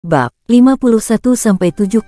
Bab 51-75.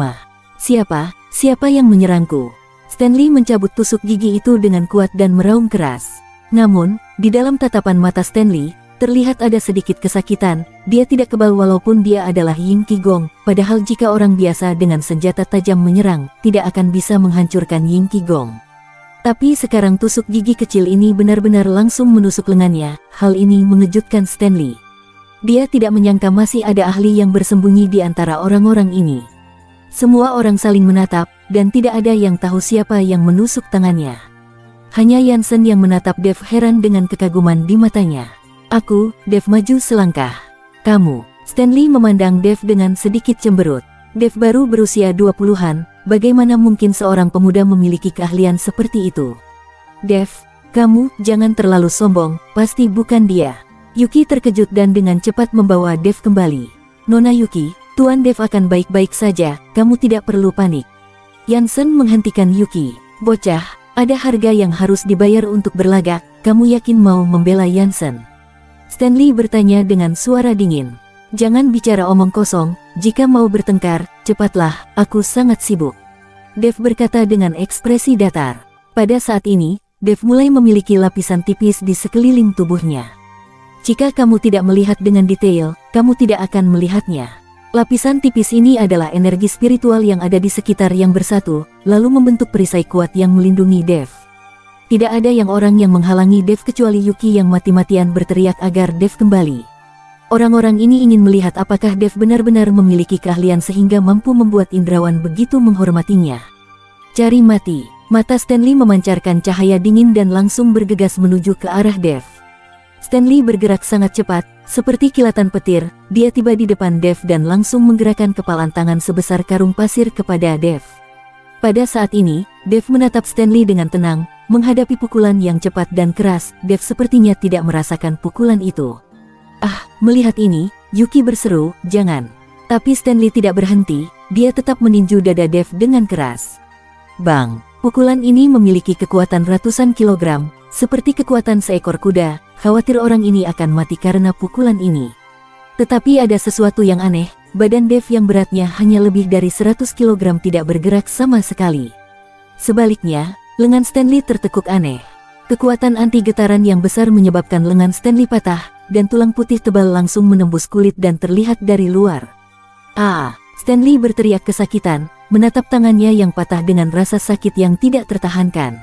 Siapa yang menyerangku? Stanley mencabut tusuk gigi itu dengan kuat dan meraung keras. Namun, di dalam tatapan mata Stanley, terlihat ada sedikit kesakitan. Dia tidak kebal walaupun dia adalah Ying Qigong, padahal jika orang biasa dengan senjata tajam menyerang, tidak akan bisa menghancurkan Ying Qigong. Tapi sekarang tusuk gigi kecil ini benar-benar langsung menusuk lengannya. Hal ini mengejutkan Stanley. Dia tidak menyangka masih ada ahli yang bersembunyi di antara orang-orang ini. Semua orang saling menatap, dan tidak ada yang tahu siapa yang menusuk tangannya. Hanya Jansen yang menatap Dev heran dengan kekaguman di matanya. "Aku," Dev maju selangkah. "Kamu." Stanley memandang Dev dengan sedikit cemberut. Dev baru berusia 20-an, bagaimana mungkin seorang pemuda memiliki keahlian seperti itu? "Dev, kamu jangan terlalu sombong, pasti bukan dia." Yuki terkejut dan dengan cepat membawa Dev kembali. "Nona Yuki, Tuan Dev akan baik-baik saja, kamu tidak perlu panik." Jansen menghentikan Yuki. "Bocah, ada harga yang harus dibayar untuk berlagak, kamu yakin mau membela Jansen?" Stanley bertanya dengan suara dingin. "Jangan bicara omong kosong, jika mau bertengkar, cepatlah, aku sangat sibuk." Dev berkata dengan ekspresi datar. Pada saat ini, Dev mulai memiliki lapisan tipis di sekeliling tubuhnya. Jika kamu tidak melihat dengan detail, kamu tidak akan melihatnya. Lapisan tipis ini adalah energi spiritual yang ada di sekitar yang bersatu, lalu membentuk perisai kuat yang melindungi Dev. Tidak ada orang yang menghalangi Dev kecuali Yuki yang mati-matian berteriak agar Dev kembali. Orang-orang ini ingin melihat apakah Dev benar-benar memiliki keahlian sehingga mampu membuat indrawan begitu menghormatinya. "Cari mati." Mata Stanley memancarkan cahaya dingin dan langsung bergegas menuju ke arah Dev. Stanley bergerak sangat cepat, seperti kilatan petir. Dia tiba di depan Dev dan langsung menggerakkan kepalan tangan sebesar karung pasir kepada Dev. Pada saat ini, Dev menatap Stanley dengan tenang, menghadapi pukulan yang cepat dan keras. Dev sepertinya tidak merasakan pukulan itu. "Ah, melihat ini," Yuki berseru, "jangan." Tapi Stanley tidak berhenti, dia tetap meninju dada Dev dengan keras. Bang! Pukulan ini memiliki kekuatan ratusan kilogram, seperti kekuatan seekor kuda. Khawatir orang ini akan mati karena pukulan ini. Tetapi ada sesuatu yang aneh, badan Dev yang beratnya hanya lebih dari 100 kg tidak bergerak sama sekali. Sebaliknya, lengan Stanley tertekuk aneh. Kekuatan anti-getaran yang besar menyebabkan lengan Stanley patah, dan tulang putih tebal langsung menembus kulit dan terlihat dari luar. "Ah!" Stanley berteriak kesakitan, menatap tangannya yang patah dengan rasa sakit yang tidak tertahankan.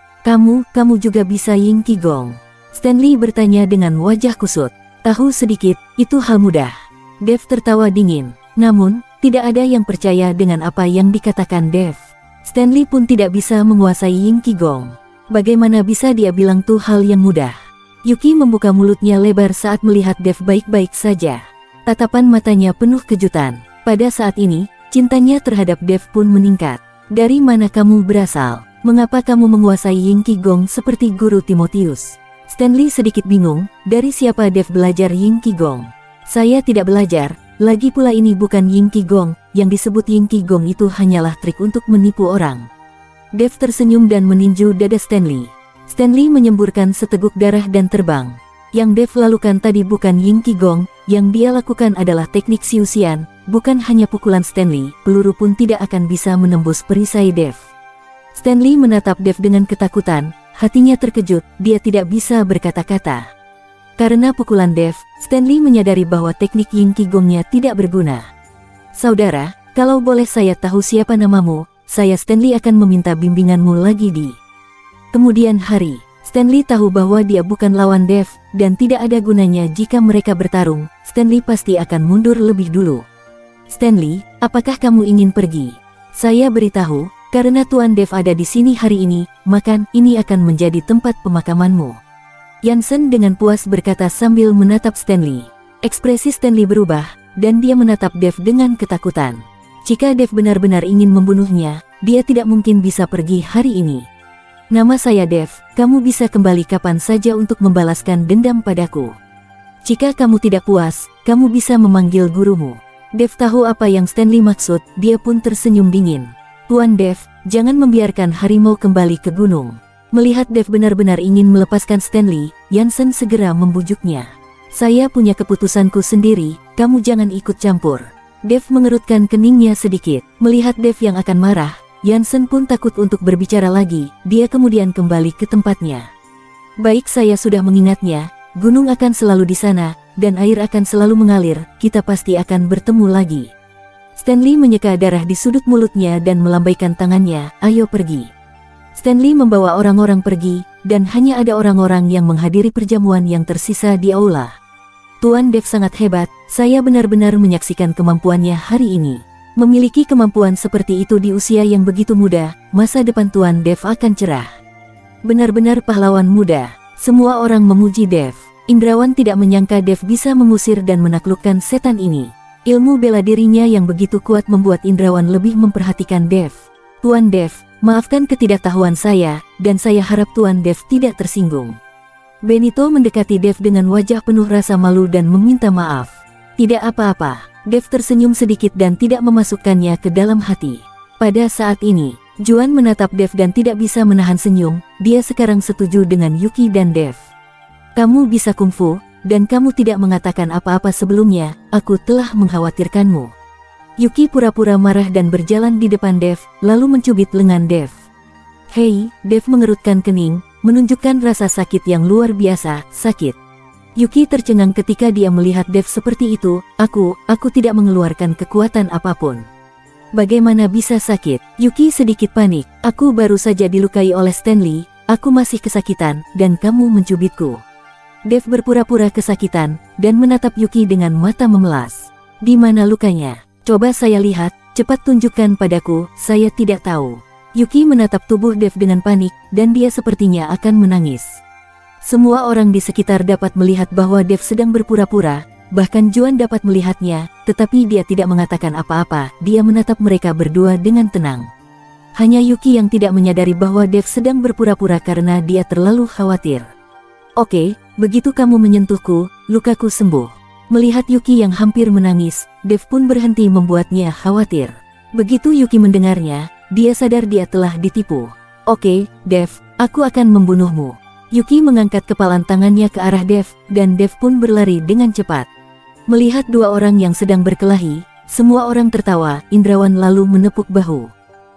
Kamu juga bisa Ying Qigong?" Stanley bertanya dengan wajah kusut. "Tahu sedikit, itu hal mudah." Dev tertawa dingin. Namun, tidak ada yang percaya dengan apa yang dikatakan Dev. Stanley pun tidak bisa menguasai Ying Qigong. Bagaimana bisa dia bilang tuh hal yang mudah? Yuki membuka mulutnya lebar saat melihat Dev baik-baik saja. Tatapan matanya penuh kejutan. Pada saat ini, cintanya terhadap Dev pun meningkat. "Dari mana kamu berasal? Mengapa kamu menguasai Ying Qigong seperti Guru Timotius?" Stanley sedikit bingung, dari siapa Dev belajar Ying Qigong? "Saya tidak belajar, lagi pula ini bukan Ying Qigong, yang disebut Ying Qigong itu hanyalah trik untuk menipu orang." Dev tersenyum dan meninju dada Stanley. Stanley menyemburkan seteguk darah dan terbang. Yang Dev lakukan tadi bukan Ying Qigong, yang dia lakukan adalah teknik siusian, bukan hanya pukulan Stanley, peluru pun tidak akan bisa menembus perisai Dev. Stanley menatap Dev dengan ketakutan. Hatinya terkejut, dia tidak bisa berkata-kata. Karena pukulan Dev, Stanley menyadari bahwa teknik Ying Qigongnya tidak berguna. "Saudara, kalau boleh saya tahu siapa namamu, saya Stanley akan meminta bimbinganmu lagi di." Kemudian hari, Stanley tahu bahwa dia bukan lawan Dev, dan tidak ada gunanya jika mereka bertarung. Stanley pasti akan mundur lebih dulu. "Stanley, apakah kamu ingin pergi? Saya beritahu, karena Tuan Dev ada di sini hari ini, maka ini akan menjadi tempat pemakamanmu." Jansen dengan puas berkata sambil menatap Stanley. Ekspresi Stanley berubah, dan dia menatap Dev dengan ketakutan. Jika Dev benar-benar ingin membunuhnya, dia tidak mungkin bisa pergi hari ini. "Nama saya Dev, kamu bisa kembali kapan saja untuk membalaskan dendam padaku. Jika kamu tidak puas, kamu bisa memanggil gurumu." Dev tahu apa yang Stanley maksud, dia pun tersenyum dingin. "Tuan Dev, jangan membiarkan harimau kembali ke gunung." Melihat Dev benar-benar ingin melepaskan Stanley, Jansen segera membujuknya. "Saya punya keputusanku sendiri, kamu jangan ikut campur." Dev mengerutkan keningnya sedikit. Melihat Dev yang akan marah, Yansen pun takut untuk berbicara lagi. Dia kemudian kembali ke tempatnya. Baik, saya sudah mengingatnya. Gunung akan selalu di sana, dan air akan selalu mengalir. Kita pasti akan bertemu lagi. Stanley menyeka darah di sudut mulutnya dan melambaikan tangannya. Ayo pergi. Stanley membawa orang-orang pergi, dan hanya ada orang-orang yang menghadiri perjamuan yang tersisa di aula. Tuan Dev sangat hebat, saya benar-benar menyaksikan kemampuannya hari ini. Memiliki kemampuan seperti itu di usia yang begitu muda, masa depan Tuan Dev akan cerah. Benar-benar pahlawan muda. Semua orang memuji Dev. Indrawan tidak menyangka Dev bisa mengusir dan menaklukkan setan ini. Ilmu bela dirinya yang begitu kuat membuat Indrawan lebih memperhatikan Dev. Tuan Dev, maafkan ketidaktahuan saya, dan saya harap Tuan Dev tidak tersinggung. Benito mendekati Dev dengan wajah penuh rasa malu dan meminta maaf. Tidak apa-apa. Dev tersenyum sedikit dan tidak memasukkannya ke dalam hati. Pada saat ini, Juan menatap Dev dan tidak bisa menahan senyum. Dia sekarang setuju dengan Yuki dan Dev. Kamu bisa kungfu, dan kamu tidak mengatakan apa-apa sebelumnya. Aku telah mengkhawatirkanmu. Yuki pura-pura marah dan berjalan di depan Dev, lalu mencubit lengan Dev. Hei, Dev mengerutkan kening, menunjukkan rasa sakit yang luar biasa, sakit. Yuki tercengang ketika dia melihat Dev seperti itu. Aku tidak mengeluarkan kekuatan apapun. Bagaimana bisa sakit? Yuki sedikit panik. Aku baru saja dilukai oleh Stanley, aku masih kesakitan, dan kamu mencubitku. Dev berpura-pura kesakitan, dan menatap Yuki dengan mata memelas. Di mana lukanya? Coba saya lihat, cepat tunjukkan padaku, saya tidak tahu. Yuki menatap tubuh Dev dengan panik, dan dia sepertinya akan menangis. Semua orang di sekitar dapat melihat bahwa Dev sedang berpura-pura, bahkan Juan dapat melihatnya, tetapi dia tidak mengatakan apa-apa, dia menatap mereka berdua dengan tenang. Hanya Yuki yang tidak menyadari bahwa Dev sedang berpura-pura karena dia terlalu khawatir. Oke, begitu kamu menyentuhku, lukaku sembuh. Melihat Yuki yang hampir menangis, Dev pun berhenti membuatnya khawatir. Begitu Yuki mendengarnya, dia sadar dia telah ditipu. Oke, Dev, aku akan membunuhmu. Yuki mengangkat kepalan tangannya ke arah Dev, dan Dev pun berlari dengan cepat. Melihat dua orang yang sedang berkelahi, semua orang tertawa. Indrawan lalu menepuk bahu.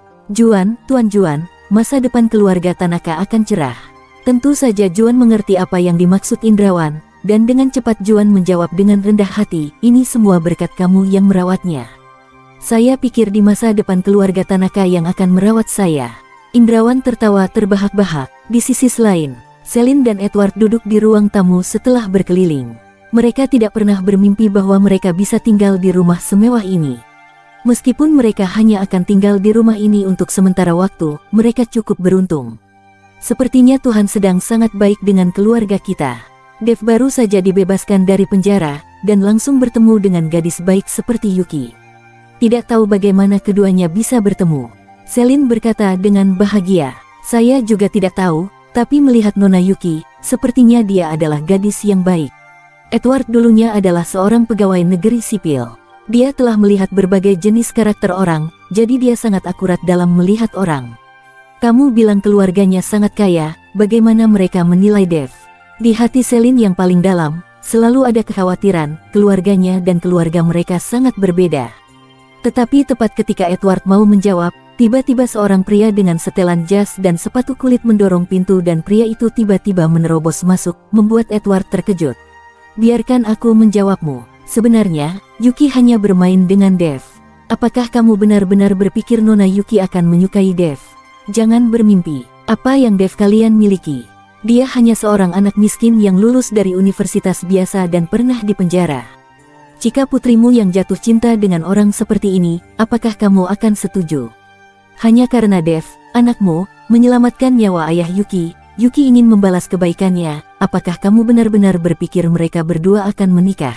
Juan, Tuan Juan, masa depan keluarga Tanaka akan cerah. Tentu saja Juan mengerti apa yang dimaksud Indrawan, dan dengan cepat Juan menjawab dengan rendah hati, ini semua berkat kamu yang merawatnya. Saya pikir di masa depan keluarga Tanaka yang akan merawat saya. Indrawan tertawa terbahak-bahak. Di sisi lain, Celine dan Edward duduk di ruang tamu setelah berkeliling. Mereka tidak pernah bermimpi bahwa mereka bisa tinggal di rumah semewah ini. Meskipun mereka hanya akan tinggal di rumah ini untuk sementara waktu, mereka cukup beruntung. Sepertinya Tuhan sedang sangat baik dengan keluarga kita. Dev baru saja dibebaskan dari penjara, dan langsung bertemu dengan gadis baik seperti Yuki. Tidak tahu bagaimana keduanya bisa bertemu. Celine berkata dengan bahagia. Saya juga tidak tahu, tapi melihat Nona Yuki, sepertinya dia adalah gadis yang baik. Edward dulunya adalah seorang pegawai negeri sipil. Dia telah melihat berbagai jenis karakter orang, jadi dia sangat akurat dalam melihat orang. Kamu bilang keluarganya sangat kaya, bagaimana mereka menilai Dev? Di hati Celine yang paling dalam, selalu ada kekhawatiran, keluarganya dan keluarga mereka sangat berbeda. Tetapi tepat ketika Edward mau menjawab, tiba-tiba seorang pria dengan setelan jas dan sepatu kulit mendorong pintu dan pria itu tiba-tiba menerobos masuk, membuat Edward terkejut. Biarkan aku menjawabmu. Sebenarnya, Yuki hanya bermain dengan Dev. Apakah kamu benar-benar berpikir Nona Yuki akan menyukai Dev? Jangan bermimpi. Apa yang Dev kalian miliki? Dia hanya seorang anak miskin yang lulus dari universitas biasa dan pernah dipenjara. Jika putrimu yang jatuh cinta dengan orang seperti ini, apakah kamu akan setuju? Hanya karena Dev, anakmu, menyelamatkan nyawa ayah Yuki, Yuki ingin membalas kebaikannya. Apakah kamu benar-benar berpikir mereka berdua akan menikah?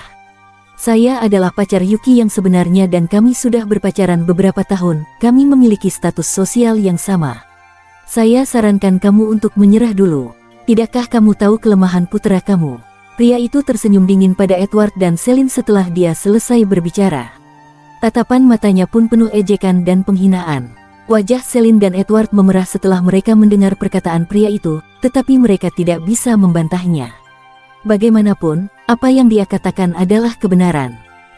Saya adalah pacar Yuki yang sebenarnya dan kami sudah berpacaran beberapa tahun. Kami memiliki status sosial yang sama. Saya sarankan kamu untuk menyerah dulu. Tidakkah kamu tahu kelemahan putra kamu? Pria itu tersenyum dingin pada Edward dan Celine setelah dia selesai berbicara. Tatapan matanya pun penuh ejekan dan penghinaan. Wajah Celine dan Edward memerah setelah mereka mendengar perkataan pria itu, tetapi mereka tidak bisa membantahnya. Bagaimanapun, apa yang dia katakan adalah kebenaran.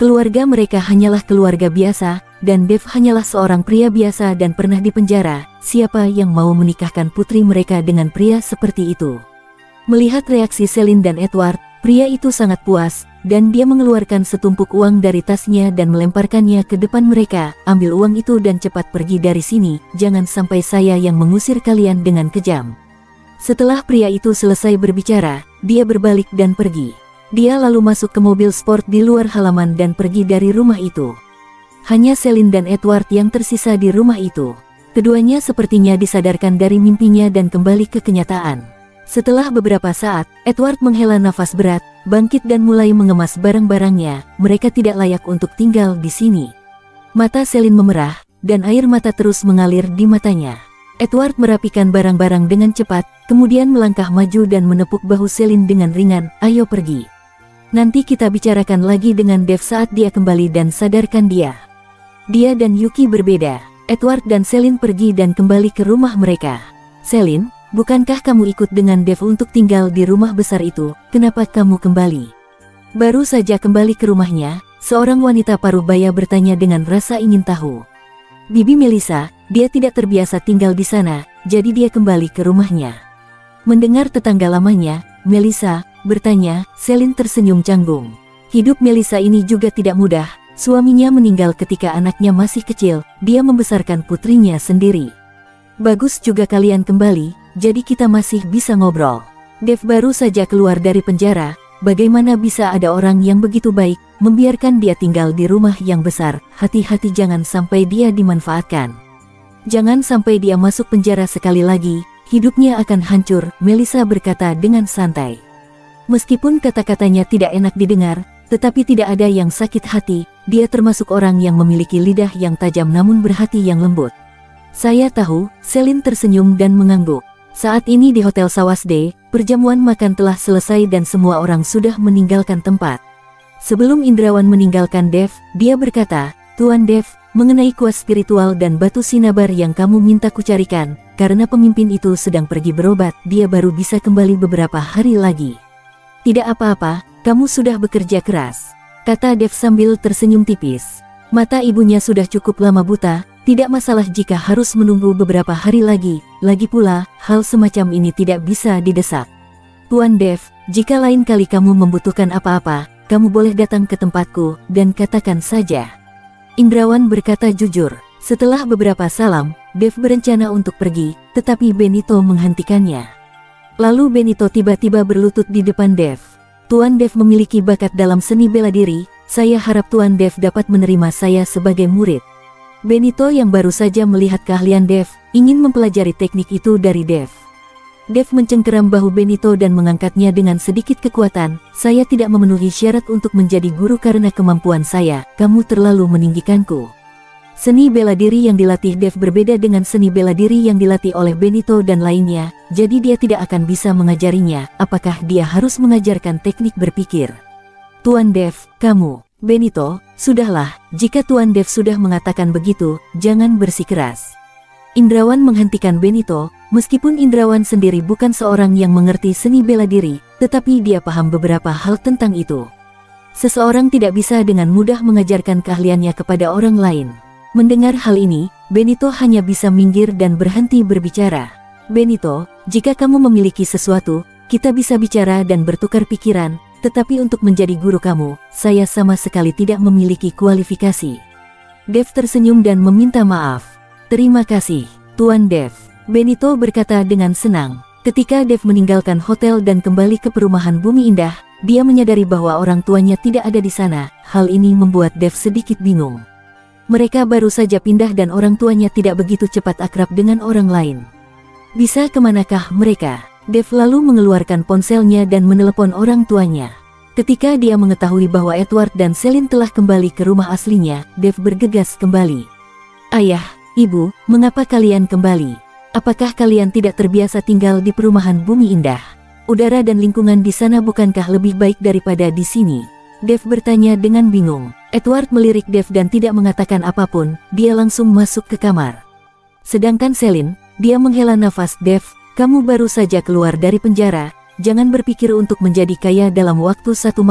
Keluarga mereka hanyalah keluarga biasa, dan Dev hanyalah seorang pria biasa dan pernah dipenjara. Siapa yang mau menikahkan putri mereka dengan pria seperti itu? Melihat reaksi Celine dan Edward, pria itu sangat puas, dan dia mengeluarkan setumpuk uang dari tasnya dan melemparkannya ke depan mereka. Ambil uang itu dan cepat pergi dari sini, jangan sampai saya yang mengusir kalian dengan kejam. Setelah pria itu selesai berbicara, dia berbalik dan pergi. Dia lalu masuk ke mobil sport di luar halaman dan pergi dari rumah itu. Hanya Celine dan Edward yang tersisa di rumah itu. Keduanya sepertinya disadarkan dari mimpinya dan kembali ke kenyataan. Setelah beberapa saat, Edward menghela nafas berat, bangkit dan mulai mengemas barang-barangnya. Mereka tidak layak untuk tinggal di sini. Mata Celine memerah, dan air mata terus mengalir di matanya. Edward merapikan barang-barang dengan cepat, kemudian melangkah maju dan menepuk bahu Celine dengan ringan. Ayo pergi. Nanti kita bicarakan lagi dengan Dev saat dia kembali dan sadarkan dia. Dia dan Yuki berbeda. Edward dan Celine pergi dan kembali ke rumah mereka. Celine, bukankah kamu ikut dengan Dev untuk tinggal di rumah besar itu? Kenapa kamu kembali? Baru saja kembali ke rumahnya, seorang wanita parubaya bertanya dengan rasa ingin tahu. Bibi Melissa, dia tidak terbiasa tinggal di sana, jadi dia kembali ke rumahnya. Mendengar tetangga lamanya, Melissa bertanya, Celine tersenyum canggung. Hidup Melissa ini juga tidak mudah. Suaminya meninggal ketika anaknya masih kecil, dia membesarkan putrinya sendiri. Bagus juga kalian kembali, jadi kita masih bisa ngobrol. Dev baru saja keluar dari penjara, bagaimana bisa ada orang yang begitu baik, membiarkan dia tinggal di rumah yang besar. Hati-hati jangan sampai dia dimanfaatkan. Jangan sampai dia masuk penjara sekali lagi, hidupnya akan hancur, Melissa berkata dengan santai. Meskipun kata-katanya tidak enak didengar, tetapi tidak ada yang sakit hati. Dia termasuk orang yang memiliki lidah yang tajam namun berhati yang lembut. Saya tahu, Celine tersenyum dan mengangguk. Saat ini di Hotel Sawasde, perjamuan makan telah selesai dan semua orang sudah meninggalkan tempat. Sebelum Indrawan meninggalkan Dev, dia berkata, Tuan Dev, mengenai kuas spiritual dan batu sinabar yang kamu minta kucarikan, karena pemimpin itu sedang pergi berobat, dia baru bisa kembali beberapa hari lagi. Tidak apa-apa, kamu sudah bekerja keras, kata Dev sambil tersenyum tipis. Mata ibunya sudah cukup lama buta, tidak masalah jika harus menunggu beberapa hari lagi. Lagi pula, hal semacam ini tidak bisa didesak. Tuan Dev, jika lain kali kamu membutuhkan apa-apa, kamu boleh datang ke tempatku, dan katakan saja. Indrawan berkata jujur. Setelah beberapa salam, Dev berencana untuk pergi, tetapi Benito menghentikannya. Lalu Benito tiba-tiba berlutut di depan Dev. Tuan Dev memiliki bakat dalam seni bela diri, saya harap Tuan Dev dapat menerima saya sebagai murid. Benito yang baru saja melihat keahlian Dev, ingin mempelajari teknik itu dari Dev. Dev mencengkeram bahu Benito dan mengangkatnya dengan sedikit kekuatan. Saya tidak memenuhi syarat untuk menjadi guru karena kemampuan saya, kamu terlalu meninggikanku. Seni bela diri yang dilatih Dev berbeda dengan seni bela diri yang dilatih oleh Benito dan lainnya, jadi dia tidak akan bisa mengajarinya. Apakah dia harus mengajarkan teknik berpikir? Tuan Dev, kamu, Benito, sudahlah, jika Tuan Dev sudah mengatakan begitu, jangan bersikeras. Indrawan menghentikan Benito, meskipun Indrawan sendiri bukan seorang yang mengerti seni bela diri, tetapi dia paham beberapa hal tentang itu. Seseorang tidak bisa dengan mudah mengajarkan keahliannya kepada orang lain. Mendengar hal ini, Benito hanya bisa minggir dan berhenti berbicara. Benito, jika kamu memiliki sesuatu, kita bisa bicara dan bertukar pikiran, tetapi untuk menjadi guru kamu, saya sama sekali tidak memiliki kualifikasi. Dev tersenyum dan meminta maaf. Terima kasih, Tuan Dev, Benito berkata dengan senang. Ketika Dev meninggalkan hotel dan kembali ke perumahan Bumi Indah, dia menyadari bahwa orang tuanya tidak ada di sana. Hal ini membuat Dev sedikit bingung. Mereka baru saja pindah dan orang tuanya tidak begitu cepat akrab dengan orang lain. Bisa kemanakah mereka? Dev lalu mengeluarkan ponselnya dan menelepon orang tuanya. Ketika dia mengetahui bahwa Edward dan Celine telah kembali ke rumah aslinya, Dev bergegas kembali. Ayah, Ibu, mengapa kalian kembali? Apakah kalian tidak terbiasa tinggal di perumahan Bumi Indah? Udara dan lingkungan di sana bukankah lebih baik daripada di sini? Dev bertanya dengan bingung. Edward melirik Dev dan tidak mengatakan apapun, dia langsung masuk ke kamar. Sedangkan Celine, dia menghela nafas. Dev, kamu baru saja keluar dari penjara, jangan berpikir untuk menjadi kaya dalam waktu 1 malam,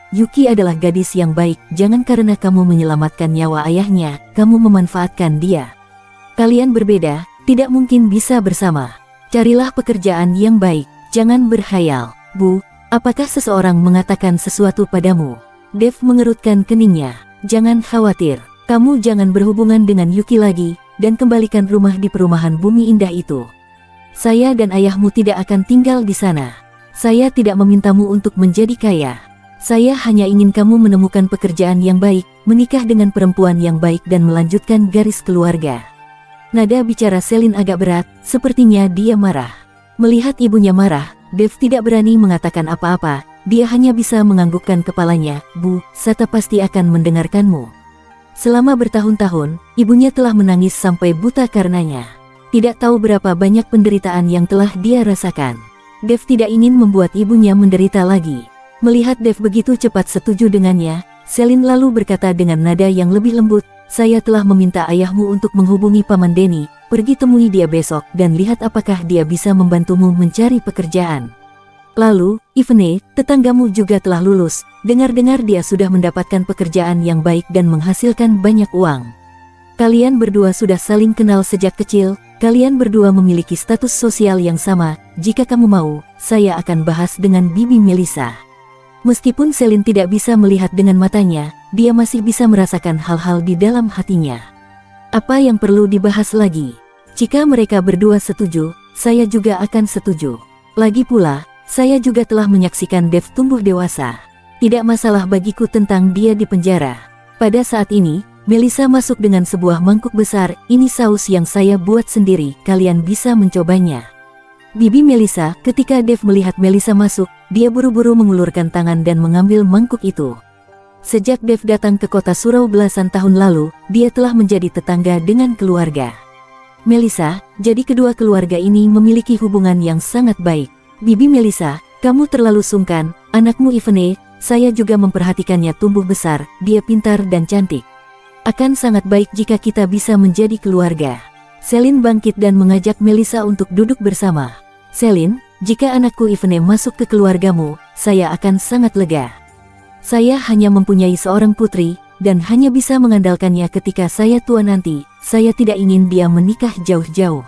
Yuki adalah gadis yang baik, jangan karena kamu menyelamatkan nyawa ayahnya, kamu memanfaatkan dia. Kalian berbeda, tidak mungkin bisa bersama. Carilah pekerjaan yang baik, jangan berkhayal. Bu, apakah seseorang mengatakan sesuatu padamu? Dev mengerutkan keningnya. Jangan khawatir, kamu jangan berhubungan dengan Yuki lagi, dan kembalikan rumah di perumahan bumi indah itu. Saya dan ayahmu tidak akan tinggal di sana. Saya tidak memintamu untuk menjadi kaya. Saya hanya ingin kamu menemukan pekerjaan yang baik, menikah dengan perempuan yang baik dan melanjutkan garis keluarga. Nada bicara Selin agak berat, sepertinya dia marah. Melihat ibunya marah, Dev tidak berani mengatakan apa-apa, dia hanya bisa menganggukkan kepalanya. Bu, Sata pasti akan mendengarkanmu. Selama bertahun-tahun, ibunya telah menangis sampai buta karenanya. Tidak tahu berapa banyak penderitaan yang telah dia rasakan. Dev tidak ingin membuat ibunya menderita lagi. Melihat Dev begitu cepat setuju dengannya, Selin lalu berkata dengan nada yang lebih lembut, saya telah meminta ayahmu untuk menghubungi Paman Denny, pergi temui dia besok dan lihat apakah dia bisa membantumu mencari pekerjaan. Lalu, Ivene, tetanggamu juga telah lulus, dengar-dengar dia sudah mendapatkan pekerjaan yang baik dan menghasilkan banyak uang. Kalian berdua sudah saling kenal sejak kecil, kalian berdua memiliki status sosial yang sama, jika kamu mau, saya akan bahas dengan Bibi Melissa. Meskipun Selin tidak bisa melihat dengan matanya, dia masih bisa merasakan hal-hal di dalam hatinya. Apa yang perlu dibahas lagi? Jika mereka berdua setuju, saya juga akan setuju. Lagi pula, saya juga telah menyaksikan Dev tumbuh dewasa. Tidak masalah bagiku tentang dia di penjara. Pada saat ini, Melissa masuk dengan sebuah mangkuk besar, ini saus yang saya buat sendiri, kalian bisa mencobanya. Bibi Melissa, ketika Dev melihat Melissa masuk, dia buru-buru mengulurkan tangan dan mengambil mangkuk itu. Sejak Dev datang ke kota surau belasan tahun lalu, dia telah menjadi tetangga dengan keluarga Melissa, jadi kedua keluarga ini memiliki hubungan yang sangat baik. Bibi Melissa, kamu terlalu sungkan, anakmu Ivene, saya juga memperhatikannya tumbuh besar, dia pintar dan cantik. Akan sangat baik jika kita bisa menjadi keluarga. Selin bangkit dan mengajak Melissa untuk duduk bersama. Selin, jika anakku Ivene masuk ke keluargamu, saya akan sangat lega. Saya hanya mempunyai seorang putri, dan hanya bisa mengandalkannya ketika saya tua nanti. Saya tidak ingin dia menikah jauh-jauh.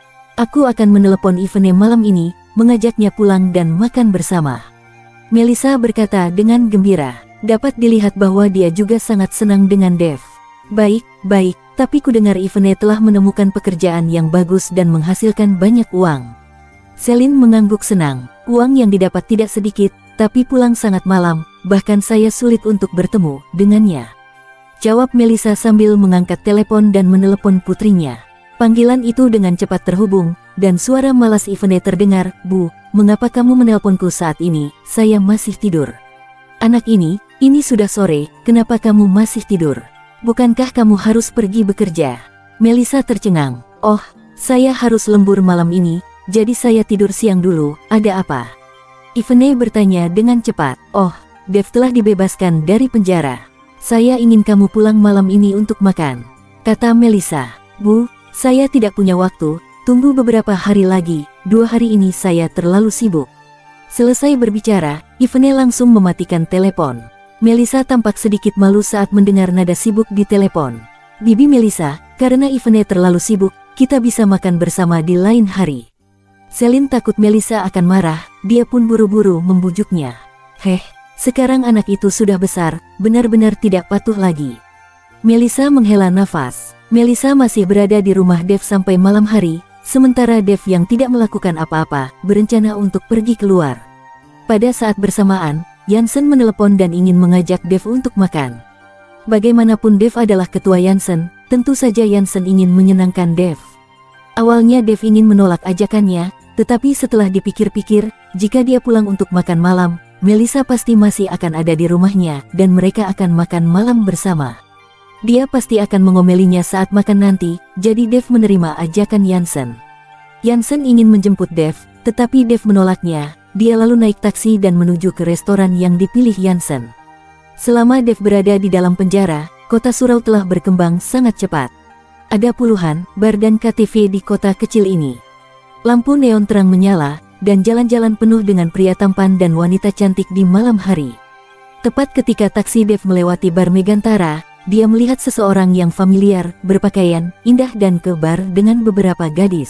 Aku akan menelepon Ivene malam ini, mengajaknya pulang dan makan bersama. Melissa berkata dengan gembira. Dapat dilihat bahwa dia juga sangat senang dengan Dev. Baik, tapi kudengar Ivene telah menemukan pekerjaan yang bagus dan menghasilkan banyak uang. Selin mengangguk senang. Uang yang didapat tidak sedikit, tapi pulang sangat malam, bahkan saya sulit untuk bertemu dengannya. Jawab Melissa sambil mengangkat telepon dan menelepon putrinya. Panggilan itu dengan cepat terhubung, dan suara malas Ivene terdengar. Bu, mengapa kamu menelponku saat ini? Saya masih tidur. Anak ini sudah sore, kenapa kamu masih tidur? Bukankah kamu harus pergi bekerja? Melissa tercengang. Oh, saya harus lembur malam ini, jadi saya tidur siang dulu, ada apa? Ivene bertanya dengan cepat. Oh, Dev telah dibebaskan dari penjara. Saya ingin kamu pulang malam ini untuk makan, kata Melissa. Bu, saya tidak punya waktu, tunggu beberapa hari lagi, 2 hari ini saya terlalu sibuk. Selesai berbicara, Ivene langsung mematikan telepon. Melissa tampak sedikit malu saat mendengar nada sibuk di telepon. Bibi Melissa, karena Ivene terlalu sibuk, kita bisa makan bersama di lain hari. Selin takut Melissa akan marah, dia pun buru-buru membujuknya. Sekarang anak itu sudah besar, benar-benar tidak patuh lagi. Melissa menghela nafas. Melissa masih berada di rumah Dev sampai malam hari, sementara Dev yang tidak melakukan apa-apa, berencana untuk pergi keluar. Pada saat bersamaan, Jansen menelepon dan ingin mengajak Dev untuk makan. Bagaimanapun Dev adalah ketua Jansen, tentu saja Jansen ingin menyenangkan Dev. Awalnya Dev ingin menolak ajakannya, tetapi setelah dipikir-pikir, jika dia pulang untuk makan malam, Melissa pasti masih akan ada di rumahnya, dan mereka akan makan malam bersama. Dia pasti akan mengomelinya saat makan nanti, jadi Dev menerima ajakan Jansen. Jansen ingin menjemput Dev, tetapi Dev menolaknya. Dia lalu naik taksi dan menuju ke restoran yang dipilih Jansen. Selama Dev berada di dalam penjara, kota surau telah berkembang sangat cepat. Ada puluhan bar dan KTV di kota kecil ini. Lampu neon terang menyala, dan jalan-jalan penuh dengan pria tampan dan wanita cantik di malam hari. Tepat ketika taksi Dev melewati bar Megantara, dia melihat seseorang yang familiar, berpakaian indah dan kebar dengan beberapa gadis.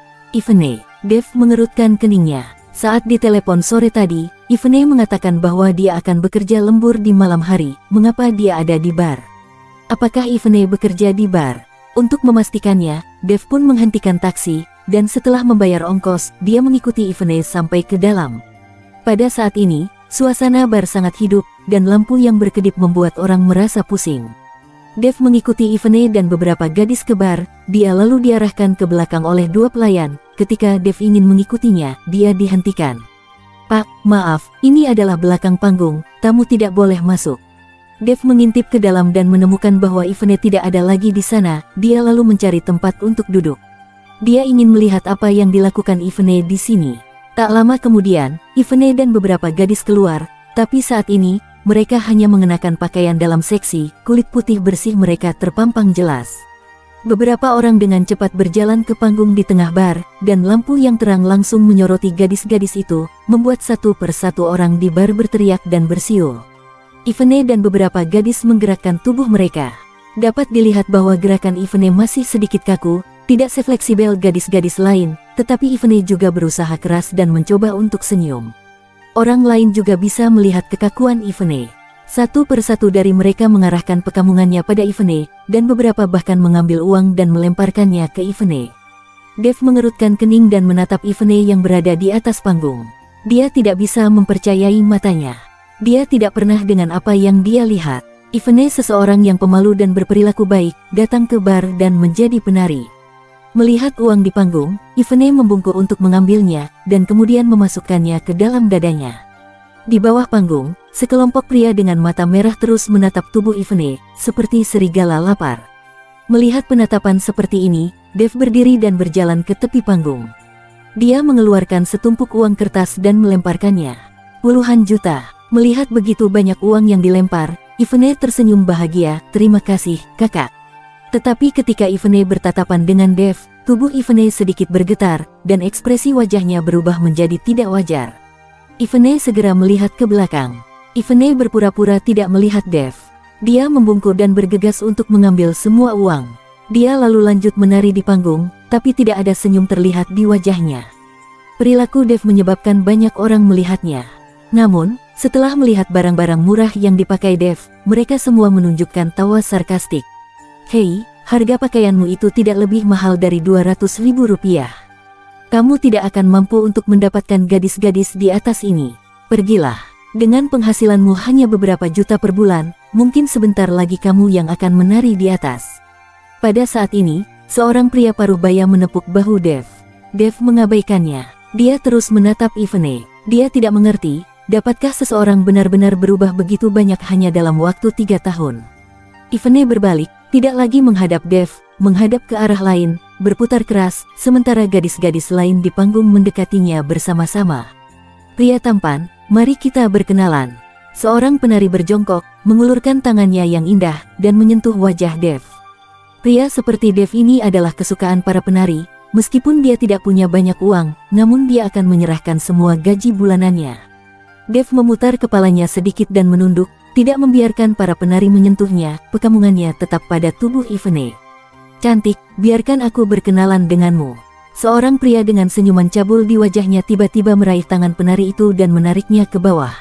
Ivene. Dev mengerutkan keningnya. Saat ditelepon sore tadi, Ivene mengatakan bahwa dia akan bekerja lembur di malam hari. Mengapa dia ada di bar? Apakah Ivene bekerja di bar? Untuk memastikannya, Dev pun menghentikan taksi, dan setelah membayar ongkos, dia mengikuti Ivene sampai ke dalam. Pada saat ini, suasana bar sangat hidup, dan lampu yang berkedip membuat orang merasa pusing. Dev mengikuti Ivene dan beberapa gadis ke bar, dia lalu diarahkan ke belakang oleh dua pelayan. Ketika Dev ingin mengikutinya, dia dihentikan. "Pak, maaf, ini adalah belakang panggung, tamu tidak boleh masuk." Dev mengintip ke dalam dan menemukan bahwa Ivene tidak ada lagi di sana, dia lalu mencari tempat untuk duduk. Dia ingin melihat apa yang dilakukan Ivene di sini. Tak lama kemudian, Ivene dan beberapa gadis keluar, tapi saat ini, mereka hanya mengenakan pakaian dalam seksi, kulit putih bersih mereka terpampang jelas. Beberapa orang dengan cepat berjalan ke panggung di tengah bar, dan lampu yang terang langsung menyoroti gadis-gadis itu, membuat satu persatu orang di bar berteriak dan bersiul. Ivene dan beberapa gadis menggerakkan tubuh mereka. Dapat dilihat bahwa gerakan Ivene masih sedikit kaku, tidak sefleksibel gadis-gadis lain, tetapi Ivene juga berusaha keras dan mencoba untuk senyum. Orang lain juga bisa melihat kekakuan Ivene. Satu persatu dari mereka mengarahkan pekamungannya pada Ivene, dan beberapa bahkan mengambil uang dan melemparkannya ke Ivene. Dev mengerutkan kening dan menatap Ivene yang berada di atas panggung. Dia tidak bisa mempercayai matanya. Dia tidak pernah dengan apa yang dia lihat. Ivene, seseorang yang pemalu dan berperilaku baik, datang ke bar dan menjadi penari. Melihat uang di panggung, Ivene membungkuk untuk mengambilnya, dan kemudian memasukkannya ke dalam dadanya. Di bawah panggung, sekelompok pria dengan mata merah terus menatap tubuh Ivene, seperti serigala lapar. Melihat penatapan seperti ini, Dev berdiri dan berjalan ke tepi panggung. Dia mengeluarkan setumpuk uang kertas dan melemparkannya. Puluhan juta. Melihat begitu banyak uang yang dilempar, Ivene tersenyum bahagia. "Terima kasih, kakak." Tetapi ketika Ivene bertatapan dengan Dev, tubuh Ivene sedikit bergetar, dan ekspresi wajahnya berubah menjadi tidak wajar. Ivene segera melihat ke belakang. Ivene berpura-pura tidak melihat Dev. Dia membungkuk dan bergegas untuk mengambil semua uang. Dia lalu lanjut menari di panggung, tapi tidak ada senyum terlihat di wajahnya. Perilaku Dev menyebabkan banyak orang melihatnya. Namun, setelah melihat barang-barang murah yang dipakai Dev, mereka semua menunjukkan tawa sarkastik. "Hei, harga pakaianmu itu tidak lebih mahal dari 200.000 rupiah. Kamu tidak akan mampu untuk mendapatkan gadis-gadis di atas ini. Pergilah. Dengan penghasilanmu hanya beberapa juta per bulan, mungkin sebentar lagi kamu yang akan menari di atas." Pada saat ini, seorang pria paruh baya menepuk bahu Dev. Dev mengabaikannya. Dia terus menatap Ivene. Dia tidak mengerti, dapatkah seseorang benar-benar berubah begitu banyak hanya dalam waktu 3 tahun. Ivene berbalik, tidak lagi menghadap Dev, menghadap ke arah lain, berputar keras, sementara gadis-gadis lain di panggung mendekatinya bersama-sama. "Pria tampan, mari kita berkenalan." Seorang penari berjongkok, mengulurkan tangannya yang indah, dan menyentuh wajah Dev. Pria seperti Dev ini adalah kesukaan para penari, meskipun dia tidak punya banyak uang, namun dia akan menyerahkan semua gaji bulanannya. Dev memutar kepalanya sedikit dan menunduk, tidak membiarkan para penari menyentuhnya, pekamungannya tetap pada tubuh Ivene. "Cantik, biarkan aku berkenalan denganmu." Seorang pria dengan senyuman cabul di wajahnya tiba-tiba meraih tangan penari itu dan menariknya ke bawah.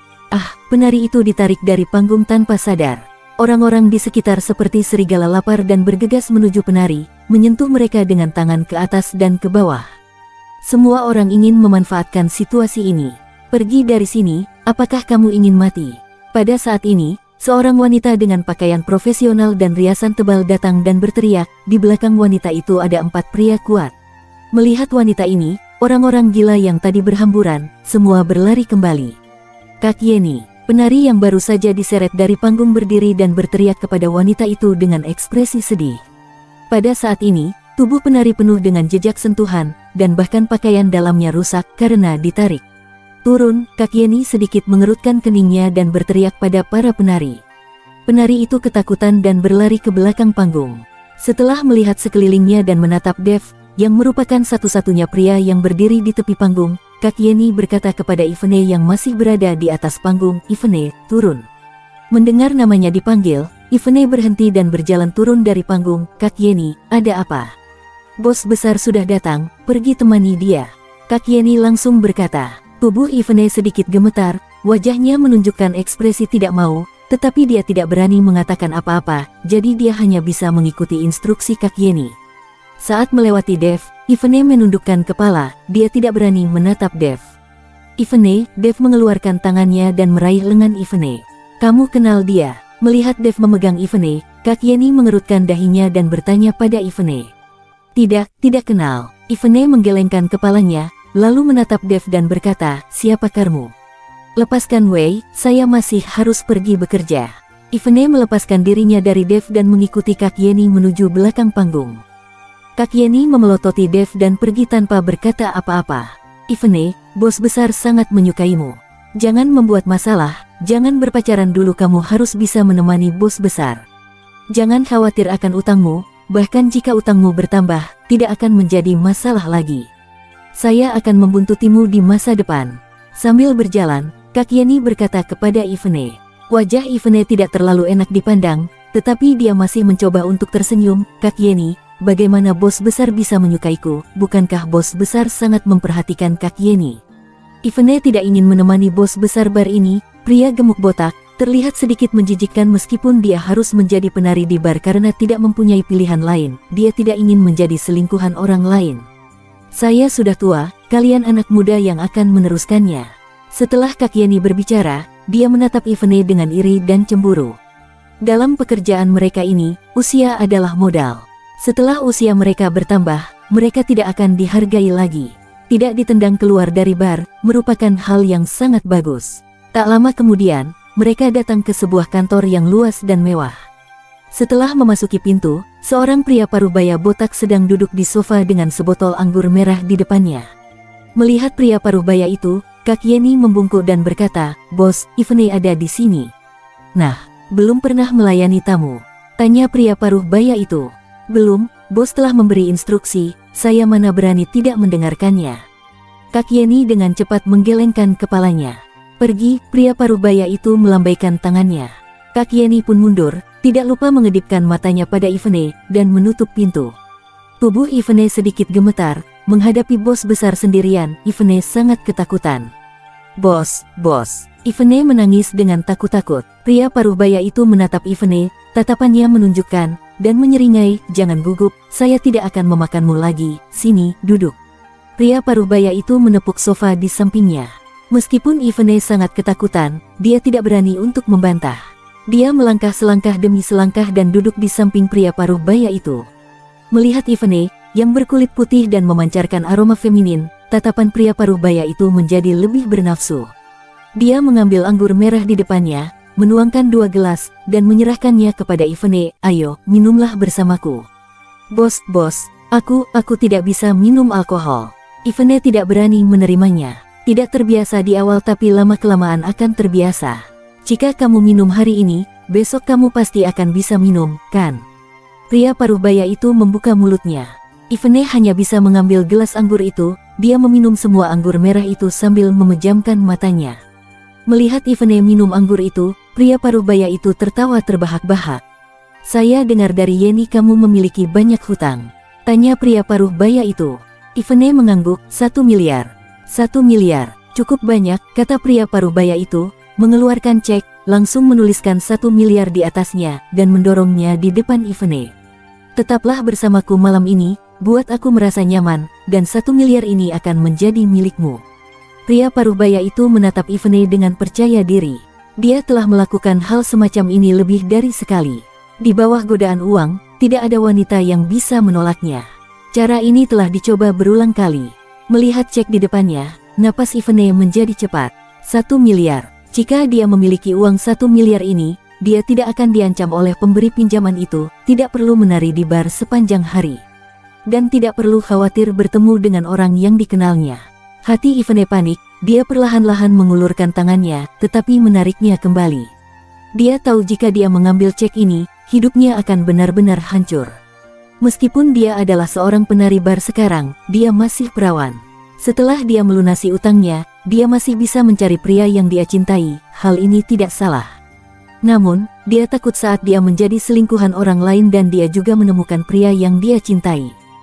Penari itu ditarik dari panggung tanpa sadar. Orang-orang di sekitar seperti serigala lapar dan bergegas menuju penari, menyentuh mereka dengan tangan ke atas dan ke bawah. Semua orang ingin memanfaatkan situasi ini. "Pergi dari sini, apakah kamu ingin mati?" Pada saat ini, seorang wanita dengan pakaian profesional dan riasan tebal datang dan berteriak. Di belakang wanita itu ada 4 pria kuat. Melihat wanita ini, orang-orang gila yang tadi berhamburan, semua berlari kembali. Kak Yeni, penari yang baru saja diseret dari panggung, berdiri dan berteriak kepada wanita itu dengan ekspresi sedih. Pada saat ini, tubuh penari penuh dengan jejak sentuhan, dan bahkan pakaian dalamnya rusak karena ditarik. "Turun!" Kak Yeni sedikit mengerutkan keningnya dan berteriak pada para penari. Penari itu ketakutan dan berlari ke belakang panggung. Setelah melihat sekelilingnya dan menatap Dev, yang merupakan satu-satunya pria yang berdiri di tepi panggung, Kak Yenny berkata kepada Ivene yang masih berada di atas panggung, "Ivene, turun." Mendengar namanya dipanggil, Ivene berhenti dan berjalan turun dari panggung. "Kak Yenny, ada apa?" "Bos besar sudah datang, pergi temani dia." Kak Yenny langsung berkata. Tubuh Ivene sedikit gemetar, wajahnya menunjukkan ekspresi tidak mau, tetapi dia tidak berani mengatakan apa-apa, jadi dia hanya bisa mengikuti instruksi Kak Yenny. Saat melewati Dev, Ivene menundukkan kepala, dia tidak berani menatap Dev. "Ivene," Dev mengeluarkan tangannya dan meraih lengan Ivene. "Kamu kenal dia?" Melihat Dev memegang Ivene, Kak Yenny mengerutkan dahinya dan bertanya pada Ivene. Tidak kenal." Ivene menggelengkan kepalanya, lalu menatap Dev dan berkata, "Siapa kamu?" "Lepaskan Wei, saya masih harus pergi bekerja." Ivene melepaskan dirinya dari Dev dan mengikuti Kak Yenny menuju belakang panggung. Kak Yenny memelototi Dev dan pergi tanpa berkata apa-apa. "Ivene, bos besar sangat menyukaimu. Jangan membuat masalah, jangan berpacaran dulu, kamu harus bisa menemani bos besar. Jangan khawatir akan utangmu, bahkan jika utangmu bertambah, tidak akan menjadi masalah lagi. Saya akan membuntutimu di masa depan." Sambil berjalan, Kak Yenny berkata kepada Ivene. Wajah Ivene tidak terlalu enak dipandang, tetapi dia masih mencoba untuk tersenyum. "Kak Yenny, bagaimana bos besar bisa menyukaiku? Bukankah bos besar sangat memperhatikan Kak Yenny?" Ivene tidak ingin menemani bos besar bar ini, pria gemuk botak, terlihat sedikit menjijikkan meskipun dia harus menjadi penari di bar karena tidak mempunyai pilihan lain. Dia tidak ingin menjadi selingkuhan orang lain. "Saya sudah tua, kalian anak muda yang akan meneruskannya." Setelah Kak Yenny berbicara, dia menatap Ivene dengan iri dan cemburu. Dalam pekerjaan mereka ini, usia adalah modal. Setelah usia mereka bertambah, mereka tidak akan dihargai lagi. Tidak ditendang keluar dari bar, merupakan hal yang sangat bagus. Tak lama kemudian, mereka datang ke sebuah kantor yang luas dan mewah. Setelah memasuki pintu, seorang pria parubaya botak sedang duduk di sofa dengan sebotol anggur merah di depannya. Melihat pria parubaya itu, Kak Yenny membungkuk dan berkata, "Bos, Ivene ada di sini." "Nah, belum pernah melayani tamu?" tanya pria parubaya itu. "Belum, bos telah memberi instruksi, saya mana berani tidak mendengarkannya." Kak Yenny dengan cepat menggelengkan kepalanya. "Pergi," pria parubaya itu melambaikan tangannya. Kak Yenny pun mundur, tidak lupa mengedipkan matanya pada Ivene, dan menutup pintu. Tubuh Ivene sedikit gemetar, menghadapi bos besar sendirian. Ivene sangat ketakutan. Bos. Ivene menangis dengan takut-takut. Pria parubaya itu menatap Ivene, tatapannya menunjukkan, dan menyeringai, "Jangan gugup, saya tidak akan memakanmu lagi, sini, duduk." Pria parubaya itu menepuk sofa di sampingnya. Meskipun Ivene sangat ketakutan, dia tidak berani untuk membantah. Dia melangkah selangkah demi selangkah dan duduk di samping pria parubaya itu. Melihat Ivene, yang berkulit putih dan memancarkan aroma feminin, tatapan pria parubaya itu menjadi lebih bernafsu. Dia mengambil anggur merah di depannya, menuangkan 2 gelas, dan menyerahkannya kepada Ivene. "Ayo, minumlah bersamaku." Bos, aku tidak bisa minum alkohol." Ivene tidak berani menerimanya. Tidak terbiasa di awal tapi lama-kelamaan akan terbiasa. "Jika kamu minum hari ini, besok kamu pasti akan bisa minum, kan?" Pria parubaya itu membuka mulutnya. Ivene hanya bisa mengambil gelas anggur itu, dia meminum semua anggur merah itu sambil memejamkan matanya. Melihat Ivene minum anggur itu, pria parubaya itu tertawa terbahak-bahak. "Saya dengar dari Yenny kamu memiliki banyak hutang," tanya pria parubaya itu. Ivene mengangguk. 1 miliar. 1 miliar, cukup banyak, kata pria parubaya itu, mengeluarkan cek, langsung menuliskan 1 miliar di atasnya, dan mendorongnya di depan Ivene. "Tetaplah bersamaku malam ini, buat aku merasa nyaman, dan 1 miliar ini akan menjadi milikmu." Pria parubaya itu menatap Ivene dengan percaya diri. Dia telah melakukan hal semacam ini lebih dari sekali. Di bawah godaan uang, tidak ada wanita yang bisa menolaknya. Cara ini telah dicoba berulang kali. Melihat cek di depannya, napas Ivene menjadi cepat. 1 miliar. Jika dia memiliki uang 1 miliar ini, dia tidak akan diancam oleh pemberi pinjaman itu, tidak perlu menari di bar sepanjang hari. Dan tidak perlu khawatir bertemu dengan orang yang dikenalnya. Hati Ivene panik, dia perlahan-lahan mengulurkan tangannya, tetapi menariknya kembali. Dia tahu jika dia mengambil cek ini, hidupnya akan benar-benar hancur. Meskipun dia adalah seorang penari bar sekarang, dia masih perawan. Setelah dia melunasi utangnya, dia masih bisa mencari pria yang dia cintai. Hal ini tidak salah. Namun, dia takut saat dia menjadi selingkuhan orang lain dan dia juga menemukan pria yang dia cintai.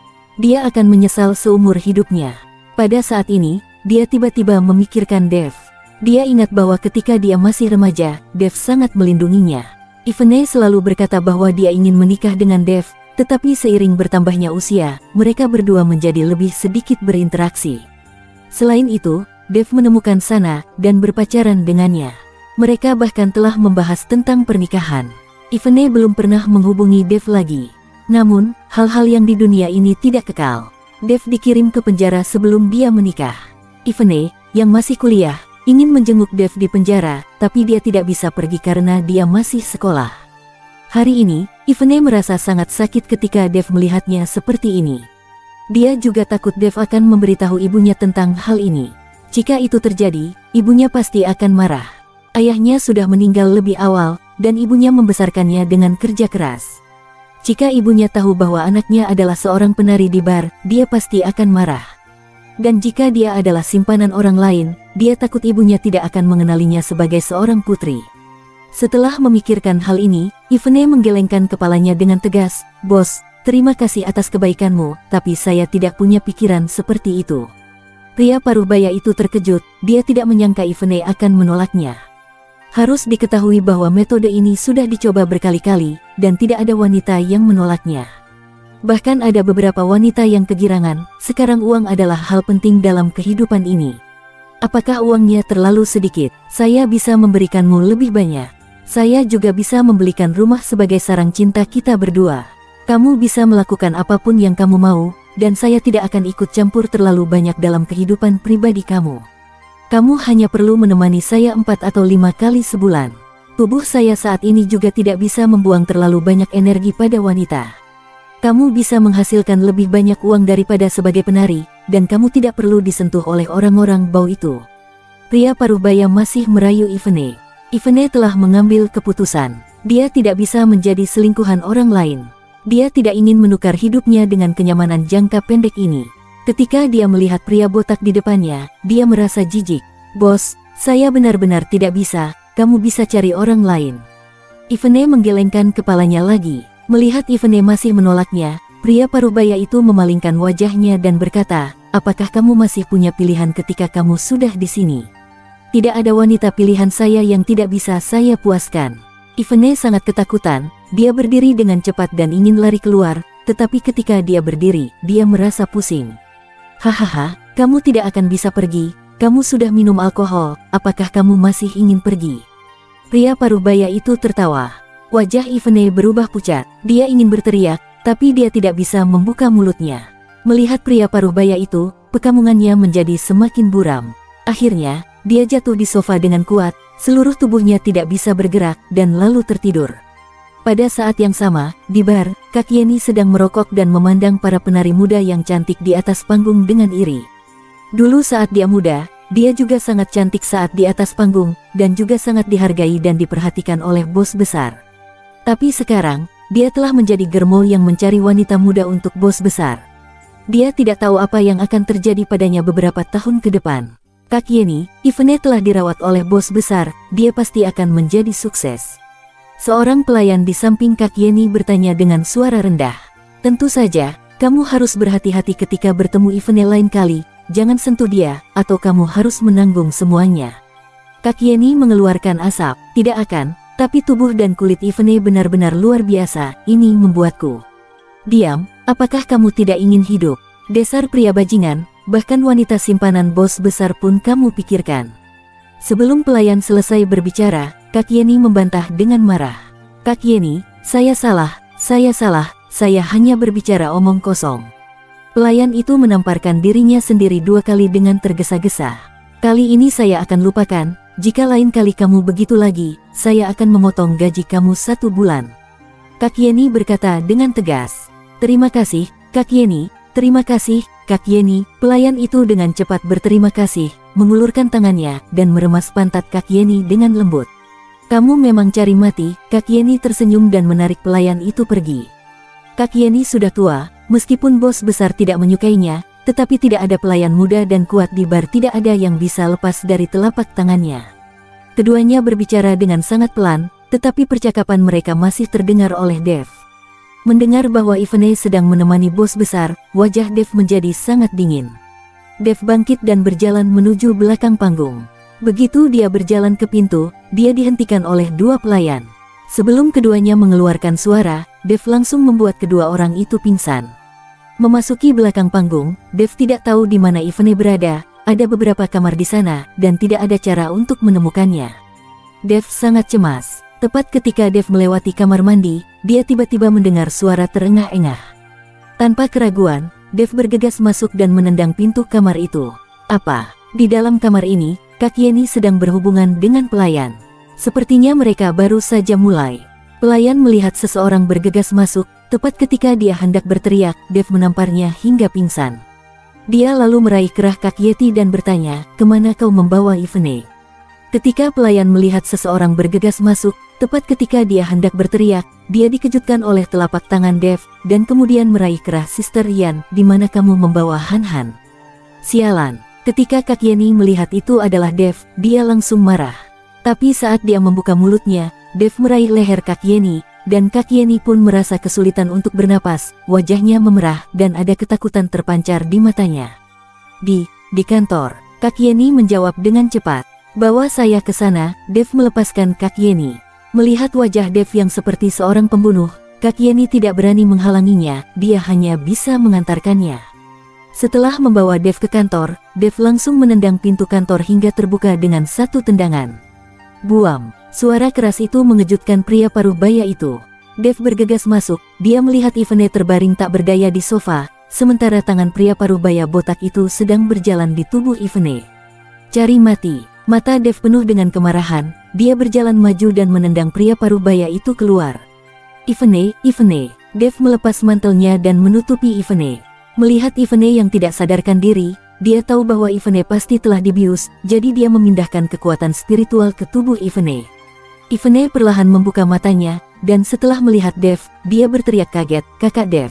Dia akan menyesal seumur hidupnya. Pada saat ini, dia tiba-tiba memikirkan Dev. Dia ingat bahwa ketika dia masih remaja, Dev sangat melindunginya. Ivane selalu berkata bahwa dia ingin menikah dengan Dev, tetapi seiring bertambahnya usia, mereka berdua menjadi lebih sedikit berinteraksi. Selain itu, Dev menemukan Sana dan berpacaran dengannya. Mereka bahkan telah membahas tentang pernikahan. Ivane belum pernah menghubungi Dev lagi. Namun, hal-hal yang di dunia ini tidak kekal. Dev dikirim ke penjara sebelum dia menikah. Ivane, yang masih kuliah, ingin menjenguk Dev di penjara, tapi dia tidak bisa pergi karena dia masih sekolah. Hari ini, Ivane merasa sangat sakit ketika Dev melihatnya seperti ini. Dia juga takut Dev akan memberitahu ibunya tentang hal ini. Jika itu terjadi, ibunya pasti akan marah. Ayahnya sudah meninggal lebih awal, dan ibunya membesarkannya dengan kerja keras. Jika ibunya tahu bahwa anaknya adalah seorang penari di bar, dia pasti akan marah. Dan jika dia adalah simpanan orang lain, dia takut ibunya tidak akan mengenalinya sebagai seorang putri. Setelah memikirkan hal ini, Ivane menggelengkan kepalanya dengan tegas, "Bos, terima kasih atas kebaikanmu, tapi saya tidak punya pikiran seperti itu." Pria Parubaya itu terkejut, dia tidak menyangka Ivane akan menolaknya. Harus diketahui bahwa metode ini sudah dicoba berkali-kali, dan tidak ada wanita yang menolaknya. Bahkan ada beberapa wanita yang kegirangan. Sekarang uang adalah hal penting dalam kehidupan ini. Apakah uangnya terlalu sedikit? Saya bisa memberikanmu lebih banyak. Saya juga bisa membelikan rumah sebagai sarang cinta kita berdua. Kamu bisa melakukan apapun yang kamu mau, dan saya tidak akan ikut campur terlalu banyak dalam kehidupan pribadi kamu. Kamu hanya perlu menemani saya 4 atau 5 kali sebulan. Tubuh saya saat ini juga tidak bisa membuang terlalu banyak energi pada wanita. Kamu bisa menghasilkan lebih banyak uang daripada sebagai penari, dan kamu tidak perlu disentuh oleh orang-orang bau itu. Pria Parubaya masih merayu Ivane. Ivane telah mengambil keputusan. Dia tidak bisa menjadi selingkuhan orang lain. Dia tidak ingin menukar hidupnya dengan kenyamanan jangka pendek ini. Ketika dia melihat pria botak di depannya, dia merasa jijik. "Bos, saya benar-benar tidak bisa, kamu bisa cari orang lain." Ivane menggelengkan kepalanya lagi. Melihat Ivane masih menolaknya, pria Parubaya itu memalingkan wajahnya dan berkata, "Apakah kamu masih punya pilihan ketika kamu sudah di sini?" "Tidak ada wanita pilihan saya yang tidak bisa saya puaskan." Ivane sangat ketakutan, dia berdiri dengan cepat dan ingin lari keluar, tetapi ketika dia berdiri, dia merasa pusing. "Hahaha, kamu tidak akan bisa pergi, kamu sudah minum alkohol, apakah kamu masih ingin pergi?" Pria Parubaya itu tertawa. Wajah Ivane berubah pucat, dia ingin berteriak, tapi dia tidak bisa membuka mulutnya. Melihat pria Parubaya itu, pekamungannya menjadi semakin buram. Akhirnya, dia jatuh di sofa dengan kuat, seluruh tubuhnya tidak bisa bergerak, dan lalu tertidur. Pada saat yang sama, di bar, Kakieni sedang merokok dan memandang para penari muda yang cantik di atas panggung dengan iri. Dulu saat dia muda, dia juga sangat cantik saat di atas panggung, dan juga sangat dihargai dan diperhatikan oleh bos besar. Tapi sekarang, dia telah menjadi germo yang mencari wanita muda untuk bos besar. Dia tidak tahu apa yang akan terjadi padanya beberapa tahun ke depan. Kakieni, Ivane telah dirawat oleh bos besar, dia pasti akan menjadi sukses. Seorang pelayan di samping Kakieni bertanya dengan suara rendah. "Tentu saja, kamu harus berhati-hati ketika bertemu Ivane lain kali, jangan sentuh dia, atau kamu harus menanggung semuanya." Kakieni mengeluarkan asap. "Tidak akan, tapi tubuh dan kulit Ivane benar-benar luar biasa, ini membuatku." "Diam, apakah kamu tidak ingin hidup? Dasar pria bajingan, bahkan wanita simpanan bos besar pun kamu pikirkan." Sebelum pelayan selesai berbicara, Kakieni membantah dengan marah. "Kakieni, saya salah, saya hanya berbicara omong kosong." Pelayan itu menamparkan dirinya sendiri 2 kali dengan tergesa-gesa. "Kali ini saya akan lupakan, jika lain kali kamu begitu lagi, saya akan memotong gaji kamu 1 bulan." Kakieni berkata dengan tegas. "Terima kasih, Kakieni, terima kasih, Kakieni." Pelayan itu dengan cepat berterima kasih, mengulurkan tangannya, dan meremas pantat Kakieni dengan lembut. "Kamu memang cari mati." Kakieni tersenyum dan menarik pelayan itu pergi. Kakieni sudah tua, meskipun bos besar tidak menyukainya, tetapi tidak ada pelayan muda dan kuat di bar tidak ada yang bisa lepas dari telapak tangannya. Keduanya berbicara dengan sangat pelan, tetapi percakapan mereka masih terdengar oleh Dev. Mendengar bahwa Ivane sedang menemani bos besar, wajah Dev menjadi sangat dingin. Dev bangkit dan berjalan menuju belakang panggung. Begitu dia berjalan ke pintu, dia dihentikan oleh dua pelayan. Sebelum keduanya mengeluarkan suara, Dev langsung membuat kedua orang itu pingsan. Memasuki belakang panggung, Dev tidak tahu di mana Ivane berada, ada beberapa kamar di sana, dan tidak ada cara untuk menemukannya. Dev sangat cemas. Tepat ketika Dev melewati kamar mandi, dia tiba-tiba mendengar suara terengah-engah. Tanpa keraguan, Dev bergegas masuk dan menendang pintu kamar itu. Apa? Di dalam kamar ini, Kak Yenny sedang berhubungan dengan pelayan. Sepertinya mereka baru saja mulai. Pelayan melihat seseorang bergegas masuk. Tepat ketika dia hendak berteriak, Dev menamparnya hingga pingsan. Dia lalu meraih kerah Kak Yeti dan bertanya, "Kemana kau membawa Ivane?" Ketika pelayan melihat seseorang bergegas masuk, tepat ketika dia hendak berteriak, dia dikejutkan oleh telapak tangan Dev, dan kemudian meraih kerah Sister Yan, "Di mana kamu membawa Han-Han?" Sialan, ketika Kak Yenny melihat itu adalah Dev, dia langsung marah. Tapi saat dia membuka mulutnya, Dev meraih leher Kak Yenny, dan Kak Yenny pun merasa kesulitan untuk bernapas, wajahnya memerah, dan ada ketakutan terpancar di matanya. Di kantor, Kak Yenny menjawab dengan cepat, "Bawa saya ke sana." Dev melepaskan Kak Yenny. Melihat wajah Dev yang seperti seorang pembunuh, Kak Yenny tidak berani menghalanginya, dia hanya bisa mengantarkannya. Setelah membawa Dev ke kantor, Dev langsung menendang pintu kantor hingga terbuka dengan satu tendangan. Buam! Suara keras itu mengejutkan pria paruh baya itu. Dev bergegas masuk, dia melihat Ivane terbaring tak berdaya di sofa, sementara tangan pria paruh baya botak itu sedang berjalan di tubuh Ivane. Cari mati! Mata Dev penuh dengan kemarahan, dia berjalan maju dan menendang pria paruh baya itu keluar. Ivane! Dev melepas mantelnya dan menutupi Ivane. Melihat Ivane yang tidak sadarkan diri, dia tahu bahwa Ivane pasti telah dibius, jadi dia memindahkan kekuatan spiritual ke tubuh Ivane. Ivane perlahan membuka matanya, dan setelah melihat Dev, dia berteriak kaget, "Kakak Dev!"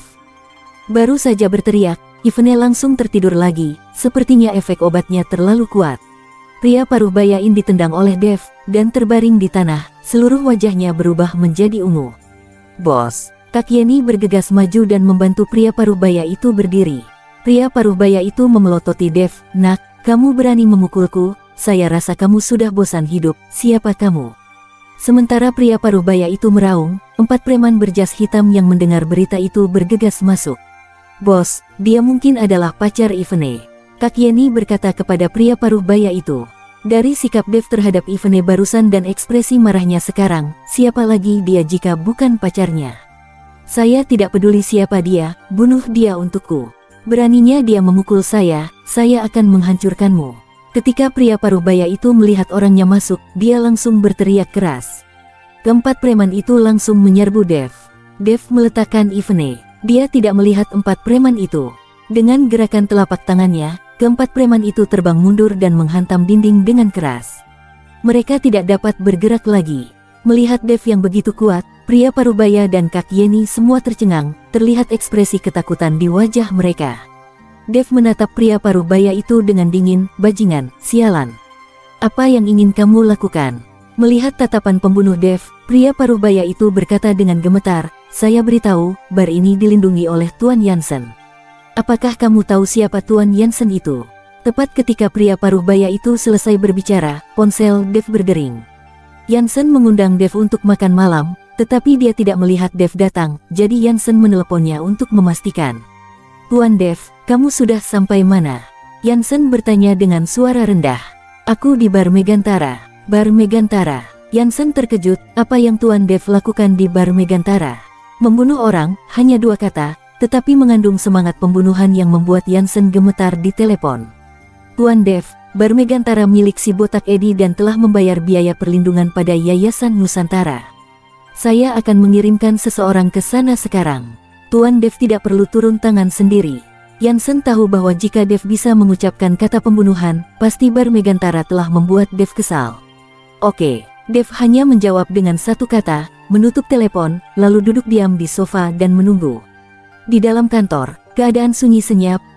Baru saja berteriak, Ivane langsung tertidur lagi, sepertinya efek obatnya terlalu kuat. Pria paruh baya ini ditendang oleh Dev, dan terbaring di tanah, seluruh wajahnya berubah menjadi ungu. "Bos!" Kak Yenny bergegas maju dan membantu pria paruh baya itu berdiri. Pria paruh baya itu memelototi Dev, "Nak, kamu berani memukulku, saya rasa kamu sudah bosan hidup, siapa kamu?" Sementara pria paruh baya itu meraung, 4 preman berjas hitam yang mendengar berita itu bergegas masuk. "Bos, dia mungkin adalah pacar Ivane," Kak Yenny berkata kepada pria paruh baya itu. Dari sikap Dev terhadap Ivane barusan dan ekspresi marahnya sekarang, siapa lagi dia jika bukan pacarnya? "Saya tidak peduli siapa dia, bunuh dia untukku. Beraninya dia memukul saya akan menghancurkanmu." Ketika pria paruh baya itu melihat orangnya masuk, dia langsung berteriak keras. Keempat preman itu langsung menyerbu Dev. Dev meletakkan Ivane. Dia tidak melihat 4 preman itu. Dengan gerakan telapak tangannya, keempat preman itu terbang mundur dan menghantam dinding dengan keras. Mereka tidak dapat bergerak lagi. Melihat Dev yang begitu kuat, pria paruh baya dan Kak Yenny semua tercengang, terlihat ekspresi ketakutan di wajah mereka. Dev menatap pria paruh baya itu dengan dingin, "Bajingan, sialan. Apa yang ingin kamu lakukan?" Melihat tatapan pembunuh Dev, pria paruh baya itu berkata dengan gemetar, "Saya beritahu, bar ini dilindungi oleh Tuan Yansen. Apakah kamu tahu siapa Tuan Yansen itu?" Tepat ketika pria paruh baya itu selesai berbicara, ponsel Dev berdering. Yansen mengundang Dev untuk makan malam, tetapi dia tidak melihat Dev datang, jadi Yansen meneleponnya untuk memastikan. "Tuan Dev, kamu sudah sampai mana?" Yansen bertanya dengan suara rendah. "Aku di bar Megantara." "Bar Megantara?" Yansen terkejut, apa yang Tuan Dev lakukan di bar Megantara? Membunuh orang, hanya 2 kata, tetapi mengandung semangat pembunuhan yang membuat Yansen gemetar di telepon. "Tuan Dev, bar Megantara milik si botak Edi dan telah membayar biaya perlindungan pada Yayasan Nusantara. Saya akan mengirimkan seseorang ke sana sekarang. Tuan Dev tidak perlu turun tangan sendiri." Yansen tahu bahwa jika Dev bisa mengucapkan kata pembunuhan, pasti bar Megantara telah membuat Dev kesal. "Oke." Dev hanya menjawab dengan 1 kata, menutup telepon, lalu duduk diam di sofa dan menunggu. Di dalam kantor, keadaan sunyi senyap,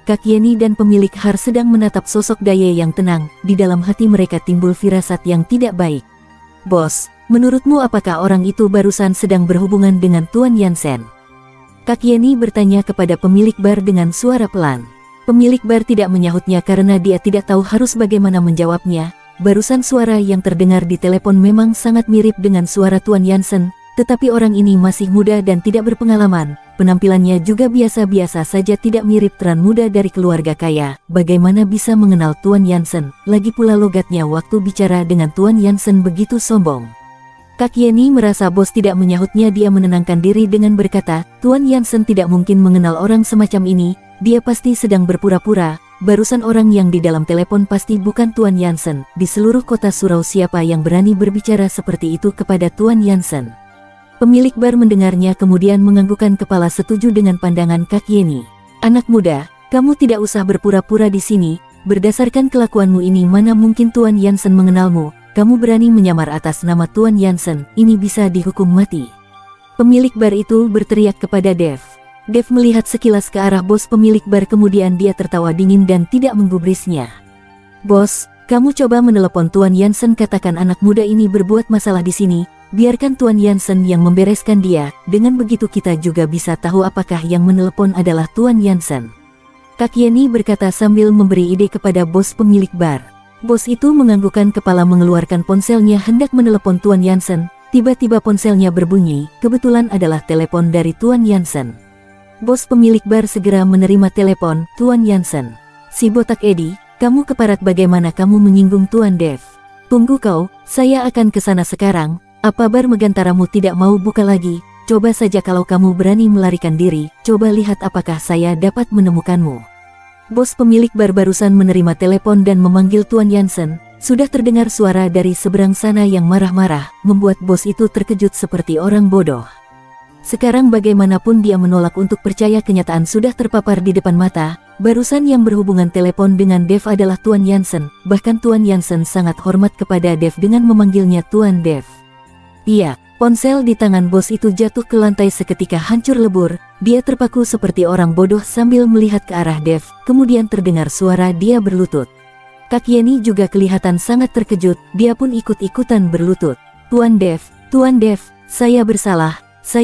Kak Yeni dan pemilik Har sedang menatap sosok Daye yang tenang. Di dalam hati mereka timbul firasat yang tidak baik. Bos, menurutmu apakah orang itu barusan sedang berhubungan dengan Tuan Yansen? Kak Yeni bertanya kepada pemilik bar dengan suara pelan. Pemilik bar tidak menyahutnya karena dia tidak tahu harus bagaimana menjawabnya. Barusan suara yang terdengar di telepon memang sangat mirip dengan suara Tuan Yansen, tetapi orang ini masih muda dan tidak berpengalaman. Penampilannya juga biasa-biasa saja, tidak mirip teran muda dari keluarga kaya. Bagaimana bisa mengenal Tuan Yansen? Lagi pula logatnya waktu bicara dengan Tuan Yansen begitu sombong. Kak Yeni merasa bos tidak menyahutnya. Dia menenangkan diri dengan berkata, Tuan Yansen tidak mungkin mengenal orang semacam ini. Dia pasti sedang berpura-pura. Barusan orang yang di dalam telepon pasti bukan Tuan Yansen. Di seluruh kota surau siapa yang berani berbicara seperti itu kepada Tuan Yansen? Pemilik bar mendengarnya kemudian menganggukkan kepala setuju dengan pandangan Kak Yeni. Anak muda, kamu tidak usah berpura-pura di sini. Berdasarkan kelakuanmu ini mana mungkin Tuan Yansen mengenalmu. Kamu berani menyamar atas nama Tuan Yansen, ini bisa dihukum mati. Pemilik bar itu berteriak kepada Dev. Dev melihat sekilas ke arah bos pemilik bar kemudian dia tertawa dingin dan tidak menggubrisnya. Bos, kamu coba menelepon Tuan Yansen, katakan anak muda ini berbuat masalah di sini. Biarkan Tuan Yansen yang membereskan dia, dengan begitu kita juga bisa tahu apakah yang menelepon adalah Tuan Yansen. Kak Yeni berkata sambil memberi ide kepada bos pemilik bar. Bos itu menganggukkan kepala mengeluarkan ponselnya hendak menelepon Tuan Yansen. Tiba-tiba ponselnya berbunyi, kebetulan adalah telepon dari Tuan Yansen. Bos pemilik bar segera menerima telepon. Tuan Yansen. Si botak Edi, kamu keparat, bagaimana kamu menyinggung Tuan Dev? Tunggu kau, saya akan ke sana sekarang. Apa bar Megantaramu tidak mau buka lagi? Coba saja kalau kamu berani melarikan diri, coba lihat apakah saya dapat menemukanmu. Bos pemilik bar barusan menerima telepon dan memanggil Tuan Yansen. Sudah terdengar suara dari seberang sana yang marah-marah, membuat bos itu terkejut seperti orang bodoh. Sekarang bagaimanapun dia menolak untuk percaya kenyataan sudah terpapar di depan mata. Barusan yang berhubungan telepon dengan Dev adalah Tuan Yansen. Bahkan Tuan Yansen sangat hormat kepada Dev dengan memanggilnya Tuan Dev. Iya, ponsel di tangan bos itu jatuh ke lantai seketika hancur lebur. Dia terpaku seperti orang bodoh sambil melihat ke arah Dev. Kemudian terdengar suara dia berlutut. Kak Yeni juga kelihatan sangat terkejut. Dia pun ikut-ikutan berlutut. Tuan Dev, saya bersalah,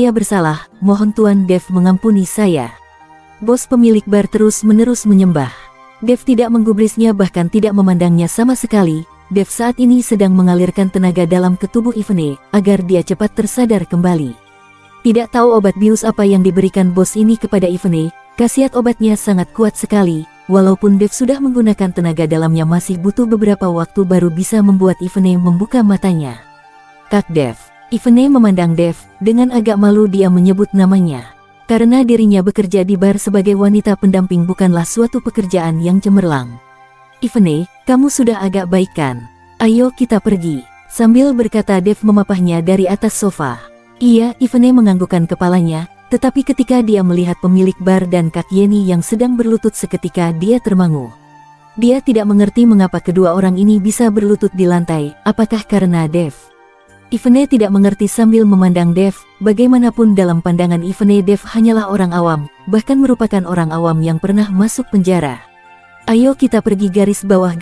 mohon Tuan Dev mengampuni saya. Bos pemilik bar terus-menerus menyembah. Dev tidak menggubrisnya, bahkan tidak memandangnya sama sekali. Dev saat ini sedang mengalirkan tenaga dalam ke tubuh Ivene, agar dia cepat tersadar kembali. Tidak tahu obat bius apa yang diberikan bos ini kepada Ivene, khasiat obatnya sangat kuat sekali. Walaupun Dev sudah menggunakan tenaga dalamnya masih butuh beberapa waktu baru bisa membuat Ivene membuka matanya. Kak Dev. Ivene memandang Dev, dengan agak malu dia menyebut namanya. Karena dirinya bekerja di bar sebagai wanita pendamping bukanlah suatu pekerjaan yang cemerlang. Ivene, kamu sudah agak baik kan? Ayo kita pergi. Sambil berkata Dev memapahnya dari atas sofa. Iya, Ivene menganggukkan kepalanya, tetapi ketika dia melihat pemilik bar dan Kak Yeni yang sedang berlutut seketika dia termangu. Dia tidak mengerti mengapa kedua orang ini bisa berlutut di lantai, apakah karena Dev? Ivene tidak mengerti sambil memandang Dev. Bagaimanapun dalam pandangan Ivene Dev hanyalah orang awam, bahkan merupakan orang awam yang pernah masuk penjara. Ayo kita pergi, garis bawah.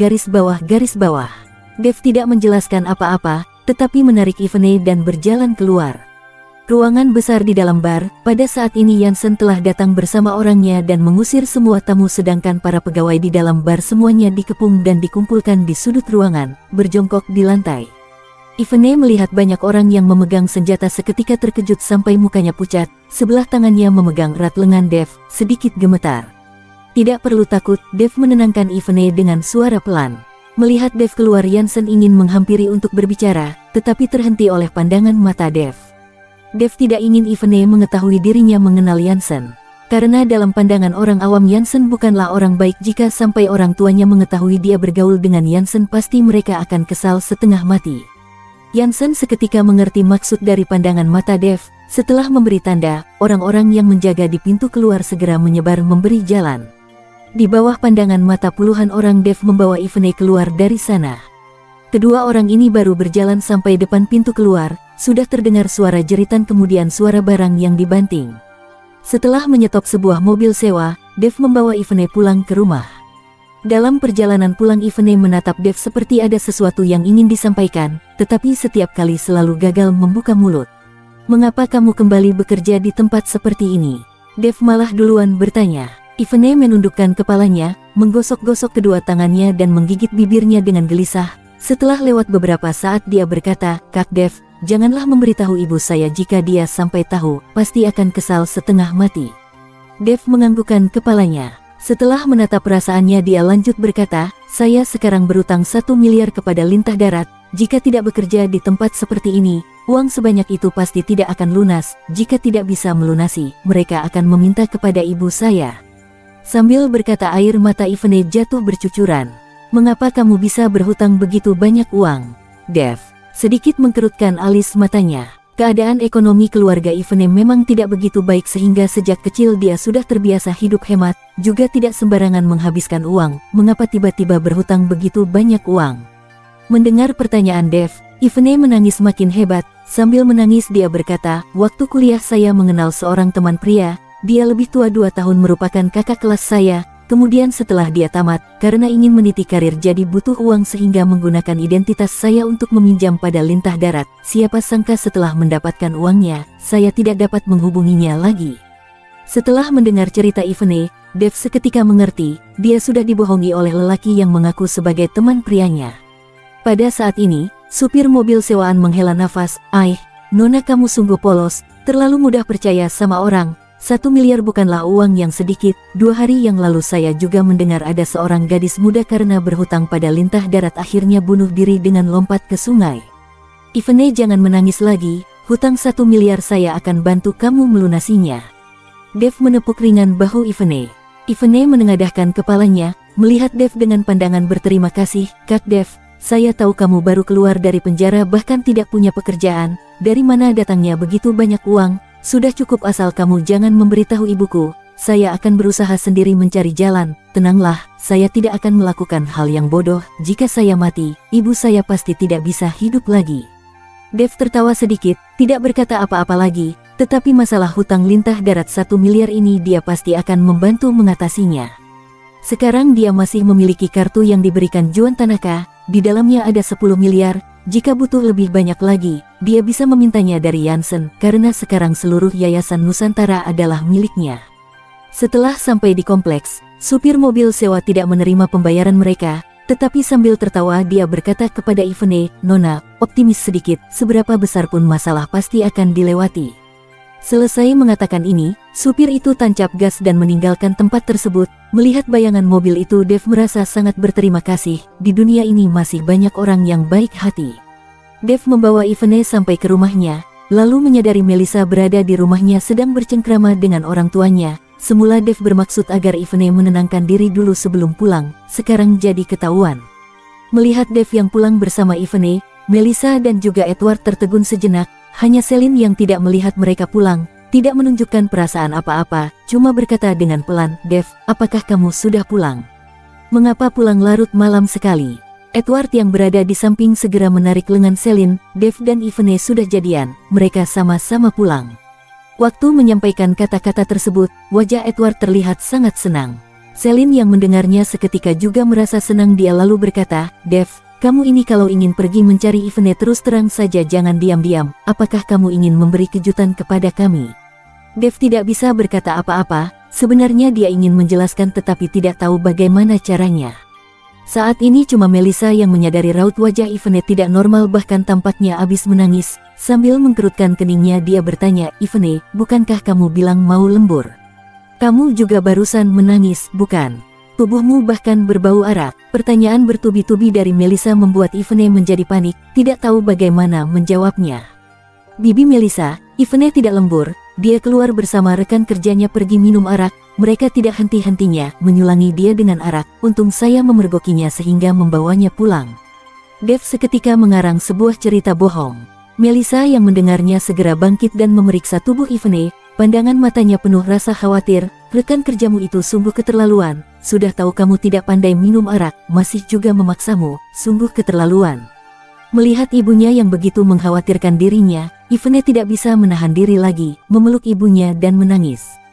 Dev tidak menjelaskan apa-apa, tetapi menarik Ivene dan berjalan keluar. Ruangan besar di dalam bar, pada saat ini Yansen telah datang bersama orangnya dan mengusir semua tamu sedangkan para pegawai di dalam bar semuanya dikepung dan dikumpulkan di sudut ruangan, berjongkok di lantai. Ivene melihat banyak orang yang memegang senjata seketika terkejut sampai mukanya pucat, sebelah tangannya memegang erat lengan Dev, sedikit gemetar. Tidak perlu takut, Dev menenangkan Ivene dengan suara pelan. Melihat Dev keluar, Yansen ingin menghampiri untuk berbicara, tetapi terhenti oleh pandangan mata Dev. Dev tidak ingin Ivene mengetahui dirinya mengenal Yansen. Karena dalam pandangan orang awam Yansen bukanlah orang baik. Jika sampai orang tuanya mengetahui dia bergaul dengan Yansen pasti mereka akan kesal setengah mati. Yansen seketika mengerti maksud dari pandangan mata Dev. Setelah memberi tanda, orang-orang yang menjaga di pintu keluar segera menyebar memberi jalan. Di bawah pandangan mata puluhan orang Dev membawa Ivene keluar dari sana. Kedua orang ini baru berjalan sampai depan pintu keluar, sudah terdengar suara jeritan kemudian suara barang yang dibanting. Setelah menyetop sebuah mobil sewa, Dev membawa Ivone pulang ke rumah. Dalam perjalanan pulang, Ivone menatap Dev seperti ada sesuatu yang ingin disampaikan, tetapi setiap kali selalu gagal membuka mulut. "Mengapa kamu kembali bekerja di tempat seperti ini?" Dev malah duluan bertanya. Ivone menundukkan kepalanya, menggosok-gosok kedua tangannya dan menggigit bibirnya dengan gelisah. Setelah lewat beberapa saat dia berkata, "Kak Dev, janganlah memberitahu ibu saya, jika dia sampai tahu, pasti akan kesal setengah mati." Dev menganggukkan kepalanya. Setelah menatap perasaannya dia lanjut berkata, "Saya sekarang berutang 1 miliar kepada Lintah Darat. Jika tidak bekerja di tempat seperti ini, uang sebanyak itu pasti tidak akan lunas. Jika tidak bisa melunasi, mereka akan meminta kepada ibu saya." Sambil berkata air mata Ivone jatuh bercucuran. "Mengapa kamu bisa berhutang begitu banyak uang?" Dev sedikit mengkerutkan alis matanya. Keadaan ekonomi keluarga Ivone memang tidak begitu baik sehingga sejak kecil dia sudah terbiasa hidup hemat, juga tidak sembarangan menghabiskan uang. Mengapa tiba-tiba berhutang begitu banyak uang? Mendengar pertanyaan Dev, Ivone menangis makin hebat. Sambil menangis dia berkata, "Waktu kuliah saya mengenal seorang teman pria. Dia lebih tua 2 tahun, merupakan kakak kelas saya. Kemudian setelah dia tamat, karena ingin meniti karir jadi butuh uang sehingga menggunakan identitas saya untuk meminjam pada Lintah Darat. Siapa sangka setelah mendapatkan uangnya, saya tidak dapat menghubunginya lagi." Setelah mendengar cerita Ivone, Dev seketika mengerti, dia sudah dibohongi oleh lelaki yang mengaku sebagai teman prianya. Pada saat ini, supir mobil sewaan menghela nafas. Nona, kamu sungguh polos, terlalu mudah percaya sama orang. 1 miliar bukanlah uang yang sedikit. 2 hari yang lalu saya juga mendengar ada seorang gadis muda karena berhutang pada Lintah Darat akhirnya bunuh diri dengan lompat ke sungai. Ivone, jangan menangis lagi, hutang 1 miliar saya akan bantu kamu melunasinya. Dev menepuk ringan bahu Ivone. Ivone menengadahkan kepalanya, melihat Dev dengan pandangan berterima kasih. "Kak Dev, saya tahu kamu baru keluar dari penjara bahkan tidak punya pekerjaan. Dari mana datangnya begitu banyak uang? Sudah cukup, asal kamu jangan memberitahu ibuku. Saya akan berusaha sendiri mencari jalan. Tenanglah, saya tidak akan melakukan hal yang bodoh. Jika saya mati, ibu saya pasti tidak bisa hidup lagi." Dev tertawa sedikit, tidak berkata apa-apa lagi, tetapi masalah hutang Lintah Darat 1 miliar ini dia pasti akan membantu mengatasinya. Sekarang dia masih memiliki kartu yang diberikan Juan Tanaka, di dalamnya ada 10 miliar. Jika butuh lebih banyak lagi, dia bisa memintanya dari Jansen, karena sekarang seluruh Yayasan Nusantara adalah miliknya. Setelah sampai di kompleks, supir mobil sewa tidak menerima pembayaran mereka, tetapi sambil tertawa dia berkata kepada Ivone, "Nona, optimis sedikit, seberapa besar pun masalah pasti akan dilewati." Selesai mengatakan ini, supir itu tancap gas dan meninggalkan tempat tersebut. Melihat bayangan mobil itu, Dev merasa sangat berterima kasih. Di dunia ini masih banyak orang yang baik hati. Dev membawa Ivone sampai ke rumahnya, lalu menyadari Melissa berada di rumahnya sedang bercengkrama dengan orang tuanya. Semula Dev bermaksud agar Ivone menenangkan diri dulu sebelum pulang, sekarang jadi ketahuan. Melihat Dev yang pulang bersama Ivone, Melissa dan juga Edward tertegun sejenak. Hanya Celine yang tidak melihat mereka pulang, tidak menunjukkan perasaan apa-apa, cuma berkata dengan pelan, "Dev, apakah kamu sudah pulang? Mengapa pulang larut malam sekali?" Edward yang berada di samping segera menarik lengan Celine. Dev dan Ivone sudah jadian, mereka sama-sama pulang. Waktu menyampaikan kata-kata tersebut, wajah Edward terlihat sangat senang. Celine yang mendengarnya seketika juga merasa senang. Dia lalu berkata, "Dev, kamu ini kalau ingin pergi mencari Ivone terus terang saja, jangan diam-diam. Apakah kamu ingin memberi kejutan kepada kami?" Dev tidak bisa berkata apa-apa, sebenarnya dia ingin menjelaskan tetapi tidak tahu bagaimana caranya. Saat ini cuma Melissa yang menyadari raut wajah Ivone tidak normal, bahkan tampaknya habis menangis. Sambil mengkerutkan keningnya dia bertanya, "Ivone, bukankah kamu bilang mau lembur? Kamu juga barusan menangis, bukan? Tubuhmu bahkan berbau arak." Pertanyaan bertubi-tubi dari Melissa membuat Ivone menjadi panik, tidak tahu bagaimana menjawabnya. "Bibi Melissa, Ivone tidak lembur, dia keluar bersama rekan kerjanya pergi minum arak. Mereka tidak henti-hentinya menyulangi dia dengan arak. Untung saya memergokinya sehingga membawanya pulang." Dev seketika mengarang sebuah cerita bohong. Melissa yang mendengarnya segera bangkit dan memeriksa tubuh Ivone. Pandangan matanya penuh rasa khawatir. "Rekan kerjamu itu sungguh keterlaluan. Sudah tahu kamu tidak pandai minum arak, masih juga memaksamu, sungguh keterlaluan." Melihat ibunya yang begitu mengkhawatirkan dirinya, Ivone tidak bisa menahan diri lagi, memeluk ibunya dan menangis.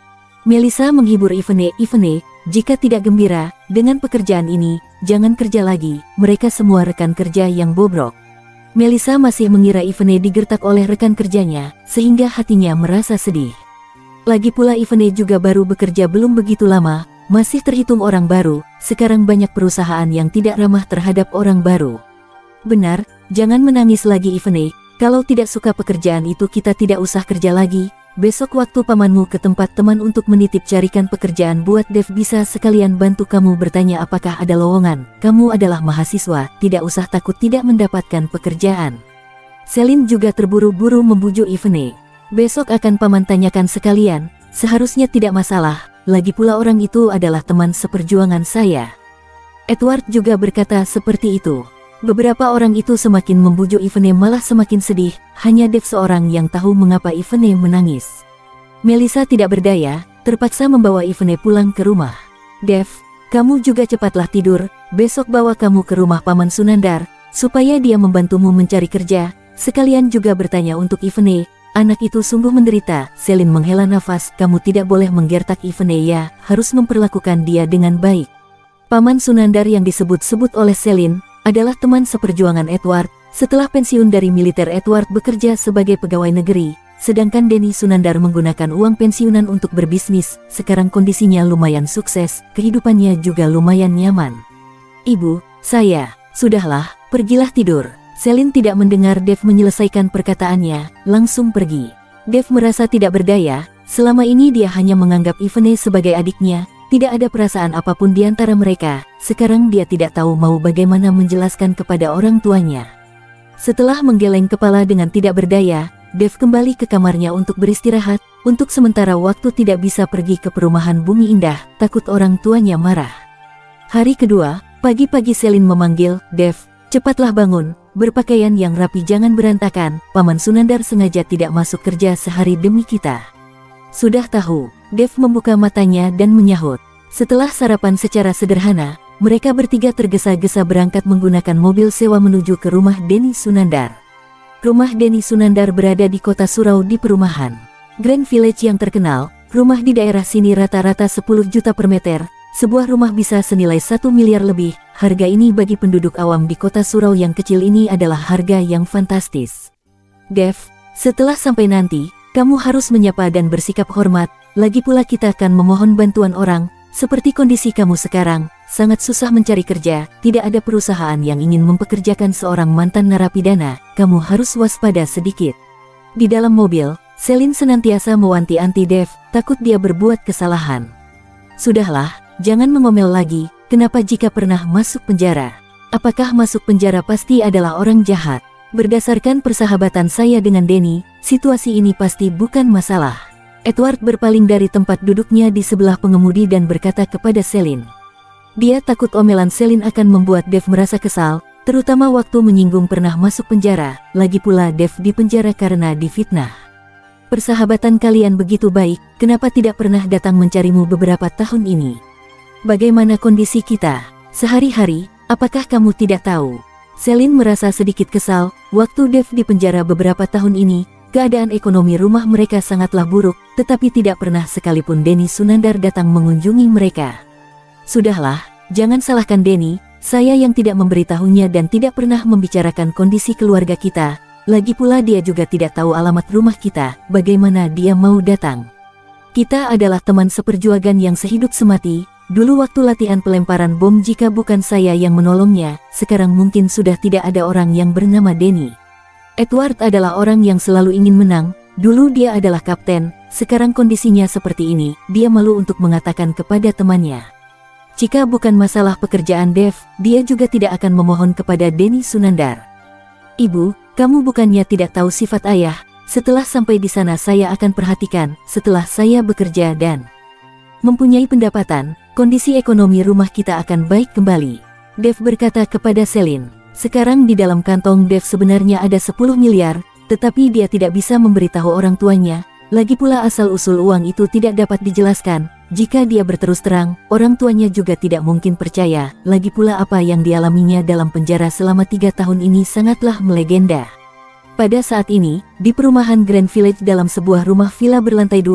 Melissa menghibur Ivene. Ivene, jika tidak gembira dengan pekerjaan ini, jangan kerja lagi. Mereka semua rekan kerja yang bobrok. Melissa masih mengira Ivene digertak oleh rekan kerjanya, sehingga hatinya merasa sedih. Lagi pula Ivene juga baru bekerja belum begitu lama, masih terhitung orang baru. Sekarang banyak perusahaan yang tidak ramah terhadap orang baru. Benar, jangan menangis lagi Ivene. Kalau tidak suka pekerjaan itu kita tidak usah kerja lagi. Besok waktu pamanmu ke tempat teman untuk menitip carikan pekerjaan buat Dev bisa sekalian bantu kamu bertanya apakah ada lowongan. Kamu adalah mahasiswa, tidak usah takut tidak mendapatkan pekerjaan. Selin juga terburu-buru membujuk Ivene. Besok akan paman tanyakan sekalian, seharusnya tidak masalah, lagi pula orang itu adalah teman seperjuangan saya. Edward juga berkata seperti itu. Beberapa orang itu semakin membujuk Ivene malah semakin sedih, hanya Dev seorang yang tahu mengapa Ivene menangis. Melissa tidak berdaya, terpaksa membawa Ivene pulang ke rumah. Dev, kamu juga cepatlah tidur, besok bawa kamu ke rumah Paman Sunandar, supaya dia membantumu mencari kerja, sekalian juga bertanya untuk Ivene, anak itu sungguh menderita. Selin menghela nafas, kamu tidak boleh menggertak Ivene ya, harus memperlakukan dia dengan baik. Paman Sunandar yang disebut-sebut oleh Selin, adalah teman seperjuangan Edward. Setelah pensiun dari militer, Edward bekerja sebagai pegawai negeri, sedangkan Denny Sunandar menggunakan uang pensiunan untuk berbisnis. Sekarang kondisinya lumayan sukses, kehidupannya juga lumayan nyaman. Ibu, sudahlah, pergilah tidur. Selin tidak mendengar Dev menyelesaikan perkataannya, langsung pergi. Dev merasa tidak berdaya, selama ini dia hanya menganggap Ivene sebagai adiknya. Tidak ada perasaan apapun di antara mereka. Sekarang dia tidak tahu mau bagaimana menjelaskan kepada orang tuanya. Setelah menggeleng kepala dengan tidak berdaya, Dev kembali ke kamarnya untuk beristirahat. Untuk sementara waktu tidak bisa pergi ke perumahan Bumi Indah, takut orang tuanya marah. Hari kedua, pagi-pagi Selin memanggil, Dev, cepatlah bangun, berpakaian yang rapi jangan berantakan, Paman Sunandar sengaja tidak masuk kerja sehari demi kita. Sudah tahu. Dev membuka matanya dan menyahut. Setelah sarapan secara sederhana, mereka bertiga tergesa-gesa berangkat menggunakan mobil sewa menuju ke rumah Denny Sunandar. Rumah Denny Sunandar berada di kota Surau di perumahan Grand Village yang terkenal. Rumah di daerah sini rata-rata 10 juta per meter. Sebuah rumah bisa senilai 1 miliar lebih. Harga ini bagi penduduk awam di kota Surau yang kecil ini adalah harga yang fantastis. Dev, setelah sampai nanti, kamu harus menyapa dan bersikap hormat. Lagi pula kita akan memohon bantuan orang. Seperti kondisi kamu sekarang, sangat susah mencari kerja. Tidak ada perusahaan yang ingin mempekerjakan seorang mantan narapidana. Kamu harus waspada sedikit. Di dalam mobil, Selin senantiasa mewanti-wanti Dev, takut dia berbuat kesalahan. Sudahlah, jangan mengomel lagi. Kenapa jika pernah masuk penjara? Apakah masuk penjara pasti adalah orang jahat? Berdasarkan persahabatan saya dengan Denny, situasi ini pasti bukan masalah. Edward berpaling dari tempat duduknya di sebelah pengemudi dan berkata kepada Selin. Dia takut omelan Selin akan membuat Dev merasa kesal, terutama waktu menyinggung pernah masuk penjara. Lagi pula Dev di penjara karena difitnah. Persahabatan kalian begitu baik, kenapa tidak pernah datang mencarimu beberapa tahun ini? Bagaimana kondisi kita sehari-hari, apakah kamu tidak tahu? Selin merasa sedikit kesal, waktu Dev di penjara beberapa tahun ini, keadaan ekonomi rumah mereka sangatlah buruk, tetapi tidak pernah sekalipun Denny Sunandar datang mengunjungi mereka. Sudahlah, jangan salahkan Denny, saya yang tidak memberitahunya dan tidak pernah membicarakan kondisi keluarga kita. Lagi pula dia juga tidak tahu alamat rumah kita, bagaimana dia mau datang. Kita adalah teman seperjuangan yang sehidup semati. Dulu waktu latihan pelemparan bom jika bukan saya yang menolongnya, sekarang mungkin sudah tidak ada orang yang bernama Denny. Edward adalah orang yang selalu ingin menang, dulu dia adalah kapten, sekarang kondisinya seperti ini, dia malu untuk mengatakan kepada temannya. Jika bukan masalah pekerjaan Dev, dia juga tidak akan memohon kepada Denny Sunandar. Ibu, kamu bukannya tidak tahu sifat ayah, setelah sampai di sana saya akan perhatikan, setelah saya bekerja dan mempunyai pendapatan, kondisi ekonomi rumah kita akan baik kembali. Dev berkata kepada Selin. Sekarang di dalam kantong Dev sebenarnya ada 10 miliar, tetapi dia tidak bisa memberitahu orang tuanya. Lagi pula asal-usul uang itu tidak dapat dijelaskan. Jika dia berterus terang, orang tuanya juga tidak mungkin percaya. Lagi pula apa yang dialaminya dalam penjara selama 3 tahun ini sangatlah melegenda. Pada saat ini, di perumahan Grand Village dalam sebuah rumah villa berlantai 2,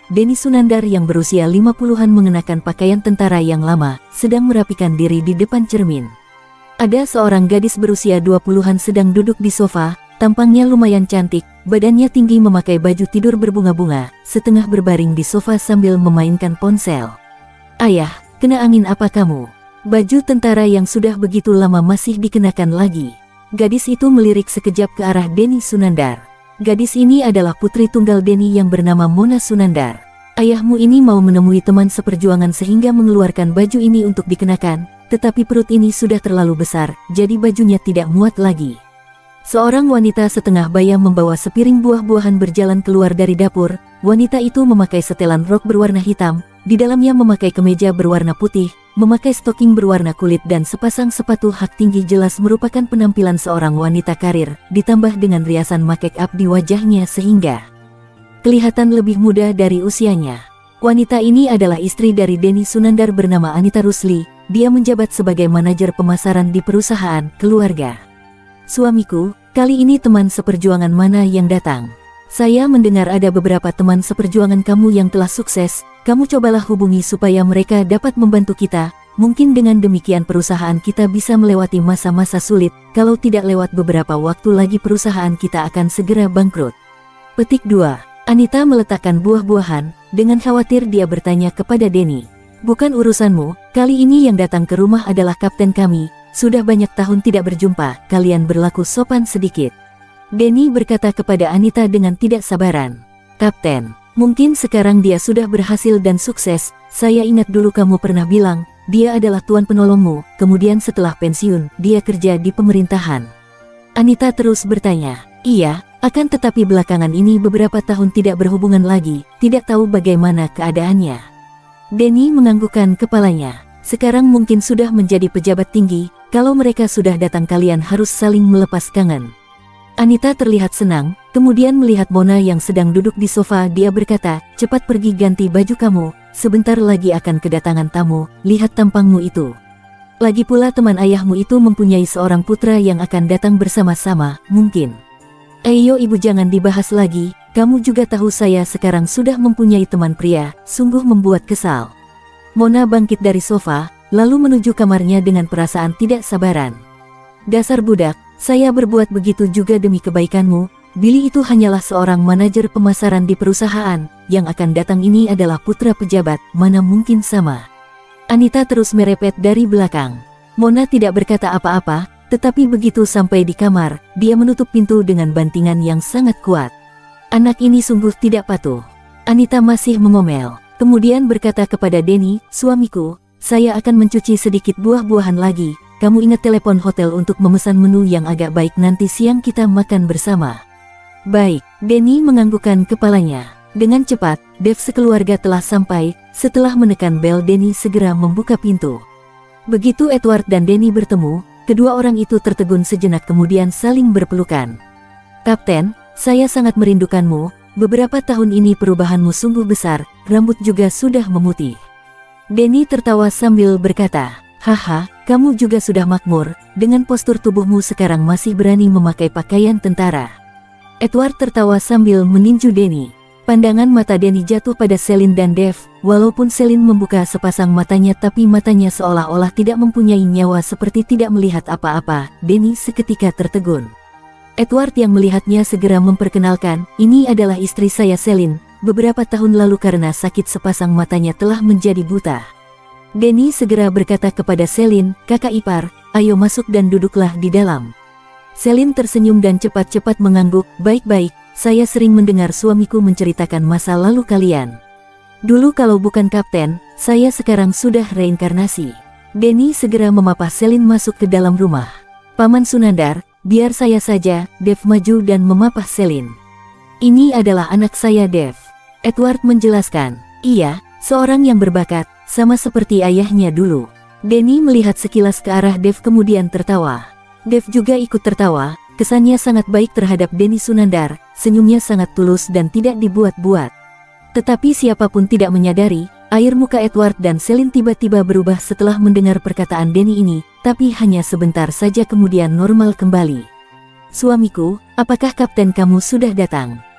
Denny Sunandar yang berusia 50-an mengenakan pakaian tentara yang lama, sedang merapikan diri di depan cermin. Ada seorang gadis berusia 20-an sedang duduk di sofa, tampangnya lumayan cantik, badannya tinggi memakai baju tidur berbunga-bunga, setengah berbaring di sofa sambil memainkan ponsel. "Ayah, kena angin apa kamu? Baju tentara yang sudah begitu lama masih dikenakan lagi." Gadis itu melirik sekejap ke arah Denny Sunandar. Gadis ini adalah putri tunggal Denny yang bernama Mona Sunandar. "Ayahmu ini mau menemui teman seperjuangan sehingga mengeluarkan baju ini untuk dikenakan, tetapi perut ini sudah terlalu besar, jadi bajunya tidak muat lagi." Seorang wanita setengah baya membawa sepiring buah-buahan berjalan keluar dari dapur. Wanita itu memakai setelan rok berwarna hitam, di dalamnya memakai kemeja berwarna putih, memakai stocking berwarna kulit dan sepasang sepatu hak tinggi. Jelas merupakan penampilan seorang wanita karir, ditambah dengan riasan make up di wajahnya sehingga kelihatan lebih muda dari usianya. Wanita ini adalah istri dari Denny Sunandar bernama Anita Rusli. Dia menjabat sebagai manajer pemasaran di perusahaan keluarga. "Suamiku, kali ini teman seperjuangan mana yang datang? Saya mendengar ada beberapa teman seperjuangan kamu yang telah sukses. Kamu cobalah hubungi supaya mereka dapat membantu kita. Mungkin dengan demikian perusahaan kita bisa melewati masa-masa sulit. Kalau tidak lewat beberapa waktu lagi perusahaan kita akan segera bangkrut." Petik 2. Anita meletakkan buah-buahan. Dengan khawatir dia bertanya kepada Denny. "Bukan urusanmu, kali ini yang datang ke rumah adalah kapten kami. Sudah banyak tahun tidak berjumpa, kalian berlaku sopan sedikit." Denny berkata kepada Anita dengan tidak sabaran. "Kapten, mungkin sekarang dia sudah berhasil dan sukses. Saya ingat dulu kamu pernah bilang, dia adalah tuan penolongmu, kemudian setelah pensiun, dia kerja di pemerintahan." Anita terus bertanya. "Iya, akan tetapi belakangan ini beberapa tahun tidak berhubungan lagi, tidak tahu bagaimana keadaannya." Denny menganggukkan kepalanya. "Sekarang mungkin sudah menjadi pejabat tinggi, kalau mereka sudah datang kalian harus saling melepas kangen." Anita terlihat senang, kemudian melihat Mona yang sedang duduk di sofa. Dia berkata, "Cepat pergi ganti baju kamu, sebentar lagi akan kedatangan tamu, lihat tampangmu itu. Lagi pula teman ayahmu itu mempunyai seorang putra yang akan datang bersama-sama, mungkin." "Ayo ibu jangan dibahas lagi, kamu juga tahu saya sekarang sudah mempunyai teman pria, sungguh membuat kesal." Mona bangkit dari sofa, lalu menuju kamarnya dengan perasaan tidak sabaran. "Dasar budak, saya berbuat begitu juga demi kebaikanmu. Billy itu hanyalah seorang manajer pemasaran di perusahaan, yang akan datang ini adalah putra pejabat, mana mungkin sama." Anita terus merepet dari belakang. Mona tidak berkata apa-apa, tetapi begitu sampai di kamar, dia menutup pintu dengan bantingan yang sangat kuat. "Anak ini sungguh tidak patuh." Anita masih mengomel, kemudian berkata kepada Denny, "Suamiku, saya akan mencuci sedikit buah-buahan lagi. Kamu ingat telepon hotel untuk memesan menu yang agak baik, nanti siang kita makan bersama." "Baik." Denny menganggukkan kepalanya. Dengan cepat, Dev sekeluarga telah sampai. Setelah menekan bel, Denny segera membuka pintu. Begitu Edward dan Denny bertemu, kedua orang itu tertegun sejenak kemudian saling berpelukan. "Kapten, saya sangat merindukanmu. Beberapa tahun ini perubahanmu sungguh besar, rambut juga sudah memutih." Denny tertawa sambil berkata, "Haha, kamu juga sudah makmur, dengan postur tubuhmu sekarang masih berani memakai pakaian tentara." Edward tertawa sambil meninju Denny. Pandangan mata Denny jatuh pada Celine dan Dev. Walaupun Celine membuka sepasang matanya tapi matanya seolah-olah tidak mempunyai nyawa seperti tidak melihat apa-apa. Denny seketika tertegun. Edward yang melihatnya segera memperkenalkan, "Ini adalah istri saya Celine. Beberapa tahun lalu karena sakit sepasang matanya telah menjadi buta." Denny segera berkata kepada Celine, "Kakak ipar, ayo masuk dan duduklah di dalam." Celine tersenyum dan cepat-cepat mengangguk, "Baik-baik, saya sering mendengar suamiku menceritakan masa lalu kalian. Dulu kalau bukan kapten, saya sekarang sudah reinkarnasi." Denny segera memapah Celine masuk ke dalam rumah. "Paman Sunandar, biar saya saja." Dev maju dan memapah Celine. "Ini adalah anak saya Dev." Edward menjelaskan. "Iya, seorang yang berbakat, sama seperti ayahnya dulu." Denny melihat sekilas ke arah Dev kemudian tertawa. Dev juga ikut tertawa, kesannya sangat baik terhadap Denny Sunandar, senyumnya sangat tulus dan tidak dibuat-buat. Tetapi siapapun tidak menyadari, air muka Edward dan Celine tiba-tiba berubah setelah mendengar perkataan Denny ini, tapi hanya sebentar saja kemudian normal kembali. "Suamiku, apakah kapten kamu sudah datang?"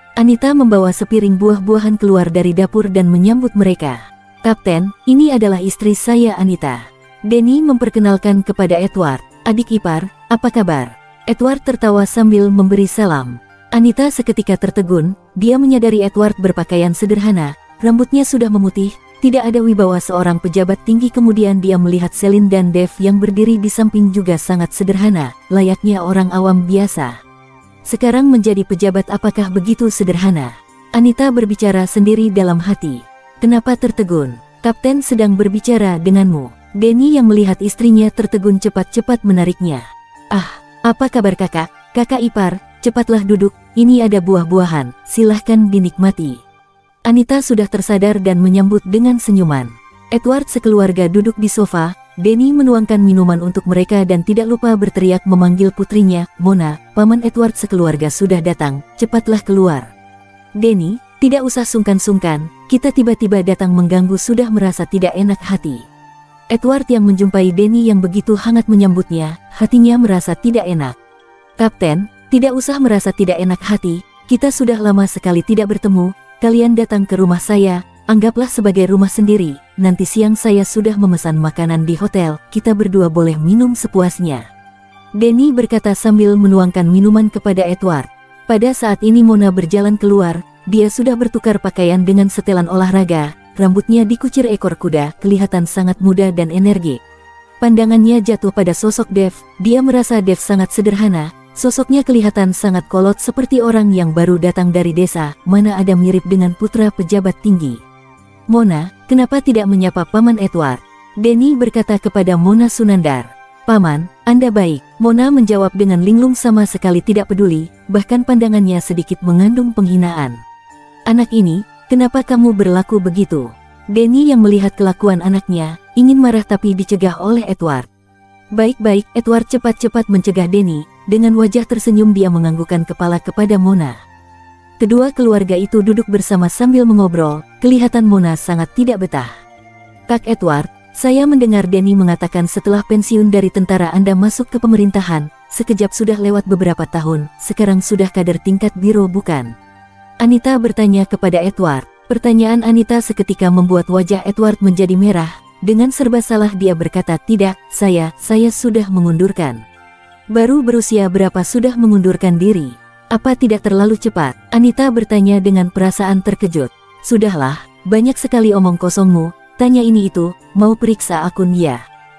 Anita membawa sepiring buah-buahan keluar dari dapur dan menyambut mereka. "Kapten, ini adalah istri saya Anita." Denny memperkenalkan kepada Edward. "Adik ipar, apa kabar?" Edward tertawa sambil memberi salam. Anita seketika tertegun, dia menyadari Edward berpakaian sederhana, rambutnya sudah memutih, tidak ada wibawa seorang pejabat tinggi. Kemudian dia melihat Celine dan Dave yang berdiri di samping juga sangat sederhana, layaknya orang awam biasa. Sekarang menjadi pejabat apakah begitu sederhana? Anita berbicara sendiri dalam hati. "Kenapa tertegun? Kapten sedang berbicara denganmu." Denny yang melihat istrinya tertegun cepat-cepat menariknya. "Ah, apa kabar kakak? Kakak ipar, cepatlah duduk, ini ada buah-buahan, silahkan dinikmati." Anita sudah tersadar dan menyambut dengan senyuman. Edward sekeluarga duduk di sofa, Denny menuangkan minuman untuk mereka dan tidak lupa berteriak memanggil putrinya, "Mona, paman Edward sekeluarga sudah datang, cepatlah keluar." "Denny, tidak usah sungkan-sungkan, kita tiba-tiba datang mengganggu sudah merasa tidak enak hati." Edward yang menjumpai Denny yang begitu hangat menyambutnya, hatinya merasa tidak enak. "Kapten, tidak usah merasa tidak enak hati, kita sudah lama sekali tidak bertemu, kalian datang ke rumah saya, anggaplah sebagai rumah sendiri, nanti siang saya sudah memesan makanan di hotel, kita berdua boleh minum sepuasnya." Denny berkata sambil menuangkan minuman kepada Edward. Pada saat ini Mona berjalan keluar, dia sudah bertukar pakaian dengan setelan olahraga, rambutnya dikucir ekor kuda, kelihatan sangat muda dan energi. Pandangannya jatuh pada sosok Dave, dia merasa Dave sangat sederhana, sosoknya kelihatan sangat kolot seperti orang yang baru datang dari desa, mana ada mirip dengan putra pejabat tinggi. "Mona, kenapa tidak menyapa Paman Edward?" Denny berkata kepada Mona Sunandar. "Paman, Anda baik." Mona menjawab dengan linglung sama sekali tidak peduli, bahkan pandangannya sedikit mengandung penghinaan. "Anak ini, kenapa kamu berlaku begitu?" Denny yang melihat kelakuan anaknya, ingin marah tapi dicegah oleh Edward. "Baik-baik." Edward cepat-cepat mencegah Denny, dengan wajah tersenyum dia menganggukkan kepala kepada Mona. Kedua keluarga itu duduk bersama sambil mengobrol, kelihatan Mona sangat tidak betah. "Kak Edward, saya mendengar Denny mengatakan setelah pensiun dari tentara Anda masuk ke pemerintahan, sekejap sudah lewat beberapa tahun, sekarang sudah kader tingkat biro bukan?" Anita bertanya kepada Edward. Pertanyaan Anita seketika membuat wajah Edward menjadi merah, dengan serba salah dia berkata, "Tidak, saya sudah mengundurkan." "Baru berusia berapa sudah mengundurkan diri? Apa tidak terlalu cepat?" Anita bertanya dengan perasaan terkejut. "Sudahlah, banyak sekali omong kosongmu, tanya ini itu, mau periksa akun ya?"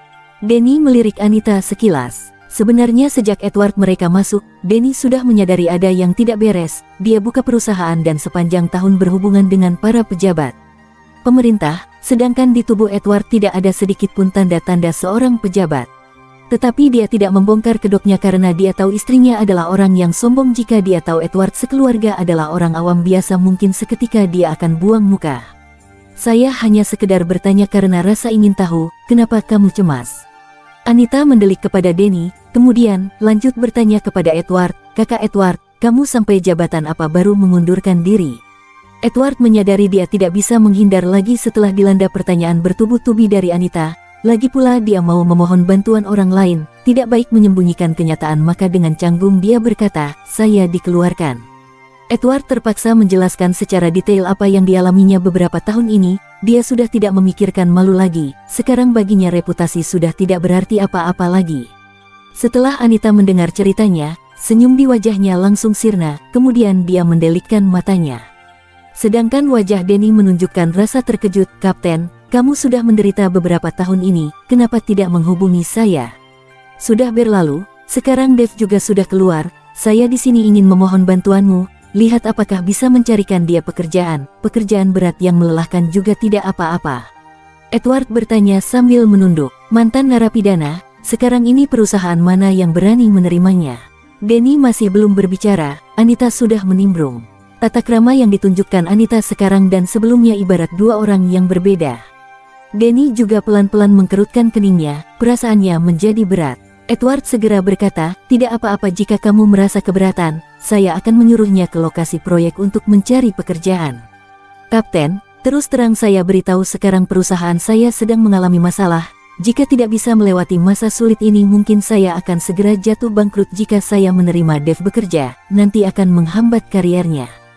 Denny melirik Anita sekilas. Sebenarnya sejak Edward mereka masuk, Denny sudah menyadari ada yang tidak beres, dia buka perusahaan dan sepanjang tahun berhubungan dengan para pejabat pemerintah, sedangkan di tubuh Edward tidak ada sedikit pun tanda-tanda seorang pejabat. Tetapi dia tidak membongkar kedoknya karena dia tahu istrinya adalah orang yang sombong. Jika dia tahu Edward sekeluarga adalah orang awam biasa mungkin seketika dia akan buang muka. "Saya hanya sekedar bertanya karena rasa ingin tahu, kenapa kamu cemas?" Anita mendelik kepada Denny, kemudian lanjut bertanya kepada Edward, "Kakak Edward, kamu sampai jabatan apa baru mengundurkan diri?" Edward menyadari dia tidak bisa menghindar lagi setelah dilanda pertanyaan bertubi-tubi dari Anita. Lagi pula dia mau memohon bantuan orang lain, tidak baik menyembunyikan kenyataan, maka dengan canggung dia berkata, "Saya dikeluarkan." Edward terpaksa menjelaskan secara detail apa yang dialaminya beberapa tahun ini. Dia sudah tidak memikirkan malu lagi, sekarang baginya reputasi sudah tidak berarti apa-apa lagi. Setelah Anita mendengar ceritanya, senyum di wajahnya langsung sirna, kemudian dia mendelikkan matanya. Sedangkan wajah Denny menunjukkan rasa terkejut. "Kapten, kamu sudah menderita beberapa tahun ini, kenapa tidak menghubungi saya?" "Sudah berlalu, sekarang Dave juga sudah keluar, saya di sini ingin memohon bantuanmu. Lihat apakah bisa mencarikan dia pekerjaan berat yang melelahkan juga tidak apa-apa." Edward bertanya sambil menunduk. Mantan narapidana, sekarang ini perusahaan mana yang berani menerimanya? Denny masih belum berbicara, Anita sudah menimbrung. Tata krama yang ditunjukkan Anita sekarang dan sebelumnya ibarat dua orang yang berbeda. Denny juga pelan-pelan mengkerutkan keningnya, perasaannya menjadi berat. Edward segera berkata, "Tidak apa-apa jika kamu merasa keberatan, saya akan menyuruhnya ke lokasi proyek untuk mencari pekerjaan." "Kapten, terus terang saya beritahu sekarang perusahaan saya sedang mengalami masalah. Jika tidak bisa melewati masa sulit ini mungkin saya akan segera jatuh bangkrut. Jika saya menerima Dave bekerja, nanti akan menghambat karirnya."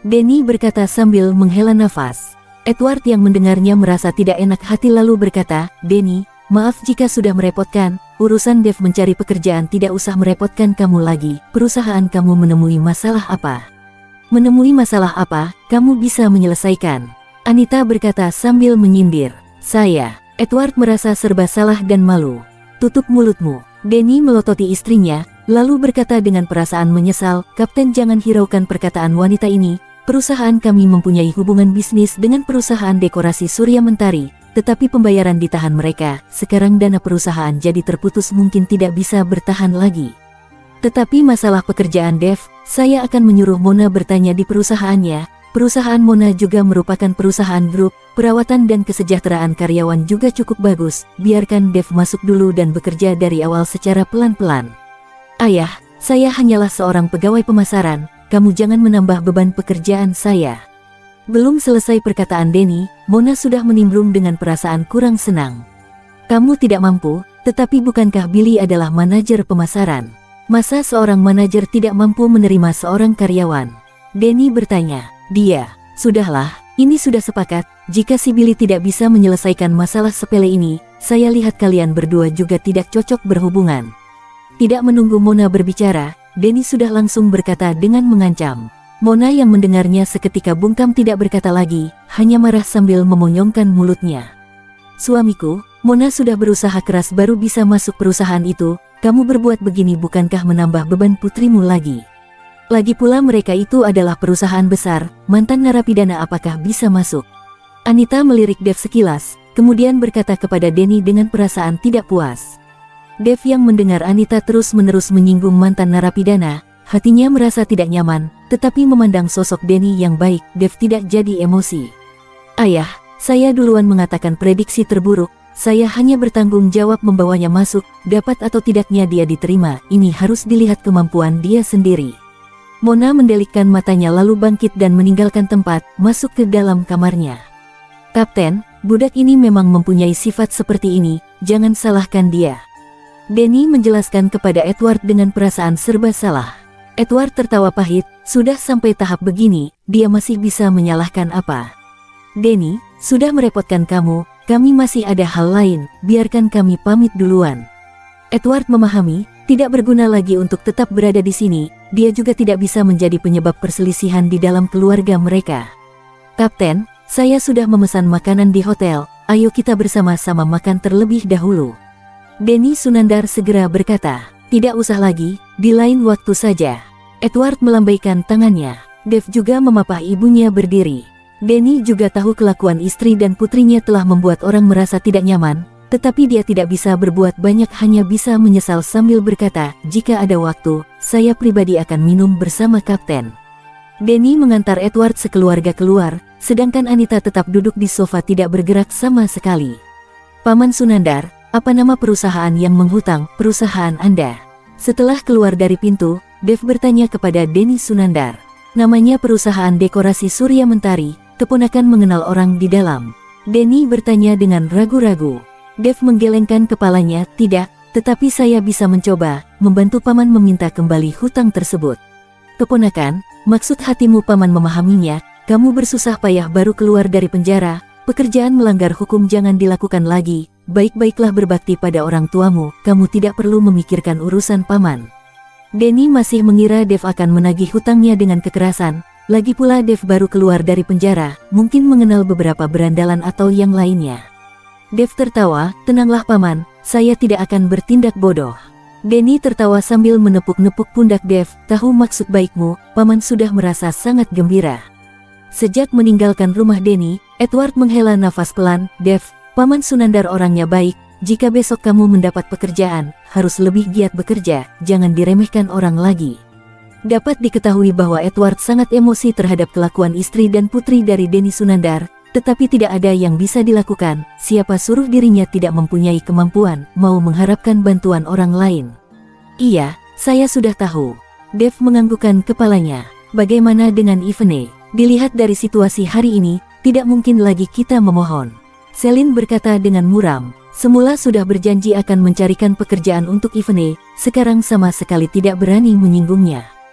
Denny berkata sambil menghela nafas. Edward yang mendengarnya merasa tidak enak hati lalu berkata, Denny, maaf jika sudah merepotkan, urusan Dev mencari pekerjaan tidak usah merepotkan kamu lagi. Perusahaan kamu menemui masalah apa? Menemui masalah apa, kamu bisa menyelesaikan? Anita berkata sambil menyindir. Saya. Edward merasa serba salah dan malu. Tutup mulutmu. Denny melototi istrinya, lalu berkata dengan perasaan menyesal, Kapten jangan hiraukan perkataan wanita ini. Perusahaan kami mempunyai hubungan bisnis dengan perusahaan dekorasi Surya Mentari, tetapi pembayaran ditahan mereka. Sekarang dana perusahaan jadi terputus mungkin tidak bisa bertahan lagi. Tetapi masalah pekerjaan Dev, saya akan menyuruh Mona bertanya di perusahaannya. Perusahaan Mona juga merupakan perusahaan grup, perawatan dan kesejahteraan karyawan juga cukup bagus. Biarkan Dev masuk dulu dan bekerja dari awal secara pelan-pelan. Ayah, saya hanyalah seorang pegawai pemasaran. Kamu jangan menambah beban pekerjaan saya. Belum selesai perkataan Denny, Mona sudah menimbrung dengan perasaan kurang senang. Kamu tidak mampu, tetapi bukankah Billy adalah manajer pemasaran? Masa seorang manajer tidak mampu menerima seorang karyawan? Denny bertanya. Dia, sudahlah, ini sudah sepakat, jika si Billy tidak bisa menyelesaikan masalah sepele ini, saya lihat kalian berdua juga tidak cocok berhubungan. Tidak menunggu Mona berbicara, Denny sudah langsung berkata dengan mengancam. Mona yang mendengarnya seketika bungkam tidak berkata lagi, hanya marah sambil memonyongkan mulutnya. Suamiku, Mona sudah berusaha keras baru bisa masuk perusahaan itu, kamu berbuat begini bukankah menambah beban putrimu lagi? Lagi pula mereka itu adalah perusahaan besar, mantan narapidana apakah bisa masuk? Anita melirik Dev sekilas, kemudian berkata kepada Denny dengan perasaan tidak puas. Dev yang mendengar Anita terus-menerus menyinggung mantan narapidana, hatinya merasa tidak nyaman, tetapi memandang sosok Denny yang baik, Dev tidak jadi emosi. Ayah, saya duluan mengatakan prediksi terburuk, saya hanya bertanggung jawab membawanya masuk, dapat atau tidaknya dia diterima, ini harus dilihat kemampuan dia sendiri. Mona mendelikkan matanya lalu bangkit dan meninggalkan tempat, masuk ke dalam kamarnya. Kapten, budak ini memang mempunyai sifat seperti ini, jangan salahkan dia. Denny menjelaskan kepada Edward dengan perasaan serba salah. Edward tertawa pahit, sudah sampai tahap begini, dia masih bisa menyalahkan apa? Denny, sudah merepotkan kamu, kami masih ada hal lain, biarkan kami pamit duluan. Edward memahami, tidak berguna lagi untuk tetap berada di sini, dia juga tidak bisa menjadi penyebab perselisihan di dalam keluarga mereka. Kapten, saya sudah memesan makanan di hotel, ayo kita bersama-sama makan terlebih dahulu. Denny Sunandar segera berkata, tidak usah lagi, di lain waktu saja. Edward melambaikan tangannya. Dev juga memapah ibunya berdiri. Denny juga tahu kelakuan istri dan putrinya telah membuat orang merasa tidak nyaman, tetapi dia tidak bisa berbuat banyak hanya bisa menyesal sambil berkata, jika ada waktu, saya pribadi akan minum bersama Kapten. Denny mengantar Edward sekeluarga keluar, sedangkan Anita tetap duduk di sofa tidak bergerak sama sekali. Paman Sunandar, apa nama perusahaan yang menghutang perusahaan Anda? Setelah keluar dari pintu, Dev bertanya kepada Denny Sunandar. Namanya perusahaan dekorasi Surya Mentari, keponakan mengenal orang di dalam. Denny bertanya dengan ragu-ragu. Dev menggelengkan kepalanya, tidak, tetapi saya bisa mencoba, membantu paman meminta kembali hutang tersebut. Keponakan, maksud hatimu paman memahaminya, kamu bersusah payah baru keluar dari penjara, pekerjaan melanggar hukum jangan dilakukan lagi. Baik-baiklah berbakti pada orang tuamu, kamu tidak perlu memikirkan urusan paman. Denny masih mengira Dev akan menagih hutangnya dengan kekerasan, lagi pula Dev baru keluar dari penjara, mungkin mengenal beberapa berandalan atau yang lainnya. Dev tertawa, tenanglah paman, saya tidak akan bertindak bodoh. Denny tertawa sambil menepuk-nepuk pundak Dev, tahu maksud baikmu, paman sudah merasa sangat gembira. Sejak meninggalkan rumah Denny, Edward menghela nafas pelan, Dev, Paman Sunandar orangnya baik, jika besok kamu mendapat pekerjaan, harus lebih giat bekerja, jangan diremehkan orang lagi. Dapat diketahui bahwa Edward sangat emosi terhadap kelakuan istri dan putri dari Denny Sunandar, tetapi tidak ada yang bisa dilakukan, siapa suruh dirinya tidak mempunyai kemampuan, mau mengharapkan bantuan orang lain. Iya, saya sudah tahu. Dev menganggukkan kepalanya. Bagaimana dengan Ivene? Dilihat dari situasi hari ini, tidak mungkin lagi kita memohon. Selin berkata dengan muram, semula sudah berjanji akan mencarikan pekerjaan untuk Ivene, sekarang sama sekali tidak berani menyinggungnya.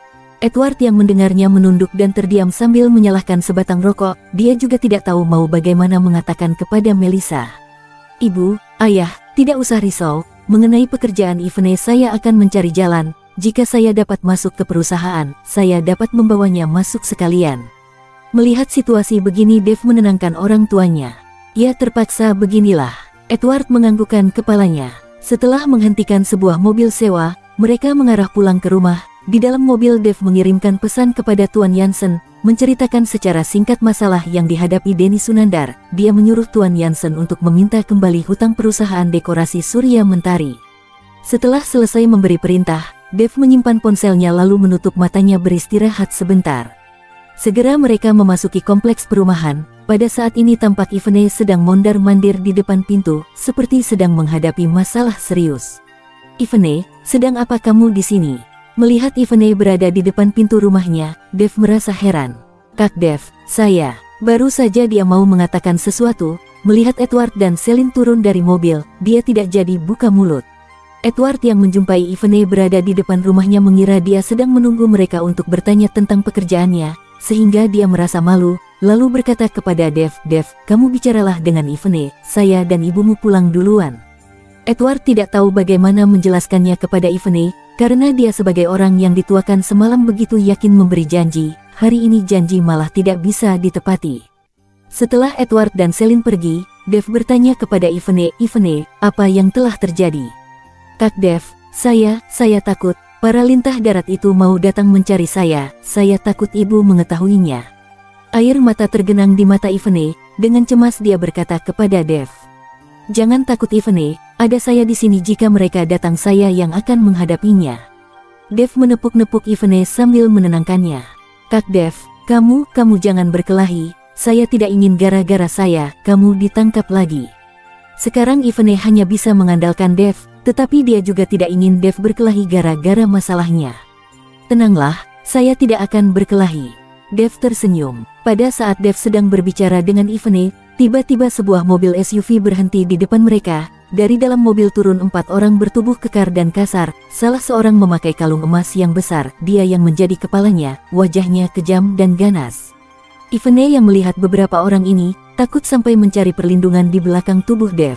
Edward yang mendengarnya menunduk dan terdiam sambil menyalahkan sebatang rokok. Dia juga tidak tahu mau bagaimana mengatakan kepada Melissa. Ibu, ayah, tidak usah risau. Mengenai pekerjaan Ivone saya akan mencari jalan. Jika saya dapat masuk ke perusahaan, saya dapat membawanya masuk sekalian. Melihat situasi begini, Dave menenangkan orang tuanya. Ya terpaksa beginilah. Edward menganggukkan kepalanya. Setelah menghentikan sebuah mobil sewa, mereka mengarah pulang ke rumah. Di dalam mobil, Dave mengirimkan pesan kepada Tuan Jansen, menceritakan secara singkat masalah yang dihadapi Denny Sunandar. Dia menyuruh Tuan Jansen untuk meminta kembali hutang perusahaan dekorasi Surya Mentari. Setelah selesai memberi perintah, Dave menyimpan ponselnya lalu menutup matanya beristirahat sebentar. Segera mereka memasuki kompleks perumahan. Pada saat ini tampak Ivone sedang mondar-mandir di depan pintu, seperti sedang menghadapi masalah serius. Ivone, sedang apa kamu di sini? Melihat Ivone berada di depan pintu rumahnya, Dave merasa heran. Kak Dave, saya. Baru saja dia mau mengatakan sesuatu, melihat Edward dan Celine turun dari mobil, dia tidak jadi buka mulut. Edward yang menjumpai Ivone berada di depan rumahnya mengira dia sedang menunggu mereka untuk bertanya tentang pekerjaannya, sehingga dia merasa malu, lalu berkata kepada Dave, Dave, kamu bicaralah dengan Ivone, saya dan ibumu pulang duluan. Edward tidak tahu bagaimana menjelaskannya kepada Ivone, karena dia sebagai orang yang dituakan semalam begitu yakin memberi janji, hari ini janji malah tidak bisa ditepati. Setelah Edward dan Celine pergi, Dave bertanya kepada Ivone, Ivone, apa yang telah terjadi? Kak Dave, saya takut, para lintah darat itu mau datang mencari saya takut ibu mengetahuinya. Air mata tergenang di mata Ivone, dengan cemas dia berkata kepada Dave. Jangan takut Ivone, ada saya di sini jika mereka datang saya yang akan menghadapinya. Dave menepuk-nepuk Ivone sambil menenangkannya. Kak Dave, kamu jangan berkelahi, saya tidak ingin gara-gara saya, kamu ditangkap lagi. Sekarang Ivone hanya bisa mengandalkan Dave, tetapi dia juga tidak ingin Dave berkelahi gara-gara masalahnya. Tenanglah, saya tidak akan berkelahi. Dave tersenyum. Pada saat Dave sedang berbicara dengan Ivone, tiba-tiba sebuah mobil SUV berhenti di depan mereka. Dari dalam mobil turun 4 orang bertubuh kekar dan kasar. Salah seorang memakai kalung emas yang besar, dia yang menjadi kepalanya, wajahnya kejam dan ganas. Ivone yang melihat beberapa orang ini, takut sampai mencari perlindungan di belakang tubuh Dave.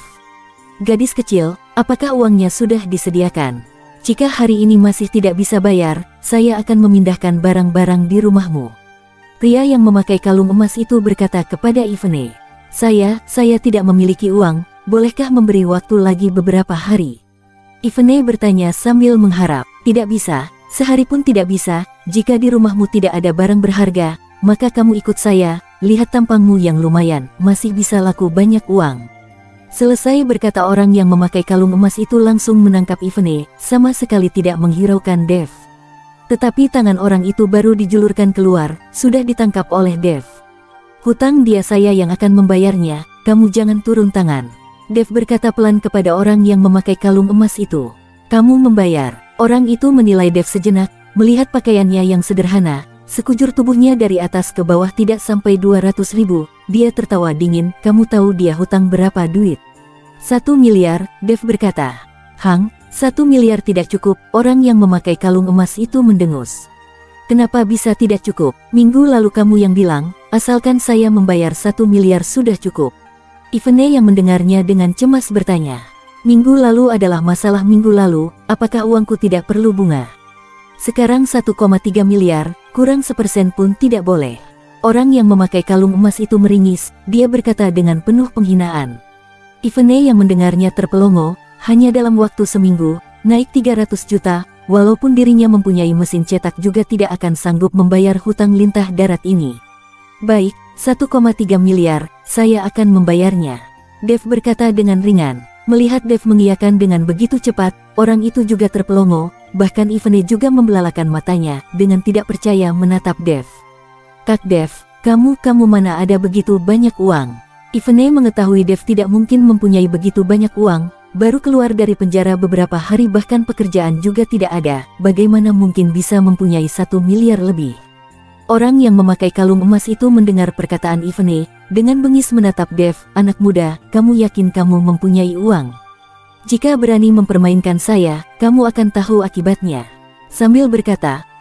Gadis kecil, apakah uangnya sudah disediakan? Jika hari ini masih tidak bisa bayar, saya akan memindahkan barang-barang di rumahmu. Pria yang memakai kalung emas itu berkata kepada Ivone. Saya tidak memiliki uang, bolehkah memberi waktu lagi beberapa hari? Ivone bertanya sambil mengharap. Tidak bisa, sehari pun tidak bisa, jika di rumahmu tidak ada barang berharga, maka kamu ikut saya, lihat tampangmu yang lumayan, masih bisa laku banyak uang. Selesai berkata orang yang memakai kalung emas itu langsung menangkap Ivone, sama sekali tidak menghiraukan Dave. Tetapi tangan orang itu baru dijulurkan keluar, sudah ditangkap oleh Dave. Hutang dia saya yang akan membayarnya, kamu jangan turun tangan. Dave berkata pelan kepada orang yang memakai kalung emas itu. Kamu membayar. Orang itu menilai Dave sejenak, melihat pakaiannya yang sederhana, sekujur tubuhnya dari atas ke bawah tidak sampai 200.000, dia tertawa dingin, kamu tahu dia hutang berapa duit? 1 miliar, Dave berkata. Hang, 1 miliar tidak cukup, orang yang memakai kalung emas itu mendengus. Kenapa bisa tidak cukup? Minggu lalu kamu yang bilang, asalkan saya membayar 1 miliar sudah cukup. Ivone yang mendengarnya dengan cemas bertanya. Minggu lalu adalah masalah minggu lalu, apakah uangku tidak perlu bunga? Sekarang 1,3 miliar, kurang 1% pun tidak boleh. Orang yang memakai kalung emas itu meringis, dia berkata dengan penuh penghinaan. Ivone yang mendengarnya terpelongo, hanya dalam waktu seminggu, naik 300 juta, walaupun dirinya mempunyai mesin cetak juga tidak akan sanggup membayar hutang lintah darat ini. Baik, 1,3 miliar, saya akan membayarnya. Dave berkata dengan ringan. Melihat Dave mengiyakan dengan begitu cepat, orang itu juga terpelongo, bahkan Ivone juga membelalakan matanya, dengan tidak percaya menatap Dave. Kak Dave, kamu mana ada begitu banyak uang? Ivone mengetahui Dave tidak mungkin mempunyai begitu banyak uang, baru keluar dari penjara beberapa hari bahkan pekerjaan juga tidak ada, bagaimana mungkin bisa mempunyai 1 miliar lebih? Orang yang memakai kalung emas itu mendengar perkataan Ivone, dengan bengis menatap Dave, anak muda, kamu yakin kamu mempunyai uang? Jika berani mempermainkan saya, kamu akan tahu akibatnya. Sambil berkata,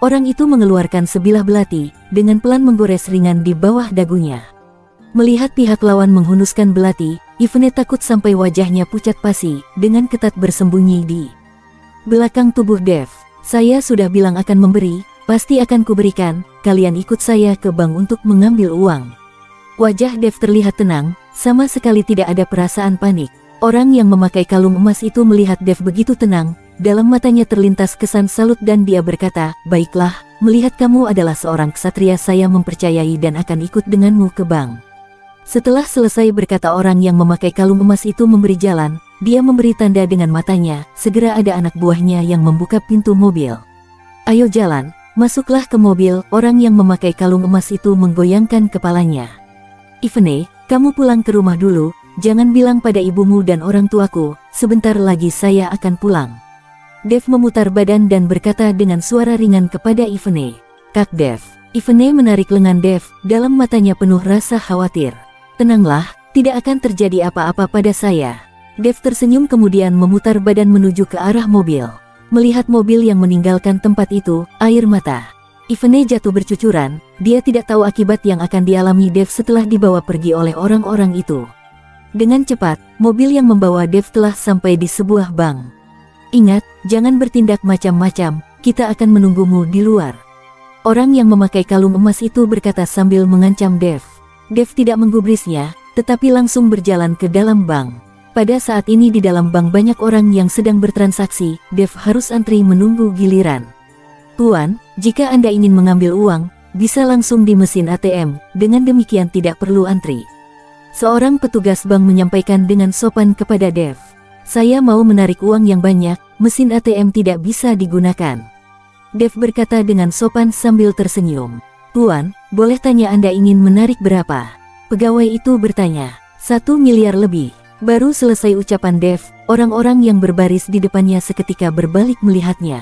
Orang itu mengeluarkan sebilah belati, dengan pelan menggores ringan di bawah dagunya. Melihat pihak lawan menghunuskan belati, Yvonne takut sampai wajahnya pucat pasi, dengan ketat bersembunyi di belakang tubuh Dev. Saya sudah bilang akan memberi, pasti akan kuberikan, kalian ikut saya ke bank untuk mengambil uang. Wajah Dev terlihat tenang, sama sekali tidak ada perasaan panik. Orang yang memakai kalung emas itu melihat Dev begitu tenang, dalam matanya terlintas kesan salut dan dia berkata, baiklah, melihat kamu adalah seorang ksatria saya mempercayai dan akan ikut denganmu ke bank. Setelah selesai berkata orang yang memakai kalung emas itu memberi jalan, dia memberi tanda dengan matanya, segera ada anak buahnya yang membuka pintu mobil. Ayo jalan, masuklah ke mobil, orang yang memakai kalung emas itu menggoyangkan kepalanya. Yvonne, kamu pulang ke rumah dulu, jangan bilang pada ibumu dan orang tuaku, sebentar lagi saya akan pulang. Dev memutar badan dan berkata dengan suara ringan kepada Yvonne, Kak Dev. Yvonne menarik lengan Dev, dalam matanya penuh rasa khawatir. Tenanglah, tidak akan terjadi apa-apa pada saya. Dev tersenyum kemudian memutar badan menuju ke arah mobil. Melihat mobil yang meninggalkan tempat itu, air mata Yvonne jatuh bercucuran, dia tidak tahu akibat yang akan dialami Dev setelah dibawa pergi oleh orang-orang itu. Dengan cepat, mobil yang membawa Dev telah sampai di sebuah bank. Ingat, jangan bertindak macam-macam, kita akan menunggumu di luar. Orang yang memakai kalung emas itu berkata sambil mengancam Dev. Dev tidak menggubrisnya, tetapi langsung berjalan ke dalam bank. Pada saat ini di dalam bank banyak orang yang sedang bertransaksi, Dev harus antri menunggu giliran. Tuan, jika Anda ingin mengambil uang, bisa langsung di mesin ATM, dengan demikian tidak perlu antri. Seorang petugas bank menyampaikan dengan sopan kepada Dev. Saya mau menarik uang yang banyak, mesin ATM tidak bisa digunakan. Dev berkata dengan sopan sambil tersenyum. Tuan, boleh tanya Anda ingin menarik berapa? Pegawai itu bertanya. 1 miliar lebih. Baru selesai ucapan Dev, orang-orang yang berbaris di depannya seketika berbalik melihatnya.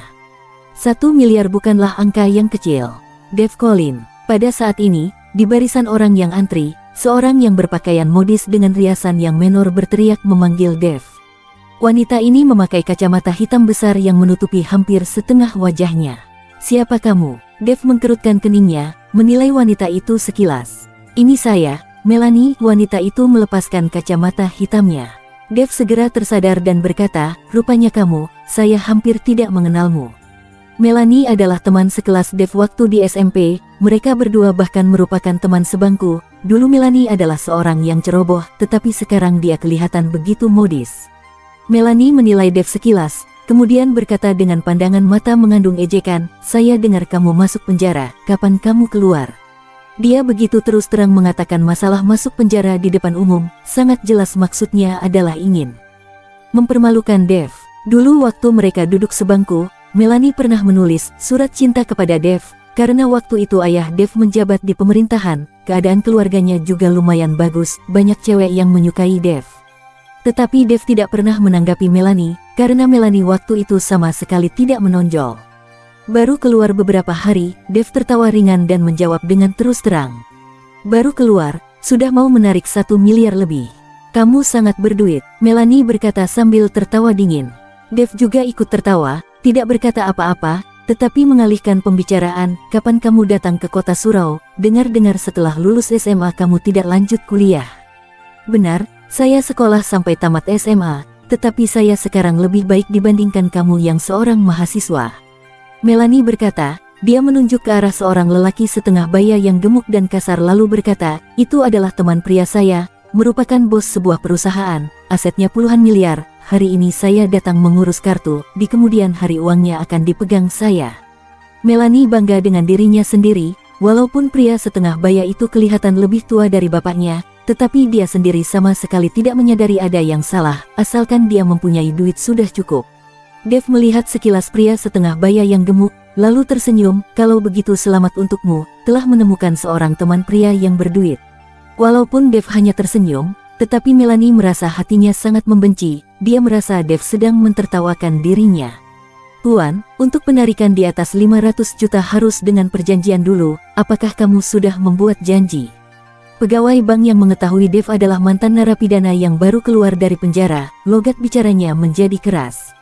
1 miliar bukanlah angka yang kecil. Dev Colin. Pada saat ini, di barisan orang yang antri, seorang yang berpakaian modis dengan riasan yang menor berteriak memanggil Dev. Wanita ini memakai kacamata hitam besar yang menutupi hampir setengah wajahnya. Siapa kamu? Dev mengkerutkan keningnya, menilai wanita itu sekilas. Ini saya, Melanie. Wanita itu melepaskan kacamata hitamnya. Dev segera tersadar dan berkata, rupanya kamu, saya hampir tidak mengenalmu. Melanie adalah teman sekelas Dev waktu di SMP, mereka berdua bahkan merupakan teman sebangku. Dulu Melanie adalah seorang yang ceroboh, tetapi sekarang dia kelihatan begitu modis. Melanie menilai Dev sekilas, kemudian berkata dengan pandangan mata mengandung ejekan, saya dengar kamu masuk penjara, kapan kamu keluar? Dia begitu terus terang mengatakan masalah masuk penjara di depan umum, sangat jelas maksudnya adalah ingin mempermalukan Dev. Dulu waktu mereka duduk sebangku, Melanie pernah menulis surat cinta kepada Dev, karena waktu itu ayah Dev menjabat di pemerintahan, keadaan keluarganya juga lumayan bagus, banyak cewek yang menyukai Dev. Tetapi Dev tidak pernah menanggapi Melanie, karena Melanie waktu itu sama sekali tidak menonjol. Baru keluar beberapa hari, Dev tertawa ringan dan menjawab dengan terus terang. Baru keluar, sudah mau menarik 1 miliar lebih. Kamu sangat berduit, Melanie berkata sambil tertawa dingin. Dev juga ikut tertawa, tidak berkata apa-apa, tetapi mengalihkan pembicaraan, kapan kamu datang ke kota Surau, dengar-dengar setelah lulus SMA kamu tidak lanjut kuliah. Benar, saya sekolah sampai tamat SMA, tetapi saya sekarang lebih baik dibandingkan kamu yang seorang mahasiswa. Melanie berkata, dia menunjuk ke arah seorang lelaki setengah baya yang gemuk dan kasar lalu berkata, itu adalah teman pria saya, merupakan bos sebuah perusahaan, asetnya puluhan miliar, hari ini saya datang mengurus kartu, di kemudian hari uangnya akan dipegang saya. Melanie bangga dengan dirinya sendiri, walaupun pria setengah baya itu kelihatan lebih tua dari bapaknya, tetapi dia sendiri sama sekali tidak menyadari ada yang salah, asalkan dia mempunyai duit sudah cukup. Dev melihat sekilas pria setengah baya yang gemuk, lalu tersenyum, kalau begitu selamat untukmu, telah menemukan seorang teman pria yang berduit. Walaupun Dev hanya tersenyum, tetapi Melanie merasa hatinya sangat membenci, dia merasa Dev sedang mentertawakan dirinya. Tuan, untuk penarikan di atas 500 juta harus dengan perjanjian dulu, apakah kamu sudah membuat janji? Pegawai bank yang mengetahui Dev adalah mantan narapidana yang baru keluar dari penjara, logat bicaranya menjadi keras.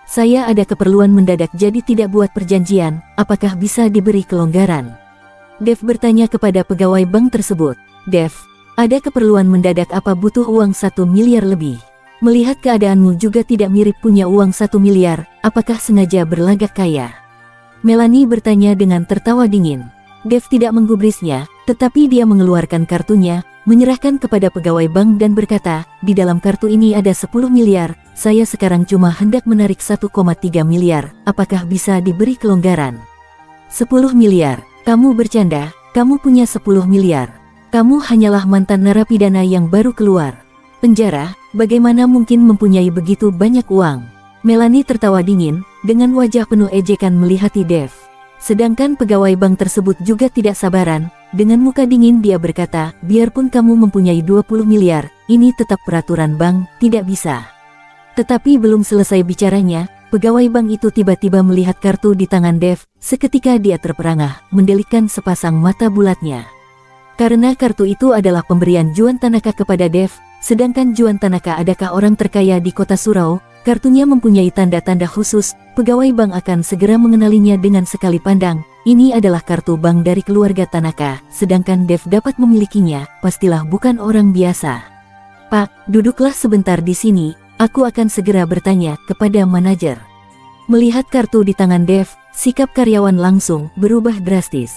Saya ada keperluan mendadak jadi tidak buat perjanjian, apakah bisa diberi kelonggaran? Dev bertanya kepada pegawai bank tersebut. Dev, ada keperluan mendadak apa butuh uang 1 miliar lebih? Melihat keadaanmu juga tidak mirip punya uang 1 miliar, apakah sengaja berlagak kaya? Melanie bertanya dengan tertawa dingin. Dev tidak menggubrisnya, tetapi dia mengeluarkan kartunya, menyerahkan kepada pegawai bank dan berkata, di dalam kartu ini ada 10 miliar, saya sekarang cuma hendak menarik 1,3 miliar, apakah bisa diberi kelonggaran? 10 miliar, kamu bercanda, kamu punya 10 miliar. Kamu hanyalah mantan narapidana yang baru keluar penjara, bagaimana mungkin mempunyai begitu banyak uang? Melanie tertawa dingin, dengan wajah penuh ejekan melihati Dev. Sedangkan pegawai bank tersebut juga tidak sabaran, dengan muka dingin dia berkata, biarpun kamu mempunyai 20 miliar, ini tetap peraturan bank, tidak bisa. Tetapi belum selesai bicaranya, pegawai bank itu tiba-tiba melihat kartu di tangan Dev, seketika dia terperangah, mendelikkan sepasang mata bulatnya. Karena kartu itu adalah pemberian Juan Tanaka kepada Dev, sedangkan Juan Tanaka adalah orang terkaya di kota Surau, kartunya mempunyai tanda-tanda khusus, pegawai bank akan segera mengenalinya dengan sekali pandang, ini adalah kartu bank dari keluarga Tanaka, sedangkan Dev dapat memilikinya, pastilah bukan orang biasa. Pak, duduklah sebentar di sini, aku akan segera bertanya kepada manajer. Melihat kartu di tangan Dev, sikap karyawan langsung berubah drastis.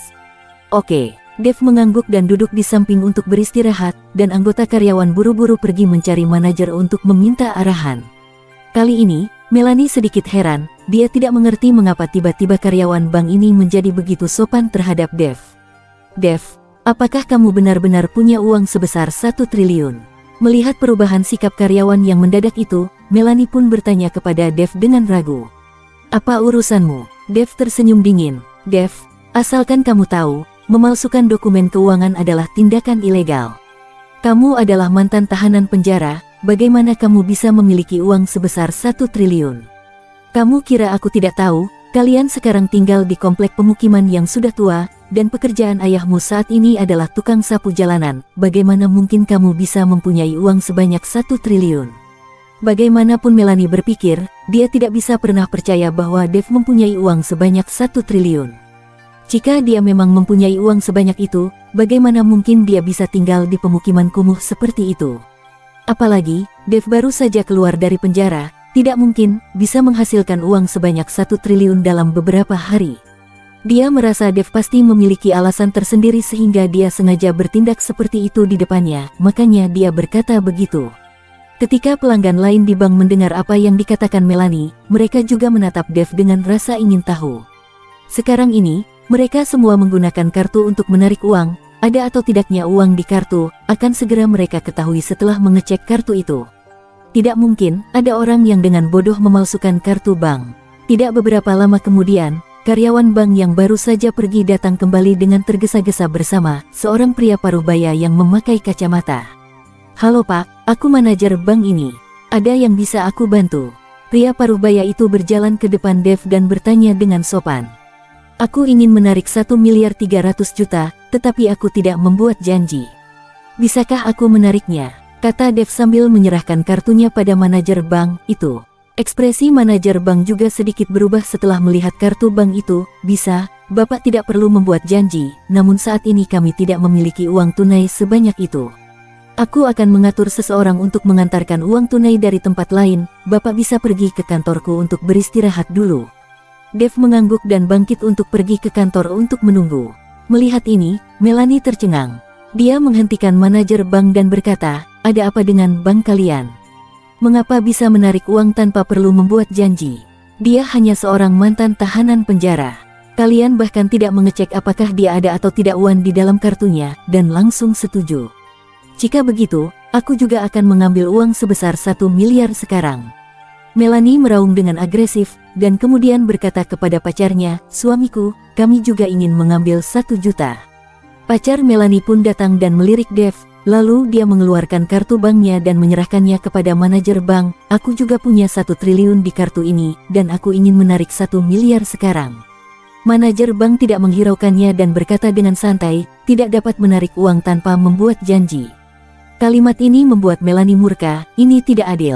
Oke. Dev mengangguk dan duduk di samping untuk beristirahat, dan anggota karyawan buru-buru pergi mencari manajer untuk meminta arahan. Kali ini, Melanie sedikit heran, dia tidak mengerti mengapa tiba-tiba karyawan bank ini menjadi begitu sopan terhadap Dev. Dev, apakah kamu benar-benar punya uang sebesar 1 triliun? Melihat perubahan sikap karyawan yang mendadak itu, Melanie pun bertanya kepada Dev dengan ragu. Apa urusanmu? Dev tersenyum dingin. Dev, asalkan kamu tahu, memalsukan dokumen keuangan adalah tindakan ilegal. Kamu adalah mantan tahanan penjara, bagaimana kamu bisa memiliki uang sebesar 1 triliun? Kamu kira aku tidak tahu, kalian sekarang tinggal di komplek pemukiman yang sudah tua, dan pekerjaan ayahmu saat ini adalah tukang sapu jalanan, bagaimana mungkin kamu bisa mempunyai uang sebanyak 1 triliun? Bagaimanapun Melanie berpikir, dia tidak bisa pernah percaya bahwa Dev mempunyai uang sebanyak 1 triliun. Jika dia memang mempunyai uang sebanyak itu, bagaimana mungkin dia bisa tinggal di pemukiman kumuh seperti itu? Apalagi, Dev baru saja keluar dari penjara, tidak mungkin bisa menghasilkan uang sebanyak 1 triliun dalam beberapa hari. Dia merasa Dev pasti memiliki alasan tersendiri sehingga dia sengaja bertindak seperti itu di depannya, makanya dia berkata begitu. Ketika pelanggan lain di bank mendengar apa yang dikatakan Melanie, mereka juga menatap Dev dengan rasa ingin tahu. Sekarang ini, mereka semua menggunakan kartu untuk menarik uang, ada atau tidaknya uang di kartu, akan segera mereka ketahui setelah mengecek kartu itu. Tidak mungkin ada orang yang dengan bodoh memalsukan kartu bank. Tidak beberapa lama kemudian, karyawan bank yang baru saja pergi datang kembali dengan tergesa-gesa bersama seorang pria parubaya yang memakai kacamata. Halo Pak, aku manajer bank ini. Ada yang bisa aku bantu? Pria parubaya itu berjalan ke depan Dev dan bertanya dengan sopan. Aku ingin menarik 1 miliar 300 juta, tetapi aku tidak membuat janji. Bisakah aku menariknya? Kata Dev sambil menyerahkan kartunya pada manajer bank itu. Ekspresi manajer bank juga sedikit berubah setelah melihat kartu bank itu. Bisa, Bapak tidak perlu membuat janji, namun saat ini kami tidak memiliki uang tunai sebanyak itu. Aku akan mengatur seseorang untuk mengantarkan uang tunai dari tempat lain, Bapak bisa pergi ke kantorku untuk beristirahat dulu. Dev mengangguk dan bangkit untuk pergi ke kantor untuk menunggu. Melihat ini, Melanie tercengang. Dia menghentikan manajer bank dan berkata, ada apa dengan bank kalian? Mengapa bisa menarik uang tanpa perlu membuat janji? Dia hanya seorang mantan tahanan penjara. Kalian bahkan tidak mengecek apakah dia ada atau tidak uang di dalam kartunya, dan langsung setuju. Jika begitu, aku juga akan mengambil uang sebesar 1 miliar sekarang. Melanie meraung dengan agresif, dan kemudian berkata kepada pacarnya, suamiku, kami juga ingin mengambil 1 juta. Pacar Melanie pun datang dan melirik Dev, lalu dia mengeluarkan kartu banknya dan menyerahkannya kepada manajer bank, aku juga punya 1 triliun di kartu ini, dan aku ingin menarik 1 miliar sekarang. Manajer bank tidak menghiraukannya dan berkata dengan santai, tidak dapat menarik uang tanpa membuat janji. Kalimat ini membuat Melanie murka, ini tidak adil.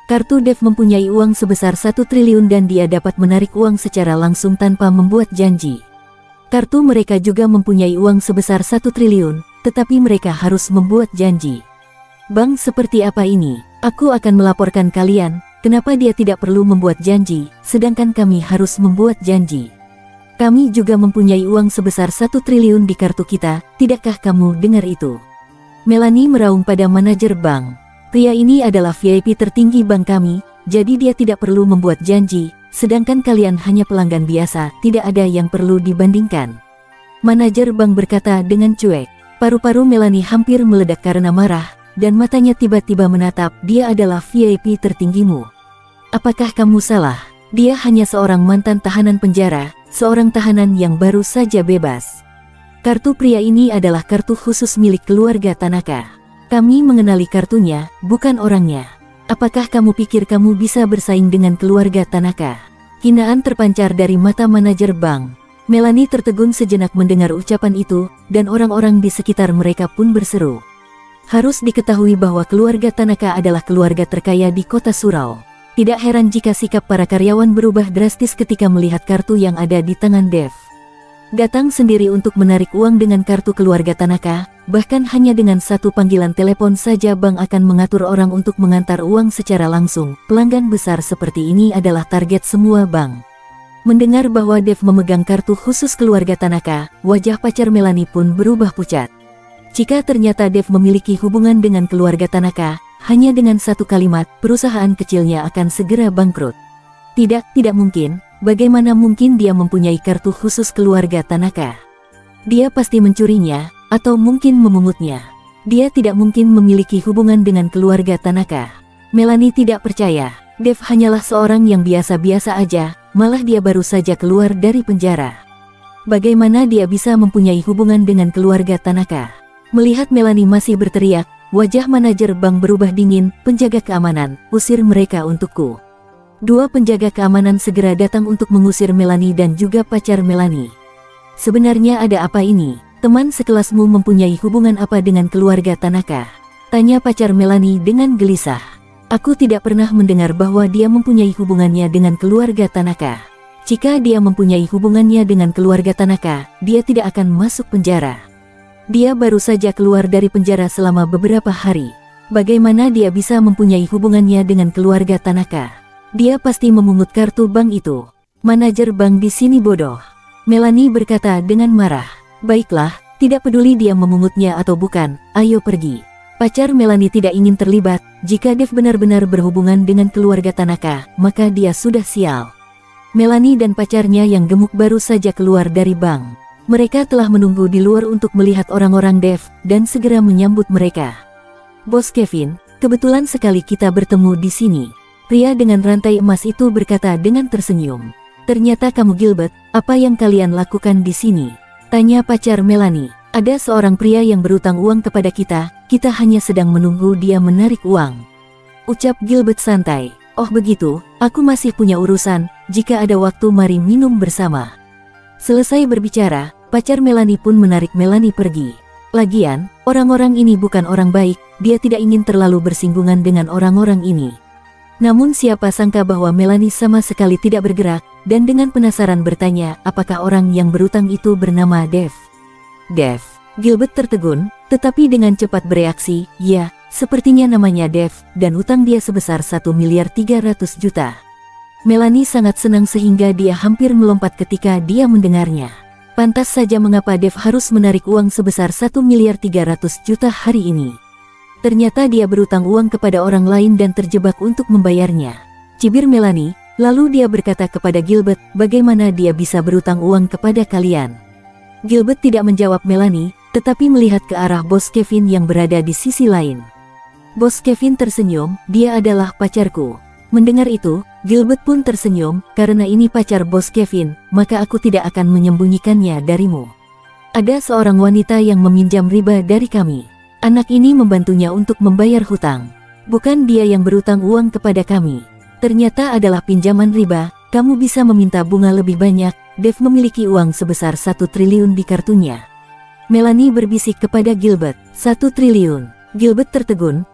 Kartu Dev mempunyai uang sebesar 1 triliun dan dia dapat menarik uang secara langsung tanpa membuat janji. Kartu mereka juga mempunyai uang sebesar 1 triliun, tetapi mereka harus membuat janji. Bank seperti apa ini? Aku akan melaporkan kalian. Kenapa dia tidak perlu membuat janji, sedangkan kami harus membuat janji? Kami juga mempunyai uang sebesar 1 triliun di kartu kita, tidakkah kamu dengar itu? Melanie meraung pada manajer bank. Pria ini adalah VIP tertinggi bank kami, jadi dia tidak perlu membuat janji, sedangkan kalian hanya pelanggan biasa, tidak ada yang perlu dibandingkan. Manajer bank berkata dengan cuek. Paru-paru Melanie hampir meledak karena marah, dan matanya tiba-tiba menatap, dia adalah VIP tertinggimu. Apakah kamu salah? Dia hanya seorang mantan tahanan penjara, seorang tahanan yang baru saja bebas. Kartu pria ini adalah kartu khusus milik keluarga Tanaka. Kami mengenali kartunya, bukan orangnya. Apakah kamu pikir kamu bisa bersaing dengan keluarga Tanaka? Hinaan terpancar dari mata manajer bank. Melanie tertegun sejenak mendengar ucapan itu, dan orang-orang di sekitar mereka pun berseru. Harus diketahui bahwa keluarga Tanaka adalah keluarga terkaya di kota Surau. Tidak heran jika sikap para karyawan berubah drastis ketika melihat kartu yang ada di tangan Dev. Datang sendiri untuk menarik uang dengan kartu keluarga Tanaka, bahkan hanya dengan satu panggilan telepon saja bank akan mengatur orang untuk mengantar uang secara langsung. Pelanggan besar seperti ini adalah target semua bank. Mendengar bahwa Dev memegang kartu khusus keluarga Tanaka, wajah pacar Melanie pun berubah pucat. Jika ternyata Dev memiliki hubungan dengan keluarga Tanaka, hanya dengan satu kalimat, perusahaan kecilnya akan segera bangkrut. Tidak mungkin. Bagaimana mungkin dia mempunyai kartu khusus keluarga Tanaka? Dia pasti mencurinya, atau mungkin memungutnya. Dia tidak mungkin memiliki hubungan dengan keluarga Tanaka. Melanie tidak percaya. Dev hanyalah seorang yang biasa-biasa aja, malah dia baru saja keluar dari penjara. Bagaimana dia bisa mempunyai hubungan dengan keluarga Tanaka? Melihat Melanie masih berteriak, wajah manajer bank berubah dingin. Penjaga keamanan, usir mereka untukku. Dua penjaga keamanan segera datang untuk mengusir Melanie dan juga pacar Melanie. Sebenarnya ada apa ini? Teman sekelasmu mempunyai hubungan apa dengan keluarga Tanaka? Tanya pacar Melanie dengan gelisah. Aku tidak pernah mendengar bahwa dia mempunyai hubungannya dengan keluarga Tanaka. Jika dia mempunyai hubungannya dengan keluarga Tanaka, dia tidak akan masuk penjara. Dia baru saja keluar dari penjara selama beberapa hari. Bagaimana dia bisa mempunyai hubungannya dengan keluarga Tanaka? Dia pasti memungut kartu bank itu. Manajer bank di sini bodoh. Melanie berkata dengan marah. Baiklah, tidak peduli dia memungutnya atau bukan, ayo pergi. Pacar Melanie tidak ingin terlibat. Jika Dev benar-benar berhubungan dengan keluarga Tanaka, maka dia sudah sial. Melanie dan pacarnya yang gemuk baru saja keluar dari bank. Mereka telah menunggu di luar untuk melihat orang-orang Dev, dan segera menyambut mereka. Bos Kevin, kebetulan sekali kita bertemu di sini. Pria dengan rantai emas itu berkata dengan tersenyum. Ternyata kamu Gilbert, apa yang kalian lakukan di sini? Tanya pacar Melanie. Ada seorang pria yang berutang uang kepada kita hanya sedang menunggu dia menarik uang. Ucap Gilbert santai. Oh begitu, aku masih punya urusan, jika ada waktu mari minum bersama. Selesai berbicara, pacar Melanie pun menarik Melanie pergi. Lagian, orang-orang ini bukan orang baik, dia tidak ingin terlalu bersinggungan dengan orang-orang ini. Namun siapa sangka bahwa Melanie sama sekali tidak bergerak, dan dengan penasaran bertanya, apakah orang yang berutang itu bernama Dev? Dev. Gilbert tertegun, tetapi dengan cepat bereaksi, ya, sepertinya namanya Dev, dan utang dia sebesar 1.300.000.000. Melanie sangat senang sehingga dia hampir melompat ketika dia mendengarnya. Pantas saja mengapa Dev harus menarik uang sebesar 1.300.000.000 hari ini. Ternyata dia berutang uang kepada orang lain dan terjebak untuk membayarnya. Cibir Melanie, lalu dia berkata kepada Gilbert, bagaimana dia bisa berutang uang kepada kalian? Gilbert tidak menjawab Melanie, tetapi melihat ke arah Bos Kevin yang berada di sisi lain. Bos Kevin tersenyum, dia adalah pacarku. Mendengar itu, Gilbert pun tersenyum, karena ini pacar Bos Kevin, maka aku tidak akan menyembunyikannya darimu. Ada seorang wanita yang meminjam riba dari kami. Anak ini membantunya untuk membayar hutang. Bukan dia yang berutang uang kepada kami. Ternyata adalah pinjaman riba, kamu bisa meminta bunga lebih banyak. Dev memiliki uang sebesar 1 triliun di kartunya. Melanie berbisik kepada Gilbert, 1 triliun. Gilbert tertegun,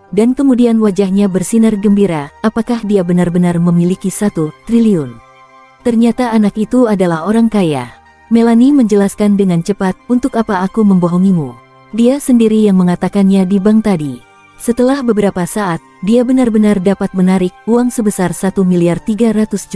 dan kemudian wajahnya bersinar gembira. Apakah dia benar-benar memiliki 1 triliun? Ternyata anak itu adalah orang kaya. Melanie menjelaskan dengan cepat, untuk apa aku membohongimu? Dia sendiri yang mengatakannya di bank tadi. Setelah beberapa saat, dia benar-benar dapat menarik uang sebesar 1.300.000.000.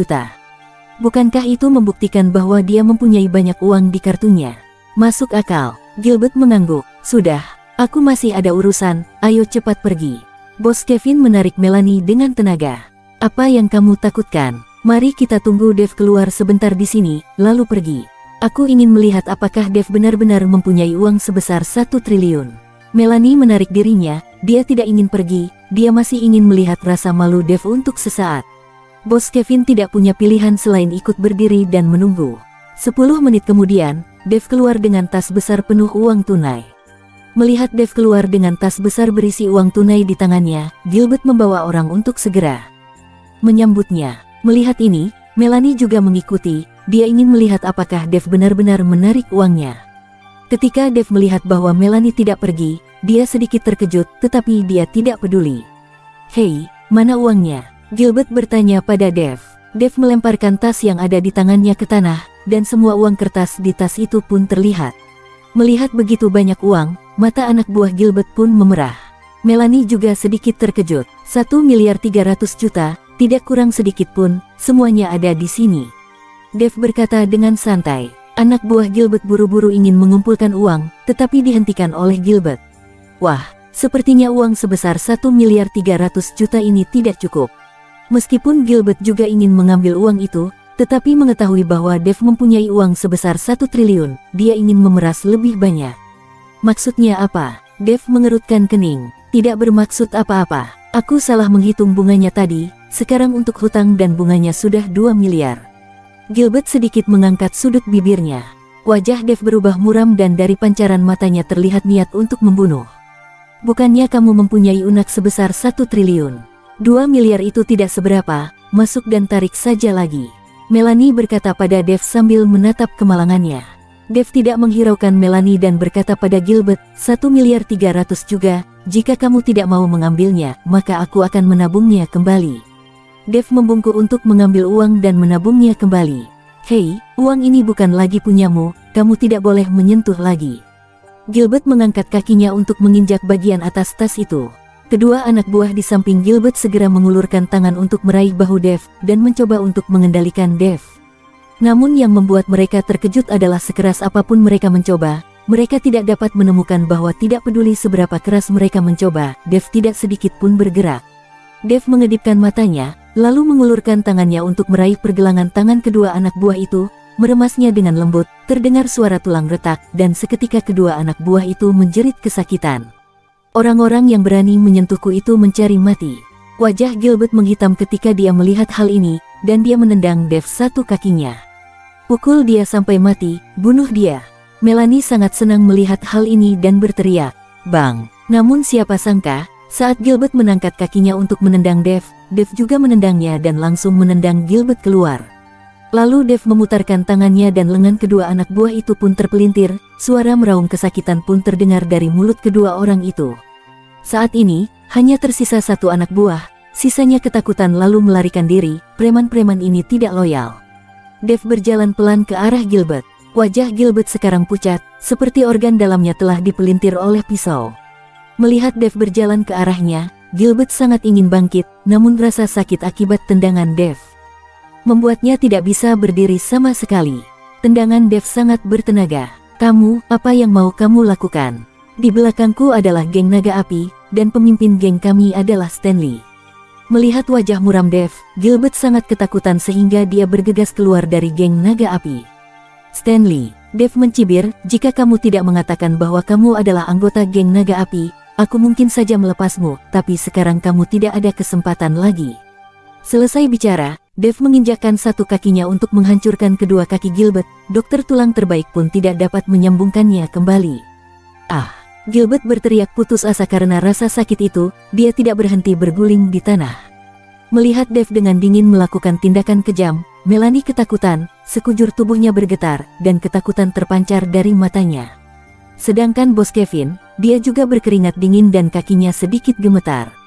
Bukankah itu membuktikan bahwa dia mempunyai banyak uang di kartunya? Masuk akal. Gilbert mengangguk. Sudah, aku masih ada urusan, ayo cepat pergi. Bos Kevin menarik Melanie dengan tenaga. Apa yang kamu takutkan? Mari kita tunggu Dave keluar sebentar di sini, lalu pergi. Aku ingin melihat apakah Dave benar-benar mempunyai uang sebesar 1 triliun. Melanie menarik dirinya, dia tidak ingin pergi, dia masih ingin melihat rasa malu Dave untuk sesaat. Bos Kevin tidak punya pilihan selain ikut berdiri dan menunggu. 10 menit kemudian, Dave keluar dengan tas besar penuh uang tunai. Melihat Dave keluar dengan tas besar berisi uang tunai di tangannya, Gilbert membawa orang untuk segera menyambutnya. Melihat ini, Melanie juga mengikuti, dia ingin melihat apakah Dave benar-benar menarik uangnya. Ketika Dave melihat bahwa Melanie tidak pergi, dia sedikit terkejut, tetapi dia tidak peduli. Hei, mana uangnya? Gilbert bertanya pada Dave. Dave melemparkan tas yang ada di tangannya ke tanah, dan semua uang kertas di tas itu pun terlihat. Melihat begitu banyak uang, mata anak buah Gilbert pun memerah. Melanie juga sedikit terkejut. 1.300.000.000, tidak kurang sedikit pun, semuanya ada di sini. Dave berkata dengan santai. Anak buah Gilbert buru-buru ingin mengumpulkan uang, tetapi dihentikan oleh Gilbert. Wah, sepertinya uang sebesar 1.300.000.000 ini tidak cukup. Meskipun Gilbert juga ingin mengambil uang itu, tetapi mengetahui bahwa Dave mempunyai uang sebesar 1 triliun, dia ingin memeras lebih banyak. Maksudnya apa? Dave mengerutkan kening. Tidak bermaksud apa-apa. Aku salah menghitung bunganya tadi, sekarang untuk hutang dan bunganya sudah 2 miliar. Gilbert sedikit mengangkat sudut bibirnya. Wajah Dave berubah muram dan dari pancaran matanya terlihat niat untuk membunuh. Bukannya kamu mempunyai unak sebesar 1 triliun. 2 miliar itu tidak seberapa, masuk dan tarik saja lagi. Melanie berkata pada Dave sambil menatap kemalangannya. Dave tidak menghiraukan Melanie dan berkata pada Gilbert, 1.300.000.000 juga, jika kamu tidak mau mengambilnya, maka aku akan menabungnya kembali. Dave membungkuk untuk mengambil uang dan menabungnya kembali. Hei, uang ini bukan lagi punyamu, kamu tidak boleh menyentuh lagi. Gilbert mengangkat kakinya untuk menginjak bagian atas tas itu. Kedua anak buah di samping Gilbert segera mengulurkan tangan untuk meraih bahu Dave dan mencoba untuk mengendalikan Dave. Namun yang membuat mereka terkejut adalah sekeras apapun mereka mencoba, mereka tidak dapat menemukan bahwa tidak peduli seberapa keras mereka mencoba, Dave tidak sedikit pun bergerak. Dave mengedipkan matanya, lalu mengulurkan tangannya untuk meraih pergelangan tangan kedua anak buah itu, meremasnya dengan lembut, terdengar suara tulang retak, dan seketika kedua anak buah itu menjerit kesakitan. Orang-orang yang berani menyentuhku itu mencari mati. Wajah Gilbert menghitam ketika dia melihat hal ini, dan dia menendang Dave satu kakinya. Pukul dia sampai mati, bunuh dia. Melanie sangat senang melihat hal ini dan berteriak, "Bang!" Namun siapa sangka, saat Gilbert mengangkat kakinya untuk menendang Dave, Dave juga menendangnya dan langsung menendang Gilbert keluar. Lalu Dave memutarkan tangannya dan lengan kedua anak buah itu pun terpelintir, suara meraung kesakitan pun terdengar dari mulut kedua orang itu. Saat ini, hanya tersisa satu anak buah, sisanya ketakutan lalu melarikan diri, preman-preman ini tidak loyal. Dave berjalan pelan ke arah Gilbert. Wajah Gilbert sekarang pucat, seperti organ dalamnya telah dipelintir oleh pisau. Melihat Dave berjalan ke arahnya, Gilbert sangat ingin bangkit, namun rasa sakit akibat tendangan Dave membuatnya tidak bisa berdiri sama sekali. Tendangan Dave sangat bertenaga. "Kamu, apa yang mau kamu lakukan? Di belakangku adalah geng naga api, dan pemimpin geng kami adalah Stanley." Melihat wajah muram Dave, Gilbert sangat ketakutan sehingga dia bergegas keluar dari geng naga api. "Stanley," Dave mencibir, "jika kamu tidak mengatakan bahwa kamu adalah anggota geng naga api, aku mungkin saja melepasmu, tapi sekarang kamu tidak ada kesempatan lagi." Selesai bicara, Dave menginjakkan satu kakinya untuk menghancurkan kedua kaki Gilbert. Dokter tulang terbaik pun tidak dapat menyambungkannya kembali. "Ah!" Gilbert berteriak putus asa karena rasa sakit itu, dia tidak berhenti berguling di tanah. Melihat Dave dengan dingin melakukan tindakan kejam, Melanie ketakutan, sekujur tubuhnya bergetar, dan ketakutan terpancar dari matanya. Sedangkan bos Kevin, dia juga berkeringat dingin dan kakinya sedikit gemetar.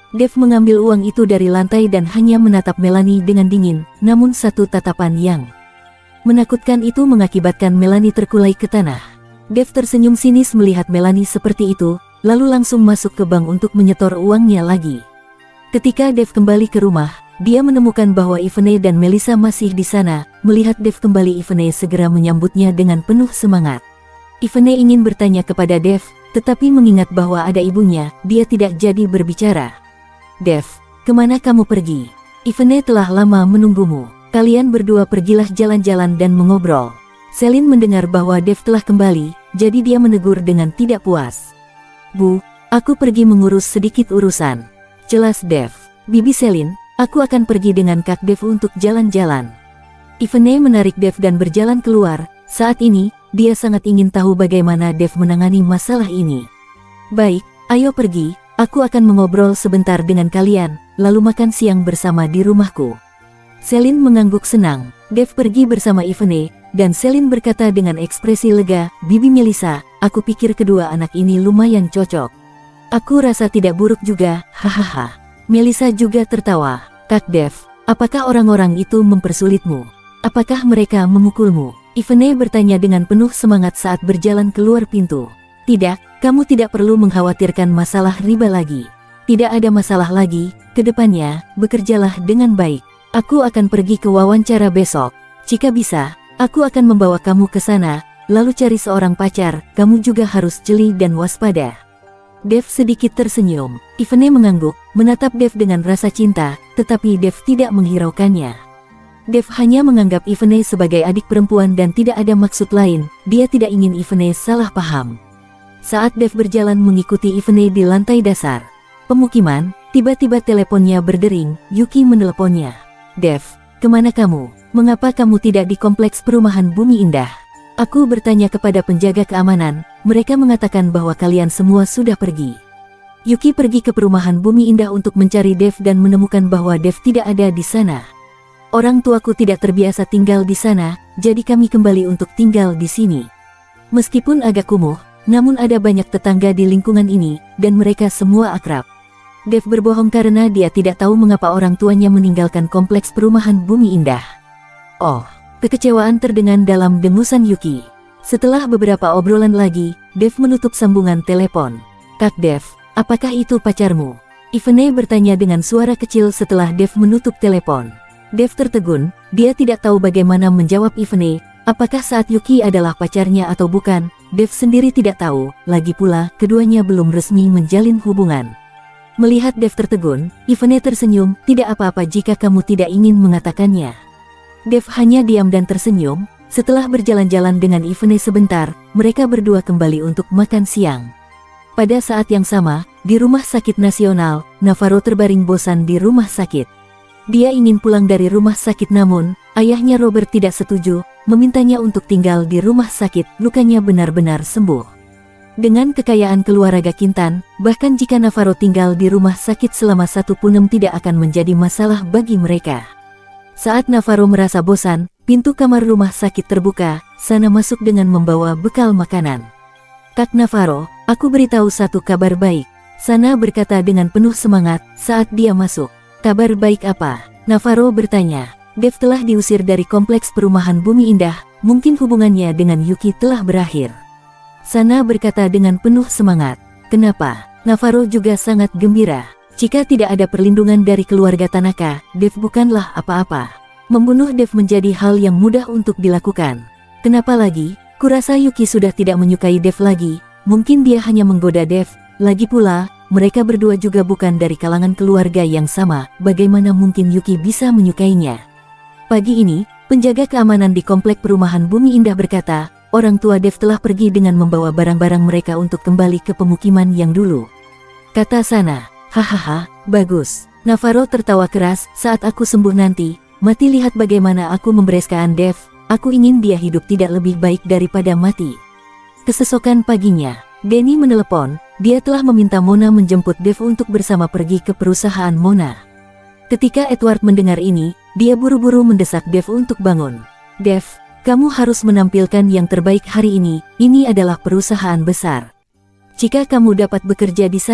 Dev mengambil uang itu dari lantai dan hanya menatap Melanie dengan dingin, namun satu tatapan yang menakutkan itu mengakibatkan Melanie terkulai ke tanah. Dev tersenyum sinis melihat Melanie seperti itu, lalu langsung masuk ke bank untuk menyetor uangnya lagi. Ketika Dev kembali ke rumah, dia menemukan bahwa Ivone dan Melissa masih di sana. Melihat Dev kembali, Ivone segera menyambutnya dengan penuh semangat. Ivone ingin bertanya kepada Dev, tetapi mengingat bahwa ada ibunya, dia tidak jadi berbicara. Dev, kemana kamu pergi? Ivone telah lama menunggumu. Kalian berdua pergilah jalan-jalan dan mengobrol. Celine mendengar bahwa Dev telah kembali, jadi dia menegur dengan tidak puas. Bu, aku pergi mengurus sedikit urusan. Jelas Dev. Bibi Celine, aku akan pergi dengan Kak Dev untuk jalan-jalan. Ivone menarik Dev dan berjalan keluar. Saat ini, dia sangat ingin tahu bagaimana Dev menangani masalah ini. Baik, ayo pergi. Aku akan mengobrol sebentar dengan kalian, lalu makan siang bersama di rumahku. Celine mengangguk senang. Dev pergi bersama Ivone, dan Celine berkata dengan ekspresi lega, Bibi Melissa, aku pikir kedua anak ini lumayan cocok. Aku rasa tidak buruk juga, hahaha. Melissa juga tertawa. Kak Dev, apakah orang-orang itu mempersulitmu? Apakah mereka memukulmu? Ivone bertanya dengan penuh semangat saat berjalan keluar pintu. Tidak, kamu tidak perlu mengkhawatirkan masalah riba lagi. Tidak ada masalah lagi, kedepannya, bekerjalah dengan baik. Aku akan pergi ke wawancara besok. Jika bisa, aku akan membawa kamu ke sana, lalu cari seorang pacar, kamu juga harus jeli dan waspada. Dev sedikit tersenyum. Ivone mengangguk, menatap Dev dengan rasa cinta, tetapi Dev tidak menghiraukannya. Dev hanya menganggap Ivone sebagai adik perempuan dan tidak ada maksud lain, dia tidak ingin Ivone salah paham. Saat Dev berjalan mengikuti Ivone di lantai dasar pemukiman, tiba-tiba teleponnya berdering. Yuki meneleponnya. Dev, kemana kamu? Mengapa kamu tidak di kompleks perumahan Bumi Indah? Aku bertanya kepada penjaga keamanan, mereka mengatakan bahwa kalian semua sudah pergi. Yuki pergi ke perumahan Bumi Indah untuk mencari Dev dan menemukan bahwa Dev tidak ada di sana. Orang tuaku tidak terbiasa tinggal di sana, jadi kami kembali untuk tinggal di sini. Meskipun agak kumuh, namun ada banyak tetangga di lingkungan ini, dan mereka semua akrab. Dev berbohong karena dia tidak tahu mengapa orang tuanya meninggalkan kompleks perumahan Bumi Indah. Oh, kekecewaan terdengar dalam dengusan Yuki. Setelah beberapa obrolan lagi, Dev menutup sambungan telepon. Kak Dev, apakah itu pacarmu? Ivone bertanya dengan suara kecil setelah Dev menutup telepon. Dev tertegun, dia tidak tahu bagaimana menjawab Ivone. Apakah saat Yuki adalah pacarnya atau bukan, Dev sendiri tidak tahu, lagi pula keduanya belum resmi menjalin hubungan. Melihat Dev tertegun, Ivone tersenyum, tidak apa-apa jika kamu tidak ingin mengatakannya. Dev hanya diam dan tersenyum. Setelah berjalan-jalan dengan Ivone sebentar, mereka berdua kembali untuk makan siang. Pada saat yang sama, di rumah sakit nasional, Navarro terbaring bosan di rumah sakit. Dia ingin pulang dari rumah sakit namun, ayahnya Robert tidak setuju, memintanya untuk tinggal di rumah sakit, lukanya benar-benar sembuh. Dengan kekayaan keluarga Kintan, bahkan jika Navarro tinggal di rumah sakit selama 1 punem tidak akan menjadi masalah bagi mereka. Saat Navarro merasa bosan, pintu kamar rumah sakit terbuka, Sana masuk dengan membawa bekal makanan. Kak Navarro, aku beritahu satu kabar baik. Sana berkata dengan penuh semangat saat dia masuk. Kabar baik apa? Navarro bertanya. Dev telah diusir dari kompleks perumahan Bumi Indah, mungkin hubungannya dengan Yuki telah berakhir. Sana berkata dengan penuh semangat. Kenapa? Navarro juga sangat gembira. Jika tidak ada perlindungan dari keluarga Tanaka, Dev bukanlah apa-apa. Membunuh Dev menjadi hal yang mudah untuk dilakukan. Kenapa lagi? Kurasa Yuki sudah tidak menyukai Dev lagi, mungkin dia hanya menggoda Dev. Lagi pula, mereka berdua juga bukan dari kalangan keluarga yang sama, bagaimana mungkin Yuki bisa menyukainya? Pagi ini, penjaga keamanan di komplek perumahan Bumi Indah berkata, orang tua Dev telah pergi dengan membawa barang-barang mereka untuk kembali ke pemukiman yang dulu. Kata Sana, hahaha, bagus. Navarro tertawa keras, saat aku sembuh nanti, mati lihat bagaimana aku membereskan Dev, aku ingin dia hidup tidak lebih baik daripada mati. Kesesokan paginya, Denny menelepon, dia telah meminta Mona menjemput Dev untuk bersama pergi ke perusahaan Mona. Ketika Edward mendengar ini, dia buru-buru mendesak Dev untuk bangun. Dev, kamu harus menampilkan yang terbaik hari ini adalah perusahaan besar. Jika kamu dapat bekerja di sana,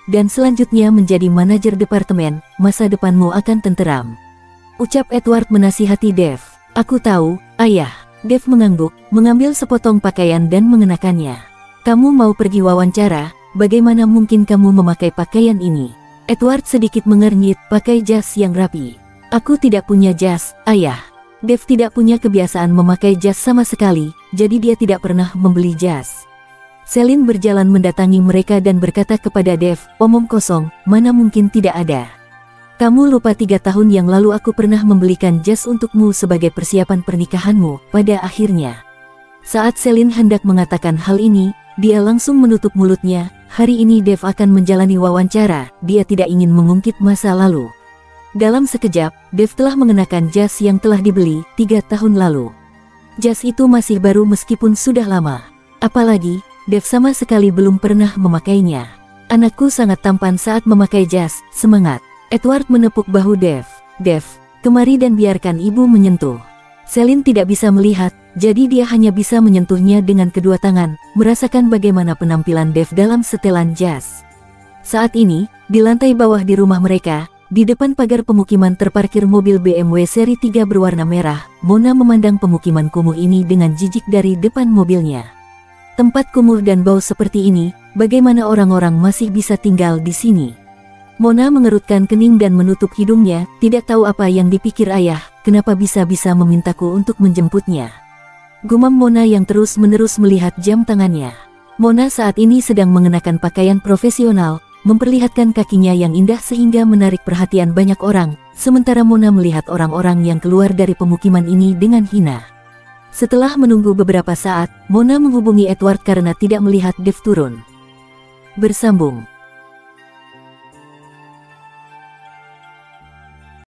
dan selanjutnya menjadi manajer departemen, masa depanmu akan tenteram. Ucap Edward menasihati Dev. Aku tahu, ayah. Dev mengangguk, mengambil sepotong pakaian dan mengenakannya. Kamu mau pergi wawancara, bagaimana mungkin kamu memakai pakaian ini? Edward sedikit mengernyit, pakai jas yang rapi. Aku tidak punya jas, ayah. Dev tidak punya kebiasaan memakai jas sama sekali, jadi dia tidak pernah membeli jas. Celine berjalan mendatangi mereka dan berkata kepada Dev, omong kosong, mana mungkin tidak ada. Kamu lupa 3 tahun yang lalu aku pernah membelikan jas untukmu sebagai persiapan pernikahanmu. Pada akhirnya, saat Celine hendak mengatakan hal ini, dia langsung menutup mulutnya. Hari ini Dev akan menjalani wawancara, dia tidak ingin mengungkit masa lalu. Dalam sekejap, Dev telah mengenakan jas yang telah dibeli 3 tahun lalu. Jas itu masih baru meskipun sudah lama. Apalagi, Dev sama sekali belum pernah memakainya. Anakku sangat tampan saat memakai jas, semangat. Edward menepuk bahu Dev. Dev, kemari dan biarkan ibu menyentuh. Celine tidak bisa melihat, jadi dia hanya bisa menyentuhnya dengan kedua tangan, merasakan bagaimana penampilan Dev dalam setelan jas. Saat ini, di lantai bawah di rumah mereka, di depan pagar pemukiman terparkir mobil BMW seri 3 berwarna merah. Mona memandang pemukiman kumuh ini dengan jijik dari depan mobilnya. Tempat kumuh dan bau seperti ini, bagaimana orang-orang masih bisa tinggal di sini? Mona mengerutkan kening dan menutup hidungnya, tidak tahu apa yang dipikir ayah, kenapa bisa-bisa memintaku untuk menjemputnya. Gumam Mona yang terus-menerus melihat jam tangannya. Mona saat ini sedang mengenakan pakaian profesional, memperlihatkan kakinya yang indah sehingga menarik perhatian banyak orang, sementara Mona melihat orang-orang yang keluar dari pemukiman ini dengan hina. Setelah menunggu beberapa saat, Mona menghubungi Edward karena tidak melihat Dev turun. Bersambung.